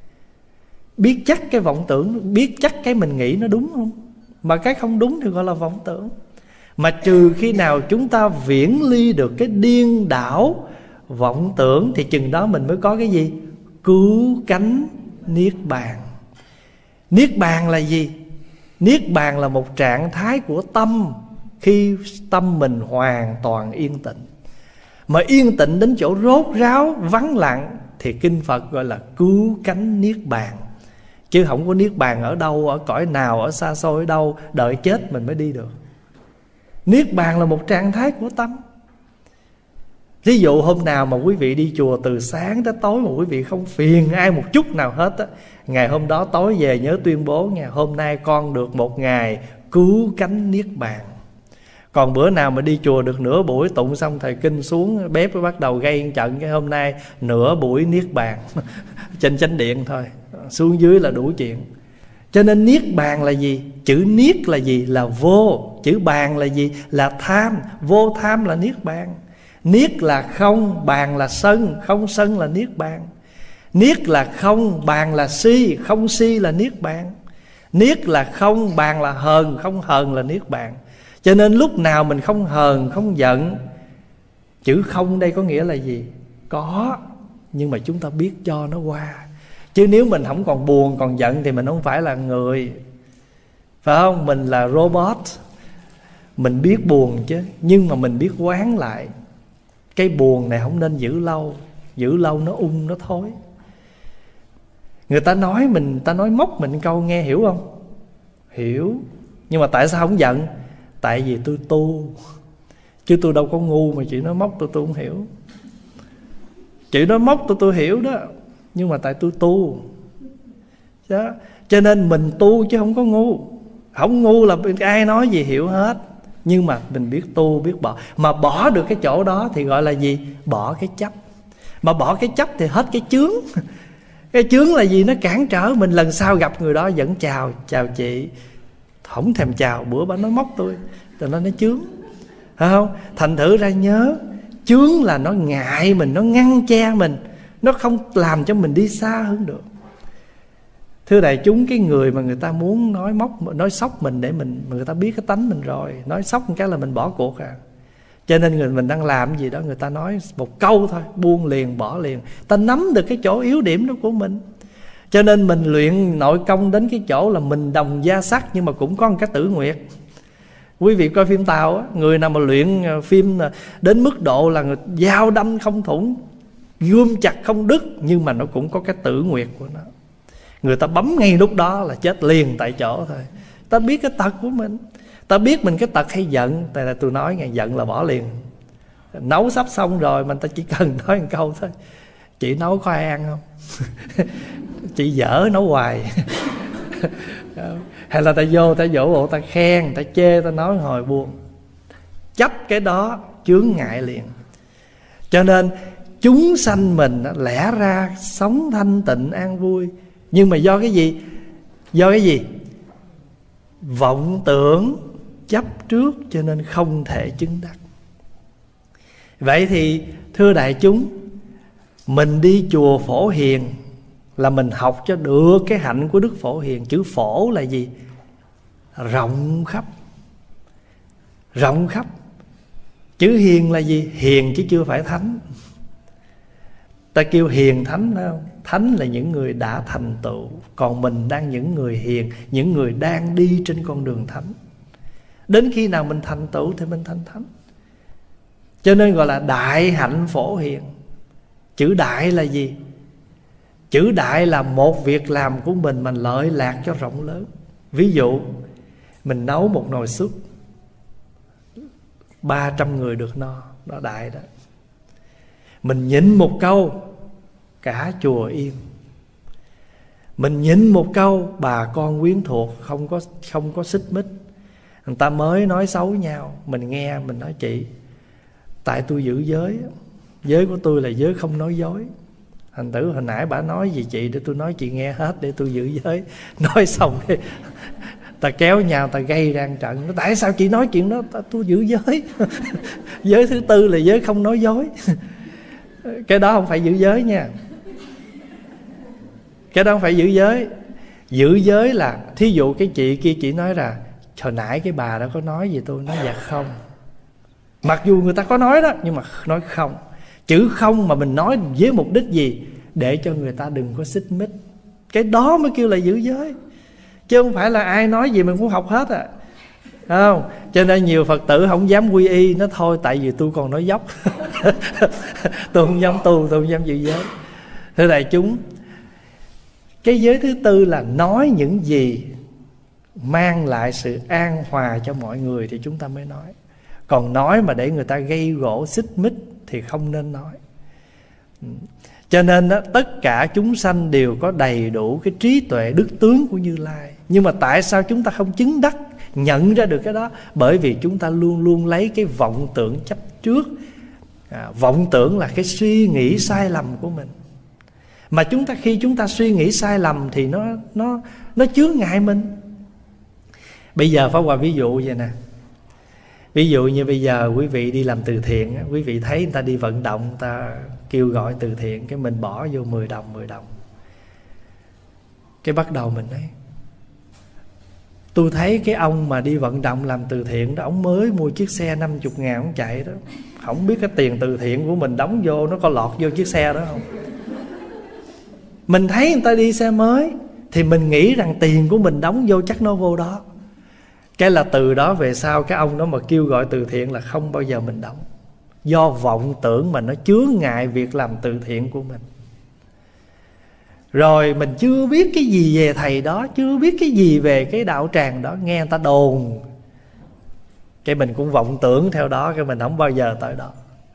Speaker 2: Biết chắc cái vọng tưởng, biết chắc cái mình nghĩ nó đúng không? Mà cái không đúng thì gọi là vọng tưởng. Mà trừ khi nào chúng ta viễn ly được cái điên đảo vọng tưởng thì chừng đó mình mới có cái gì? Cứu cánh Niết Bàn. Niết Bàn là gì? Niết Bàn là một trạng thái của tâm khi tâm mình hoàn toàn yên tĩnh. Mà yên tĩnh đến chỗ rốt ráo, vắng lặng thì kinh Phật gọi là cứu cánh Niết Bàn. Chứ không có Niết Bàn ở đâu, ở cõi nào, ở xa xôi ở đâu, đợi chết mình mới đi được. Niết Bàn là một trạng thái của tâm. Ví dụ hôm nào mà quý vị đi chùa từ sáng tới tối mà quý vị không phiền ai một chút nào hết á, ngày hôm đó tối về nhớ tuyên bố nha, hôm nay con được 1 ngày cứu cánh Niết Bàn. Còn bữa nào mà đi chùa được nửa buổi tụng xong thầy kinh xuống, bếp mới bắt đầu gây trận, cái hôm nay nửa buổi Niết Bàn. Trên chánh điện thôi, xuống dưới là đủ chuyện. Cho nên Niết Bàn là gì? Chữ Niết là gì? Là vô. Chữ Bàn là gì? Là tham. Vô tham là Niết Bàn. Niết là không, bàn là sân, không sân là Niết Bàn. Niết là không, bàn là si, không si là Niết Bàn. Niết là không, bàn là hờn, không hờn là Niết Bàn. Cho nên lúc nào mình không hờn, không giận. Chữ không đây có nghĩa là gì? Có, nhưng mà chúng ta biết cho nó qua. Chứ nếu mình không còn buồn, còn giận thì mình không phải là người, phải không? Mình là robot. Mình biết buồn chứ, nhưng mà mình biết quán lại. Cái buồn này không nên giữ lâu, giữ lâu nó nó thối. Người ta nói mình, ta nói móc mình câu nghe hiểu không? Hiểu. Nhưng mà tại sao không giận? Tại vì tôi tu. Chứ tôi đâu có ngu mà chị nói móc tôi không hiểu. Chị nói móc tôi hiểu đó, nhưng mà tại tôi tu đó. Cho nên mình tu chứ không có ngu. Không ngu là ai nói gì hiểu hết. Nhưng mà mình biết tu, biết bỏ. Mà bỏ được cái chỗ đó thì gọi là gì? Bỏ cái chấp. Mà bỏ cái chấp thì hết cái chướng. Cái chướng là gì? Nó cản trở mình. Lần sau gặp người đó vẫn chào, chào chị, không thèm chào, bữa bà nói móc tôi, thì nó chướng, phải không? Thành thử ra nhớ, chướng là nó ngại mình, nó ngăn che mình, nó không làm cho mình đi xa hơn được. Thưa đại chúng, cái người mà người ta muốn nói móc, nói sóc mình để người ta biết cái tánh mình rồi, nói sóc một cái là mình bỏ cuộc à. Cho nên mình đang làm gì đó, người ta nói một câu thôi, buông liền, bỏ liền. Ta nắm được cái chỗ yếu điểm đó của mình. Cho nên mình luyện nội công đến cái chỗ là mình đồng gia sắc, nhưng mà cũng có một cái tử nguyệt. Quý vị coi phim Tàu á, người nào mà luyện phim đến mức độ là người dao đâm không thủng, gươm chặt không đứt, nhưng mà nó cũng có cái tử nguyệt của nó. Người ta bấm ngay lúc đó là chết liền tại chỗ thôi. Ta biết cái tật của mình, ta biết mình cái tật hay giận. Tại là tôi nói ngày giận là bỏ liền. Nấu sắp xong rồi mà ta chỉ cần nói một câu thôi, Chị nấu có ai ăn không? Chị dở nấu hoài. Hay là ta vô ta dỗ bộ, ta khen, ta chê, ta nói hồi buồn. Chấp cái đó chướng ngại liền. Cho nên chúng sanh mình lẽ ra sống thanh tịnh an vui, nhưng mà do cái gì? Do cái gì? Vọng tưởng chấp trước, cho nên không thể chứng đắc. Vậy thì thưa đại chúng, mình đi chùa Phổ Hiền là mình học cho được cái hạnh của Đức Phổ Hiền. Chữ phổ là gì? Rộng khắp. Rộng khắp. Chữ hiền là gì? Hiền chứ chưa phải thánh. Ta kêu hiền thánh đâu. Thánh là những người đã thành tựu, còn mình đang những người hiền, những người đang đi trên con đường thánh. Đến khi nào mình thành tựu thì mình thành thánh. Cho nên gọi là đại hạnh Phổ Hiền. Chữ đại là gì? Chữ đại là một việc làm của mình mà lợi lạc cho rộng lớn. Ví dụ mình nấu một nồi súp 300 người được no, đó đại đó. Mình nhịn một câu cả chùa yên. Mình nhịn một câu bà con quyến thuộc không có xích mích. Người ta mới nói xấu nhau, mình nghe mình nói chị, tại tôi giữ giới, giới của tôi là giới không nói dối. Thành thử hồi nãy bà nói gì chị để tôi nói chị nghe hết, để tôi giữ giới. Nói xong đi, ta kéo nhau ta gây ra trận. Tại sao chị nói chuyện đó? Tôi giữ giới. Giới thứ tư là giới không nói dối. Cái đó không phải giữ giới nha. Cái đó không phải giữ giới. Giữ giới là thí dụ cái chị kia chị nói là hồi nãy cái bà đó có nói gì tôi? Nói dạ không. Mặc dù người ta có nói đó, nhưng mà nói không. Chữ không mà mình nói với mục đích gì? Để cho người ta đừng có xích mích. Cái đó mới kêu là giữ giới. Chứ không phải là ai nói gì mình cũng học hết à. Không? Cho nên nhiều Phật tử không dám quy y. Nó thôi tại vì tôi còn nói dốc. Tôi không dám tu, tôi không dám giữ giới. Thưa đại chúng, cái giới thứ tư là nói những gì mang lại sự an hòa cho mọi người thì chúng ta mới nói. Còn nói mà để người ta gây gỗ xích mích thì không nên nói. Cho nên đó, tất cả chúng sanh đều có đầy đủ cái trí tuệ đức tướng của Như Lai. Nhưng mà tại sao chúng ta không chứng đắc, nhận ra được cái đó? Bởi vì chúng ta luôn luôn lấy cái vọng tưởng chấp trước. Vọng tưởng là cái suy nghĩ sai lầm của mình. Mà khi chúng ta suy nghĩ sai lầm thì nó chướng ngại mình. Bây giờ Pháp Hòa ví dụ vậy nè. Ví dụ như bây giờ quý vị đi làm từ thiện, quý vị thấy người ta đi vận động, người ta kêu gọi từ thiện, cái mình bỏ vô 10 đồng. Cái bắt đầu mình nói, tôi thấy cái ông mà đi vận động làm từ thiện đó, ông mới mua chiếc xe 50.000 ông chạy đó. Không biết cái tiền từ thiện của mình đóng vô nó có lọt vô chiếc xe đó không? Mình thấy người ta đi xe mới thì mình nghĩ rằng tiền của mình đóng vô chắc nó vô đó. Cái là từ đó về sau cái ông đó mà kêu gọi từ thiện là không bao giờ mình đóng. Do vọng tưởng mà nó chướng ngại việc làm từ thiện của mình. Rồi mình chưa biết cái gì về thầy đó, chưa biết cái gì về cái đạo tràng đó, nghe người ta đồn, cái mình cũng vọng tưởng theo đó, cái mình không bao giờ tới đó.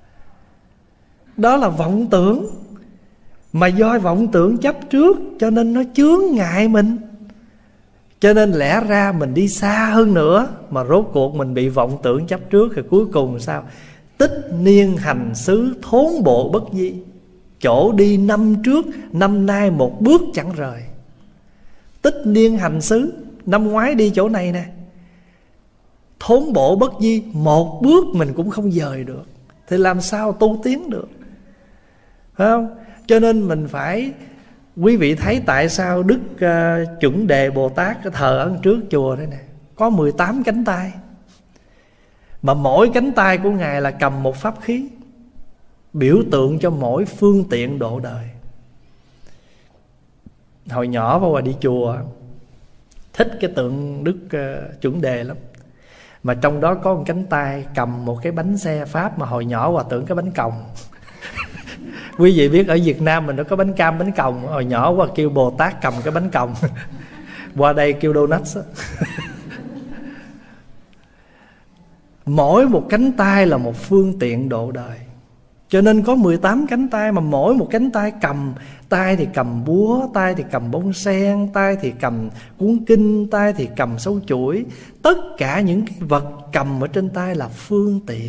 Speaker 2: Đó là vọng tưởng. Mà do vọng tưởng chấp trước cho nên nó chướng ngại mình. Cho nên lẽ ra mình đi xa hơn nữa, mà rốt cuộc mình bị vọng tưởng chấp trước. Thì cuối cùng sao? Tích niên hành xứ thốn bộ bất di. Chỗ đi năm trước, năm nay một bước chẳng rời. Tích niên hành xứ, năm ngoái đi chỗ này nè, thốn bộ bất di, một bước mình cũng không dời được. Thì làm sao tu tiến được? Phải không? Cho nên mình phải, quý vị thấy tại sao Đức Chuẩn Đề Bồ Tát cái thờ ở trước chùa đây nè, có 18 cánh tay. Mà mỗi cánh tay của Ngài là cầm một pháp khí, biểu tượng cho mỗi phương tiện độ đời. Hồi nhỏ Pháp Hòa đi chùa thích cái tượng Đức Chuẩn Đề lắm. Mà trong đó có một cánh tay cầm một cái bánh xe Pháp, mà hồi nhỏ Hòa tưởng cái bánh còng. Quý vị biết ở Việt Nam mình nó có bánh cam, bánh còng. Hồi nhỏ Hòa kêu Bồ Tát cầm cái bánh còng. Qua đây kêu donuts. Mỗi một cánh tay là một phương tiện độ đời. Cho nên có 18 cánh tay, mà mỗi một cánh tay cầm, tay thì cầm búa, tay thì cầm bông sen, tay thì cầm cuốn kinh, tay thì cầm sâu chuỗi. Tất cả những cái vật cầm ở trên tay là phương tiện.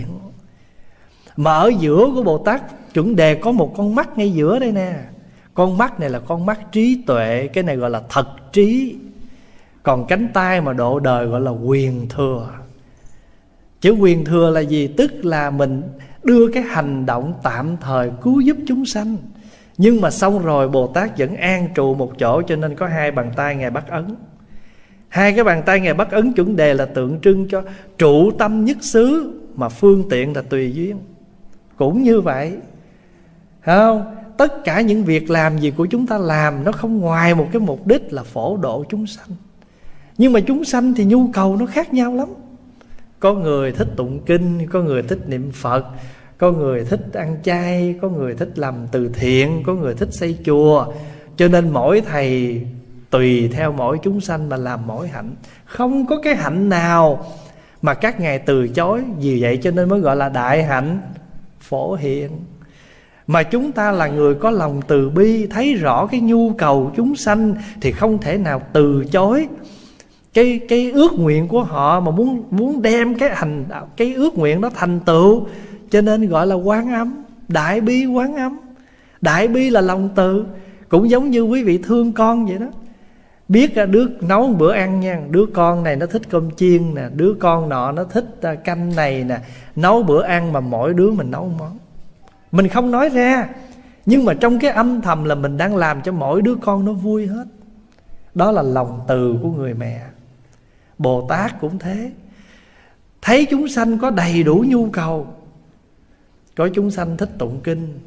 Speaker 2: Mà ở giữa của Bồ Tát Chuẩn Đề có một con mắt ngay giữa đây nè. Con mắt này là con mắt trí tuệ, cái này gọi là thật trí. Còn cánh tay mà độ đời gọi là quyền thừa. Chữ quyền thừa là gì? Tức là mình đưa cái hành động tạm thời cứu giúp chúng sanh, nhưng mà xong rồi Bồ Tát vẫn an trụ một chỗ, cho nên có hai bàn tay Ngài Bắt Ấn. Hai cái bàn tay Ngài Bắt Ấn Chuẩn Đề là tượng trưng cho trụ tâm nhất xứ, mà phương tiện là tùy duyên. Cũng như vậy, không? Tất cả những việc làm gì của chúng ta làm nó không ngoài một cái mục đích là phổ độ chúng sanh. Nhưng mà chúng sanh thì nhu cầu nó khác nhau lắm. Có người thích tụng kinh, có người thích niệm Phật, có người thích ăn chay, có người thích làm từ thiện, có người thích xây chùa. Cho nên mỗi thầy tùy theo mỗi chúng sanh mà làm mỗi hạnh. Không có cái hạnh nào mà các ngài từ chối. Vì vậy cho nên mới gọi là đại hạnh phổ hiện. Mà chúng ta là người có lòng từ bi, thấy rõ cái nhu cầu chúng sanh thì không thể nào từ chối cái ước nguyện của họ, mà muốn đem cái ước nguyện đó thành tựu. Cho nên gọi là Quán Âm, đại bi Quán Âm. Đại bi là lòng từ. Cũng giống như quý vị thương con vậy đó. Biết đứa nấu bữa ăn nha, đứa con này nó thích cơm chiên nè, đứa con nọ nó thích canh này nè. Nấu bữa ăn mà mỗi đứa mình nấu món, mình không nói ra, nhưng mà trong cái âm thầm là mình đang làm cho mỗi đứa con nó vui hết. Đó là lòng từ của người mẹ. Bồ Tát cũng thế. Thấy chúng sanh có đầy đủ nhu cầu. Có chúng sanh thích tụng kinh,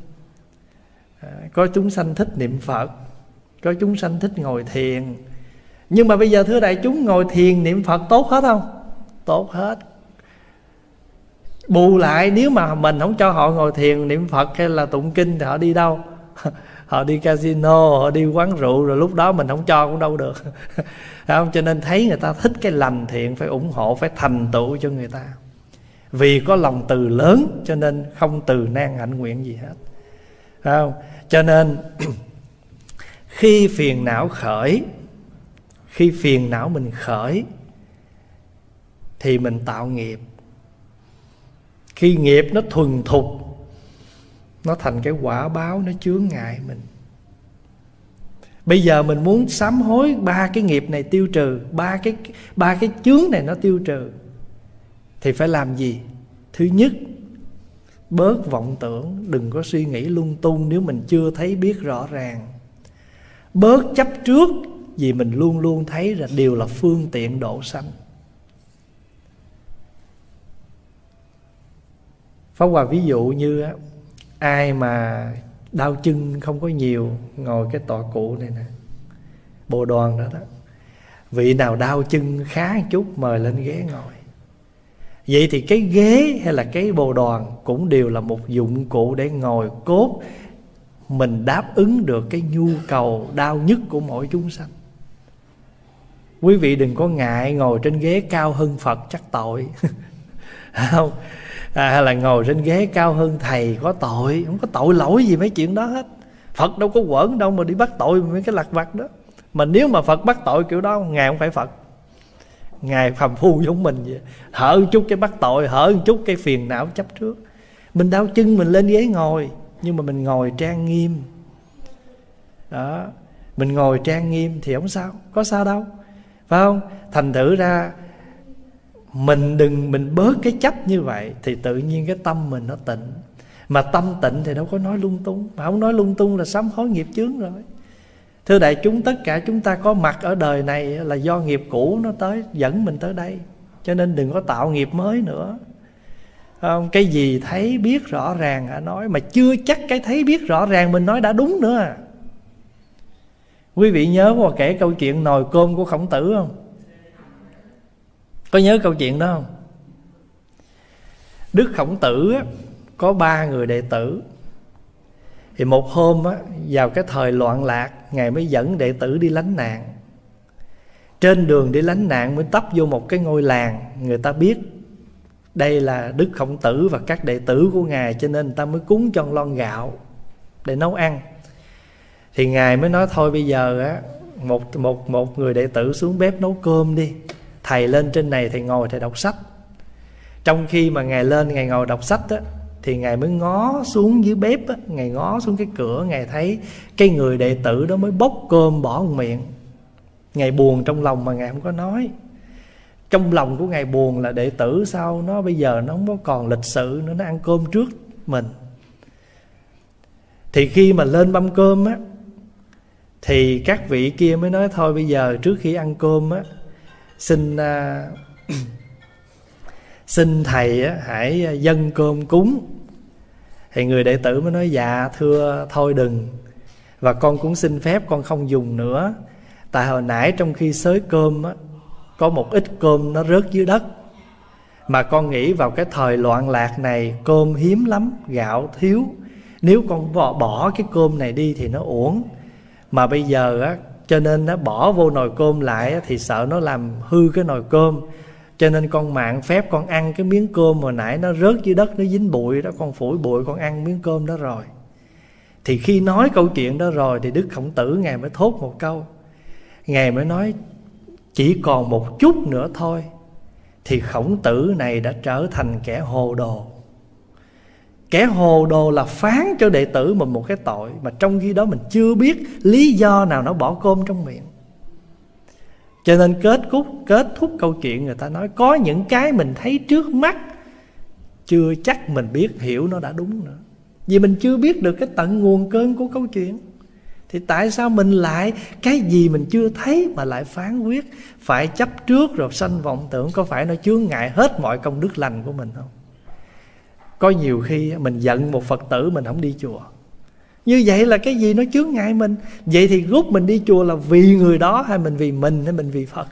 Speaker 2: có chúng sanh thích niệm Phật, có chúng sanh thích ngồi thiền. Nhưng mà bây giờ thưa đại chúng, ngồi thiền niệm Phật tốt hết không? Tốt hết. Bù lại nếu mà mình không cho họ ngồi thiền niệm Phật hay là tụng kinh thì họ đi đâu? Họ đi casino, họ đi quán rượu, rồi lúc đó mình không cho cũng đâu được. Không? Cho nên thấy người ta thích cái lành thiện phải ủng hộ, phải thành tựu cho người ta. Vì có lòng từ lớn cho nên không từ nan hạnh nguyện gì hết. Không? Cho nên khi phiền não khởi, khi phiền não mình khởi thì mình tạo nghiệp. Khi nghiệp nó thuần thục, nó thành cái quả báo, nó chướng ngại mình. Bây giờ mình muốn sám hối ba cái nghiệp này tiêu trừ, ba cái chướng này nó tiêu trừ, thì phải làm gì? Thứ nhất, bớt vọng tưởng, đừng có suy nghĩ lung tung nếu mình chưa thấy biết rõ ràng. Bớt chấp trước, vì mình luôn luôn thấy là đều là phương tiện độ sanh. Pháp Hòa ví dụ như ai mà đau chân không có nhiều, ngồi cái tọa cụ này nè, Bồ Đoàn đó đó. Vị nào đau chân khá một chút mời lên ghế ngồi. Vậy thì cái ghế hay là cái Bồ Đoàn cũng đều là một dụng cụ để ngồi cốt mình đáp ứng được cái nhu cầu đau nhất của mỗi chúng sanh. Quý vị đừng có ngại ngồi trên ghế cao hơn Phật chắc tội. Không? Hay là ngồi trên ghế cao hơn thầy có tội. Không có tội lỗi gì mấy chuyện đó hết. Phật đâu có quẩn đâu mà đi bắt tội mấy cái lặt vặt đó. Mà nếu mà Phật bắt tội kiểu đó, Ngài không phải Phật, Ngài phàm phu giống mình vậy. Hở một chút cái bắt tội, hở một chút cái phiền não chấp trước. Mình đau chân mình lên ghế ngồi, nhưng mà mình ngồi trang nghiêm đó. Mình ngồi trang nghiêm thì không sao, có sao đâu, phải không? Thành thử ra mình bớt cái chấp như vậy thì tự nhiên cái tâm mình nó tịnh. Mà tâm tịnh thì đâu có nói lung tung. Mà không nói lung tung là sám hối nghiệp chướng rồi. Thưa đại chúng, tất cả chúng ta có mặt ở đời này là do nghiệp cũ nó tới dẫn mình tới đây. Cho nên đừng có tạo nghiệp mới nữa. Cái gì thấy biết rõ ràng hả nói, mà chưa chắc cái thấy biết rõ ràng mình nói đã đúng nữa. Quý vị nhớ qua kể câu chuyện nồi cơm của Khổng Tử không? Có nhớ câu chuyện đó không? Đức Khổng Tử có 3 người đệ tử. Thì một hôm vào cái thời loạn lạc, Ngài mới dẫn đệ tử đi lánh nạn. Trên đường đi lánh nạn mới tấp vô một cái ngôi làng, người ta biết đây là Đức Khổng Tử và các đệ tử của Ngài, cho nên người ta mới cúng cho lon gạo để nấu ăn. Thì Ngài mới nói thôi bây giờ á, một người đệ tử xuống bếp nấu cơm đi, thầy lên trên này thầy ngồi thầy đọc sách. Trong khi mà Ngài lên Ngài ngồi đọc sách á, thì Ngài mới ngó xuống dưới bếp á, Ngài ngó xuống cái cửa, Ngài thấy cái người đệ tử đó mới bốc cơm bỏ vào miệng. Ngài buồn trong lòng mà Ngài không có nói. Trong lòng của Ngài buồn là đệ tử sao nó bây giờ nó không có còn lịch sự nữa, nó ăn cơm trước mình. Thì khi mà lên mâm cơm á, thì các vị kia mới nói thôi bây giờ trước khi ăn cơm á, xin thầy á, hãy dâng cơm cúng. Thì người đệ tử mới nói dạ thưa thôi đừng, và con cũng xin phép con không dùng nữa. Tại hồi nãy trong khi xới cơm á, có một ít cơm nó rớt dưới đất, mà con nghĩ vào cái thời loạn lạc này cơm hiếm lắm, gạo thiếu, nếu con bỏ cái cơm này đi thì nó uổng. Mà bây giờ á, cho nên nó bỏ vô nồi cơm lại á, thì sợ nó làm hư cái nồi cơm. Cho nên con mạn phép con ăn cái miếng cơm hồi nãy nó rớt dưới đất, nó dính bụi đó, con phủi bụi con ăn miếng cơm đó rồi. Thì khi nói câu chuyện đó rồi thì Đức Khổng Tử Ngài mới thốt một câu. Ngài mới nói chỉ còn một chút nữa thôi thì Khổng Tử này đã trở thành kẻ hồ đồ. Kẻ hồ đồ là phán cho đệ tử mình một cái tội, mà trong khi đó mình chưa biết lý do nào nó bỏ cơm trong miệng. Cho nên kết thúc câu chuyện người ta nói có những cái mình thấy trước mắt chưa chắc mình biết hiểu nó đã đúng nữa, vì mình chưa biết được cái tận nguồn cơn của câu chuyện. Thì tại sao mình lại cái gì mình chưa thấy mà lại phán quyết, phải chấp trước rồi sanh vọng tưởng? Có phải nó chướng ngại hết mọi công đức lành của mình không? Có nhiều khi mình giận một Phật tử mình không đi chùa, như vậy là cái gì nó chướng ngại mình? Vậy thì rút mình đi chùa là vì người đó, hay mình vì mình, hay mình vì Phật?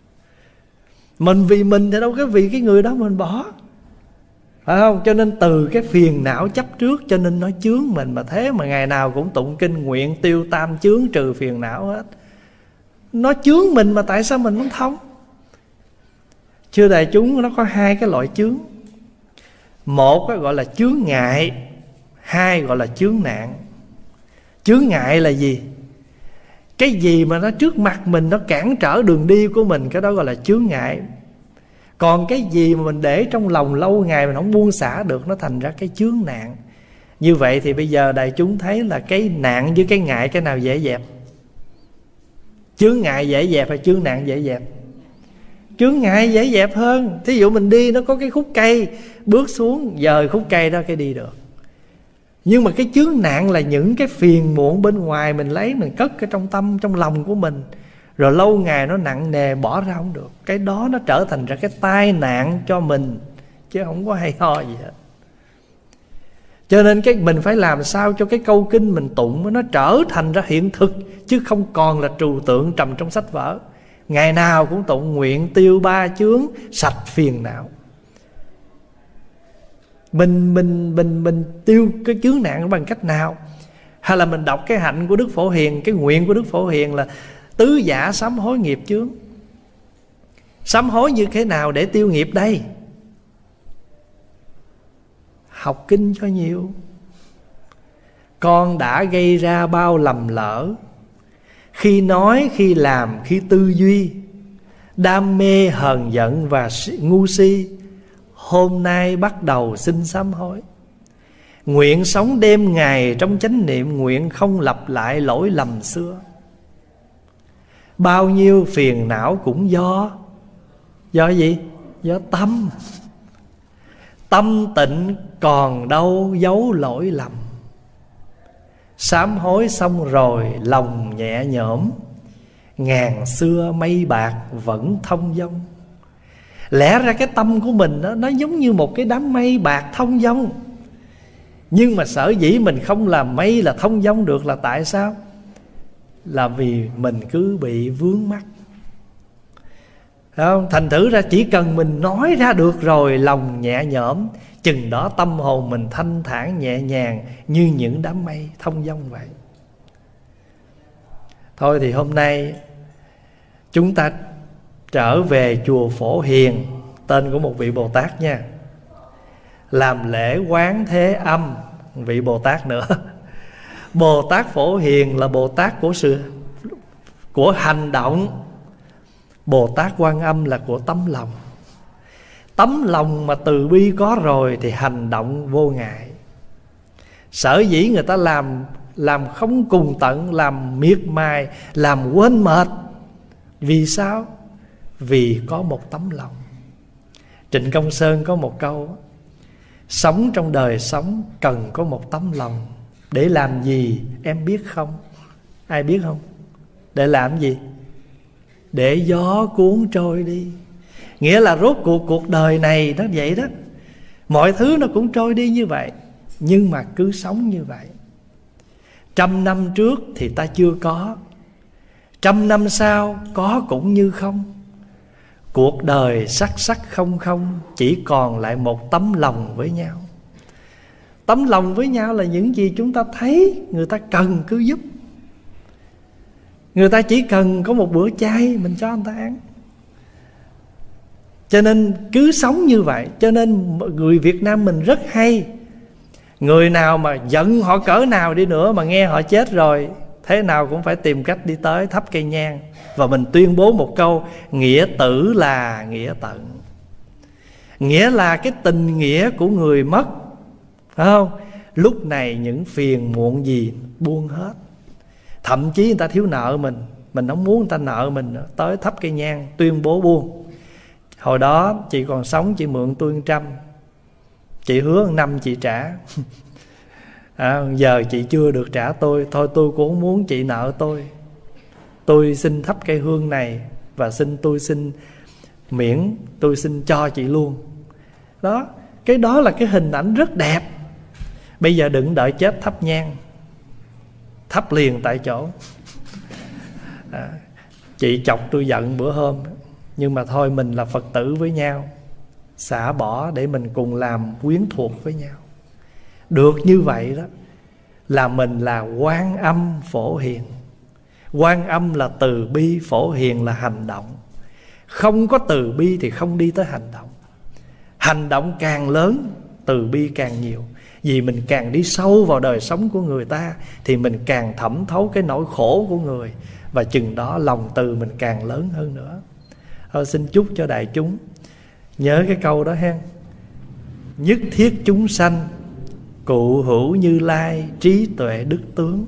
Speaker 2: Mình vì mình thì đâu có vì cái người đó mình bỏ, phải không? Cho nên từ cái phiền não chấp trước cho nên nó chướng mình. Mà thế mà ngày nào cũng tụng kinh nguyện tiêu tam chướng trừ phiền não hết. Nó chướng mình mà tại sao mình không thông? Chư đại chúng, nó có hai cái loại chướng. Một gọi là chướng ngại, hai gọi là chướng nạn. Chướng ngại là gì? Cái gì mà nó trước mặt mình, nó cản trở đường đi của mình, cái đó gọi là chướng ngại. Còn cái gì mà mình để trong lòng lâu ngày mình không buông xả được, nó thành ra cái chướng nạn. Như vậy thì bây giờ đại chúng thấy là cái nạn với cái ngại cái nào dễ dẹp? Chướng ngại dễ dẹp hay chướng nạn dễ dẹp? Chướng ngại dễ dẹp hơn. Thí dụ mình đi nó có cái khúc cây, bước xuống dời khúc cây đó cái đi được. Nhưng mà cái chướng nạn là những cái phiền muộn bên ngoài mình lấy mình cất cái trong tâm, trong lòng của mình, rồi lâu ngày nó nặng nề bỏ ra không được. Cái đó nó trở thành ra cái tai nạn cho mình, chứ không có hay ho gì hết. Cho nên mình phải làm sao cho cái câu kinh mình tụng nó trở thành ra hiện thực, chứ không còn là trừu tượng trầm trong sách vở. Ngày nào cũng tụng nguyện tiêu ba chướng sạch phiền não. Mình tiêu cái chướng nạn bằng cách nào? Hay là mình đọc cái hạnh của Đức Phổ Hiền, cái nguyện của Đức Phổ Hiền là tứ giả sám hối nghiệp chướng. Sám hối như thế nào để tiêu nghiệp đây? Học kinh cho nhiều. Con đã gây ra bao lầm lỡ, khi nói, khi làm, khi tư duy, đam mê, hờn giận và ngu si. Hôm nay bắt đầu xin sám hối. Nguyện sống đêm ngày trong chánh niệm, nguyện không lặp lại lỗi lầm xưa. Bao nhiêu phiền não cũng do gì? Do tâm. Tâm tịnh còn đâu giấu lỗi lầm. Sám hối xong rồi lòng nhẹ nhõm, ngàn xưa mây bạc vẫn thông dong. Lẽ ra cái tâm của mình đó, nó giống như một cái đám mây bạc thông dong. Nhưng mà sở dĩ mình không làm mây là thông dong được là tại sao? Là vì mình cứ bị vướng mắc, không? Thành thử ra chỉ cần mình nói ra được rồi, lòng nhẹ nhõm, chừng đó tâm hồn mình thanh thản nhẹ nhàng như những đám mây thông dong vậy. Thôi thì hôm nay chúng ta trở về chùa Phổ Hiền, tên của một vị Bồ Tát nha. làm lễ Quán Thế Âm, vị Bồ Tát nữa. Bồ Tát Phổ Hiền là Bồ Tát của hành động. Bồ Tát Quan Âm là của tấm lòng. Tấm lòng mà từ bi có rồi thì hành động vô ngại. Sở dĩ người ta làm không cùng tận, làm miệt mài, làm quên mệt. Vì sao? Vì có một tấm lòng. Trịnh Công Sơn có một câu: sống trong đời sống cần có một tấm lòng. Để làm gì em biết không? Ai biết không? Để làm gì? Để gió cuốn trôi đi. Nghĩa là rốt cuộc đời này nó vậy đó. Mọi thứ nó cũng trôi đi như vậy, nhưng mà cứ sống như vậy. 100 năm trước thì ta chưa có, 100 năm sau có cũng như không. Cuộc đời sắc sắc không không, chỉ còn lại một tấm lòng với nhau. Tấm lòng với nhau là những gì chúng ta thấy người ta cần cứ giúp. Người ta chỉ cần có một bữa chay mình cho người ta ăn. Cho nên cứ sống như vậy. Cho nên người Việt Nam mình rất hay. Người nào mà giận họ cỡ nào đi nữa, mà nghe họ chết rồi, thế nào cũng phải tìm cách đi tới thắp cây nhang. Và mình tuyên bố một câu: nghĩa tử là nghĩa tận. Nghĩa là cái tình nghĩa của người mất, phải không? Lúc này những phiền muộn gì buông hết. Thậm chí người ta thiếu nợ mình không muốn người ta nợ mình nữa, tới thắp cây nhang tuyên bố buông. Hồi đó chị còn sống, chị mượn tôi 100, chị hứa 1 năm chị trả. Giờ chị chưa được trả tôi, thôi tôi cũng không muốn chị nợ tôi. Tôi xin thắp cây hương này và tôi xin miễn, tôi xin cho chị luôn. Đó, cái đó là cái hình ảnh rất đẹp. Bây giờ đừng đợi chết thắp nhang, thắp liền tại chỗ. Chị chọc tôi giận bữa hôm, nhưng mà thôi, mình là Phật tử với nhau, xả bỏ để mình cùng làm quyến thuộc với nhau. Được như vậy đó là mình là Quan Âm Phổ Hiền. Quan Âm là từ bi, Phổ Hiền là hành động. Không có từ bi thì không đi tới hành động. Hành động càng lớn, từ bi càng nhiều. Vì mình càng đi sâu vào đời sống của người ta thì mình càng thẩm thấu cái nỗi khổ của người, và chừng đó lòng từ mình càng lớn hơn nữa. Xin chúc cho đại chúng nhớ cái câu đó ha: nhất thiết chúng sanh cụ hữu Như Lai, trí tuệ đức tướng.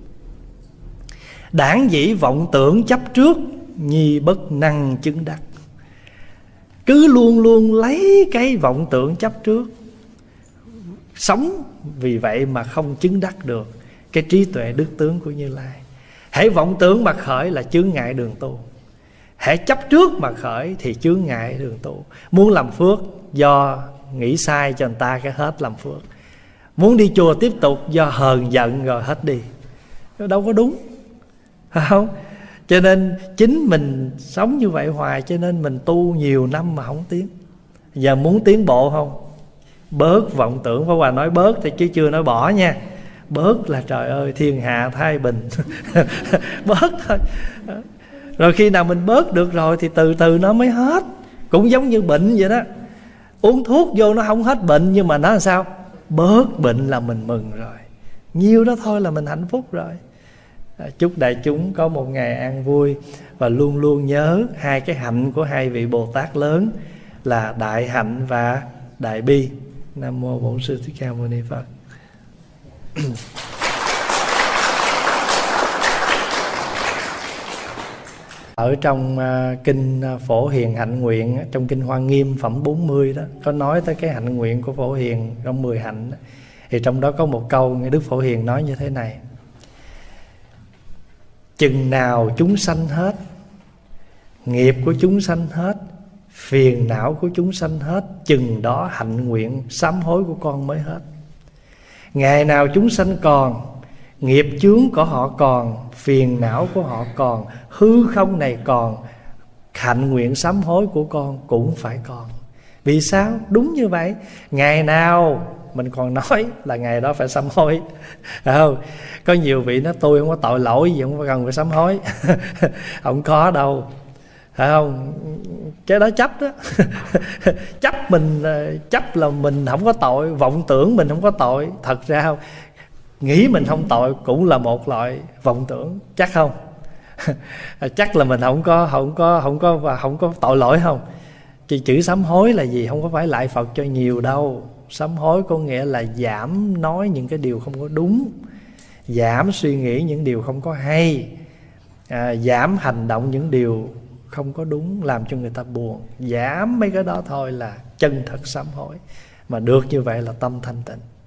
Speaker 2: Đảng dĩ vọng tưởng chấp trước, nhi bất năng chứng đắc. Cứ luôn luôn lấy cái vọng tưởng chấp trước, sống vì vậy mà không chứng đắc được cái trí tuệ đức tướng của Như Lai. Hễ vọng tưởng mà khởi là chướng ngại đường tu. Hễ chấp trước mà khởi thì chướng ngại đường tu. Muốn làm phước do nghĩ sai cho người ta cái hết làm phước. Muốn đi chùa tiếp tục do hờn giận rồi hết đi. Đâu có đúng, phải không? Cho nên chính mình sống như vậy hoài, cho nên mình tu nhiều năm mà không tiến. Giờ muốn tiến bộ không? Bớt vọng tưởng. Pháp Hòa nói bớt thì chứ chưa nói bỏ nha. Bớt là trời ơi thiên hạ thái bình. Bớt thôi. Rồi khi nào mình bớt được rồi thì từ từ nó mới hết. Cũng giống như bệnh vậy đó. Uống thuốc vô nó không hết bệnh, nhưng mà nó làm sao? Bớt bệnh là mình mừng rồi. Nhiêu đó thôi là mình hạnh phúc rồi. Chúc đại chúng có một ngày an vui, và luôn luôn nhớ hai cái hạnh của hai vị Bồ Tát lớn là đại hạnh và đại bi. Nam mô Bổn Sư Thích Ca Mâu Ni Phật. Ở trong kinh Phổ Hiền hạnh nguyện, trong kinh Hoa Nghiêm phẩm 40 đó, có nói tới cái hạnh nguyện của Phổ Hiền trong 10 hạnh đó. Thì trong đó có một câu Ngài Đức Phổ Hiền nói như thế này: chừng nào chúng sanh hết, nghiệp của chúng sanh hết, phiền não của chúng sanh hết, chừng đó hạnh nguyện sám hối của con mới hết. Ngày nào chúng sanh còn, nghiệp chướng của họ còn, phiền não của họ còn, hư không này còn, hạnh nguyện sám hối của con cũng phải còn. Vì sao? Đúng như vậy. Ngày nào mình còn nói là ngày đó phải sám hối. Không? Có nhiều vị nói tôi không có tội lỗi gì, không có cần phải sám hối. Không có đâu. phải không? Cái đó chấp đó. Chấp là mình không có tội, vọng tưởng mình không có tội. Thật ra không, nghĩ mình không tội cũng là một loại vọng tưởng, chắc không? Chắc là mình không có tội lỗi không? Chữ sám hối là gì? Không có phải lại Phật cho nhiều đâu. Sám hối có nghĩa là giảm nói những cái điều không có đúng, giảm suy nghĩ những điều không có hay, giảm hành động những điều không có đúng làm cho người ta buồn. Giảm mấy cái đó thôi là chân thật sám hối. Mà được như vậy là tâm thanh tịnh.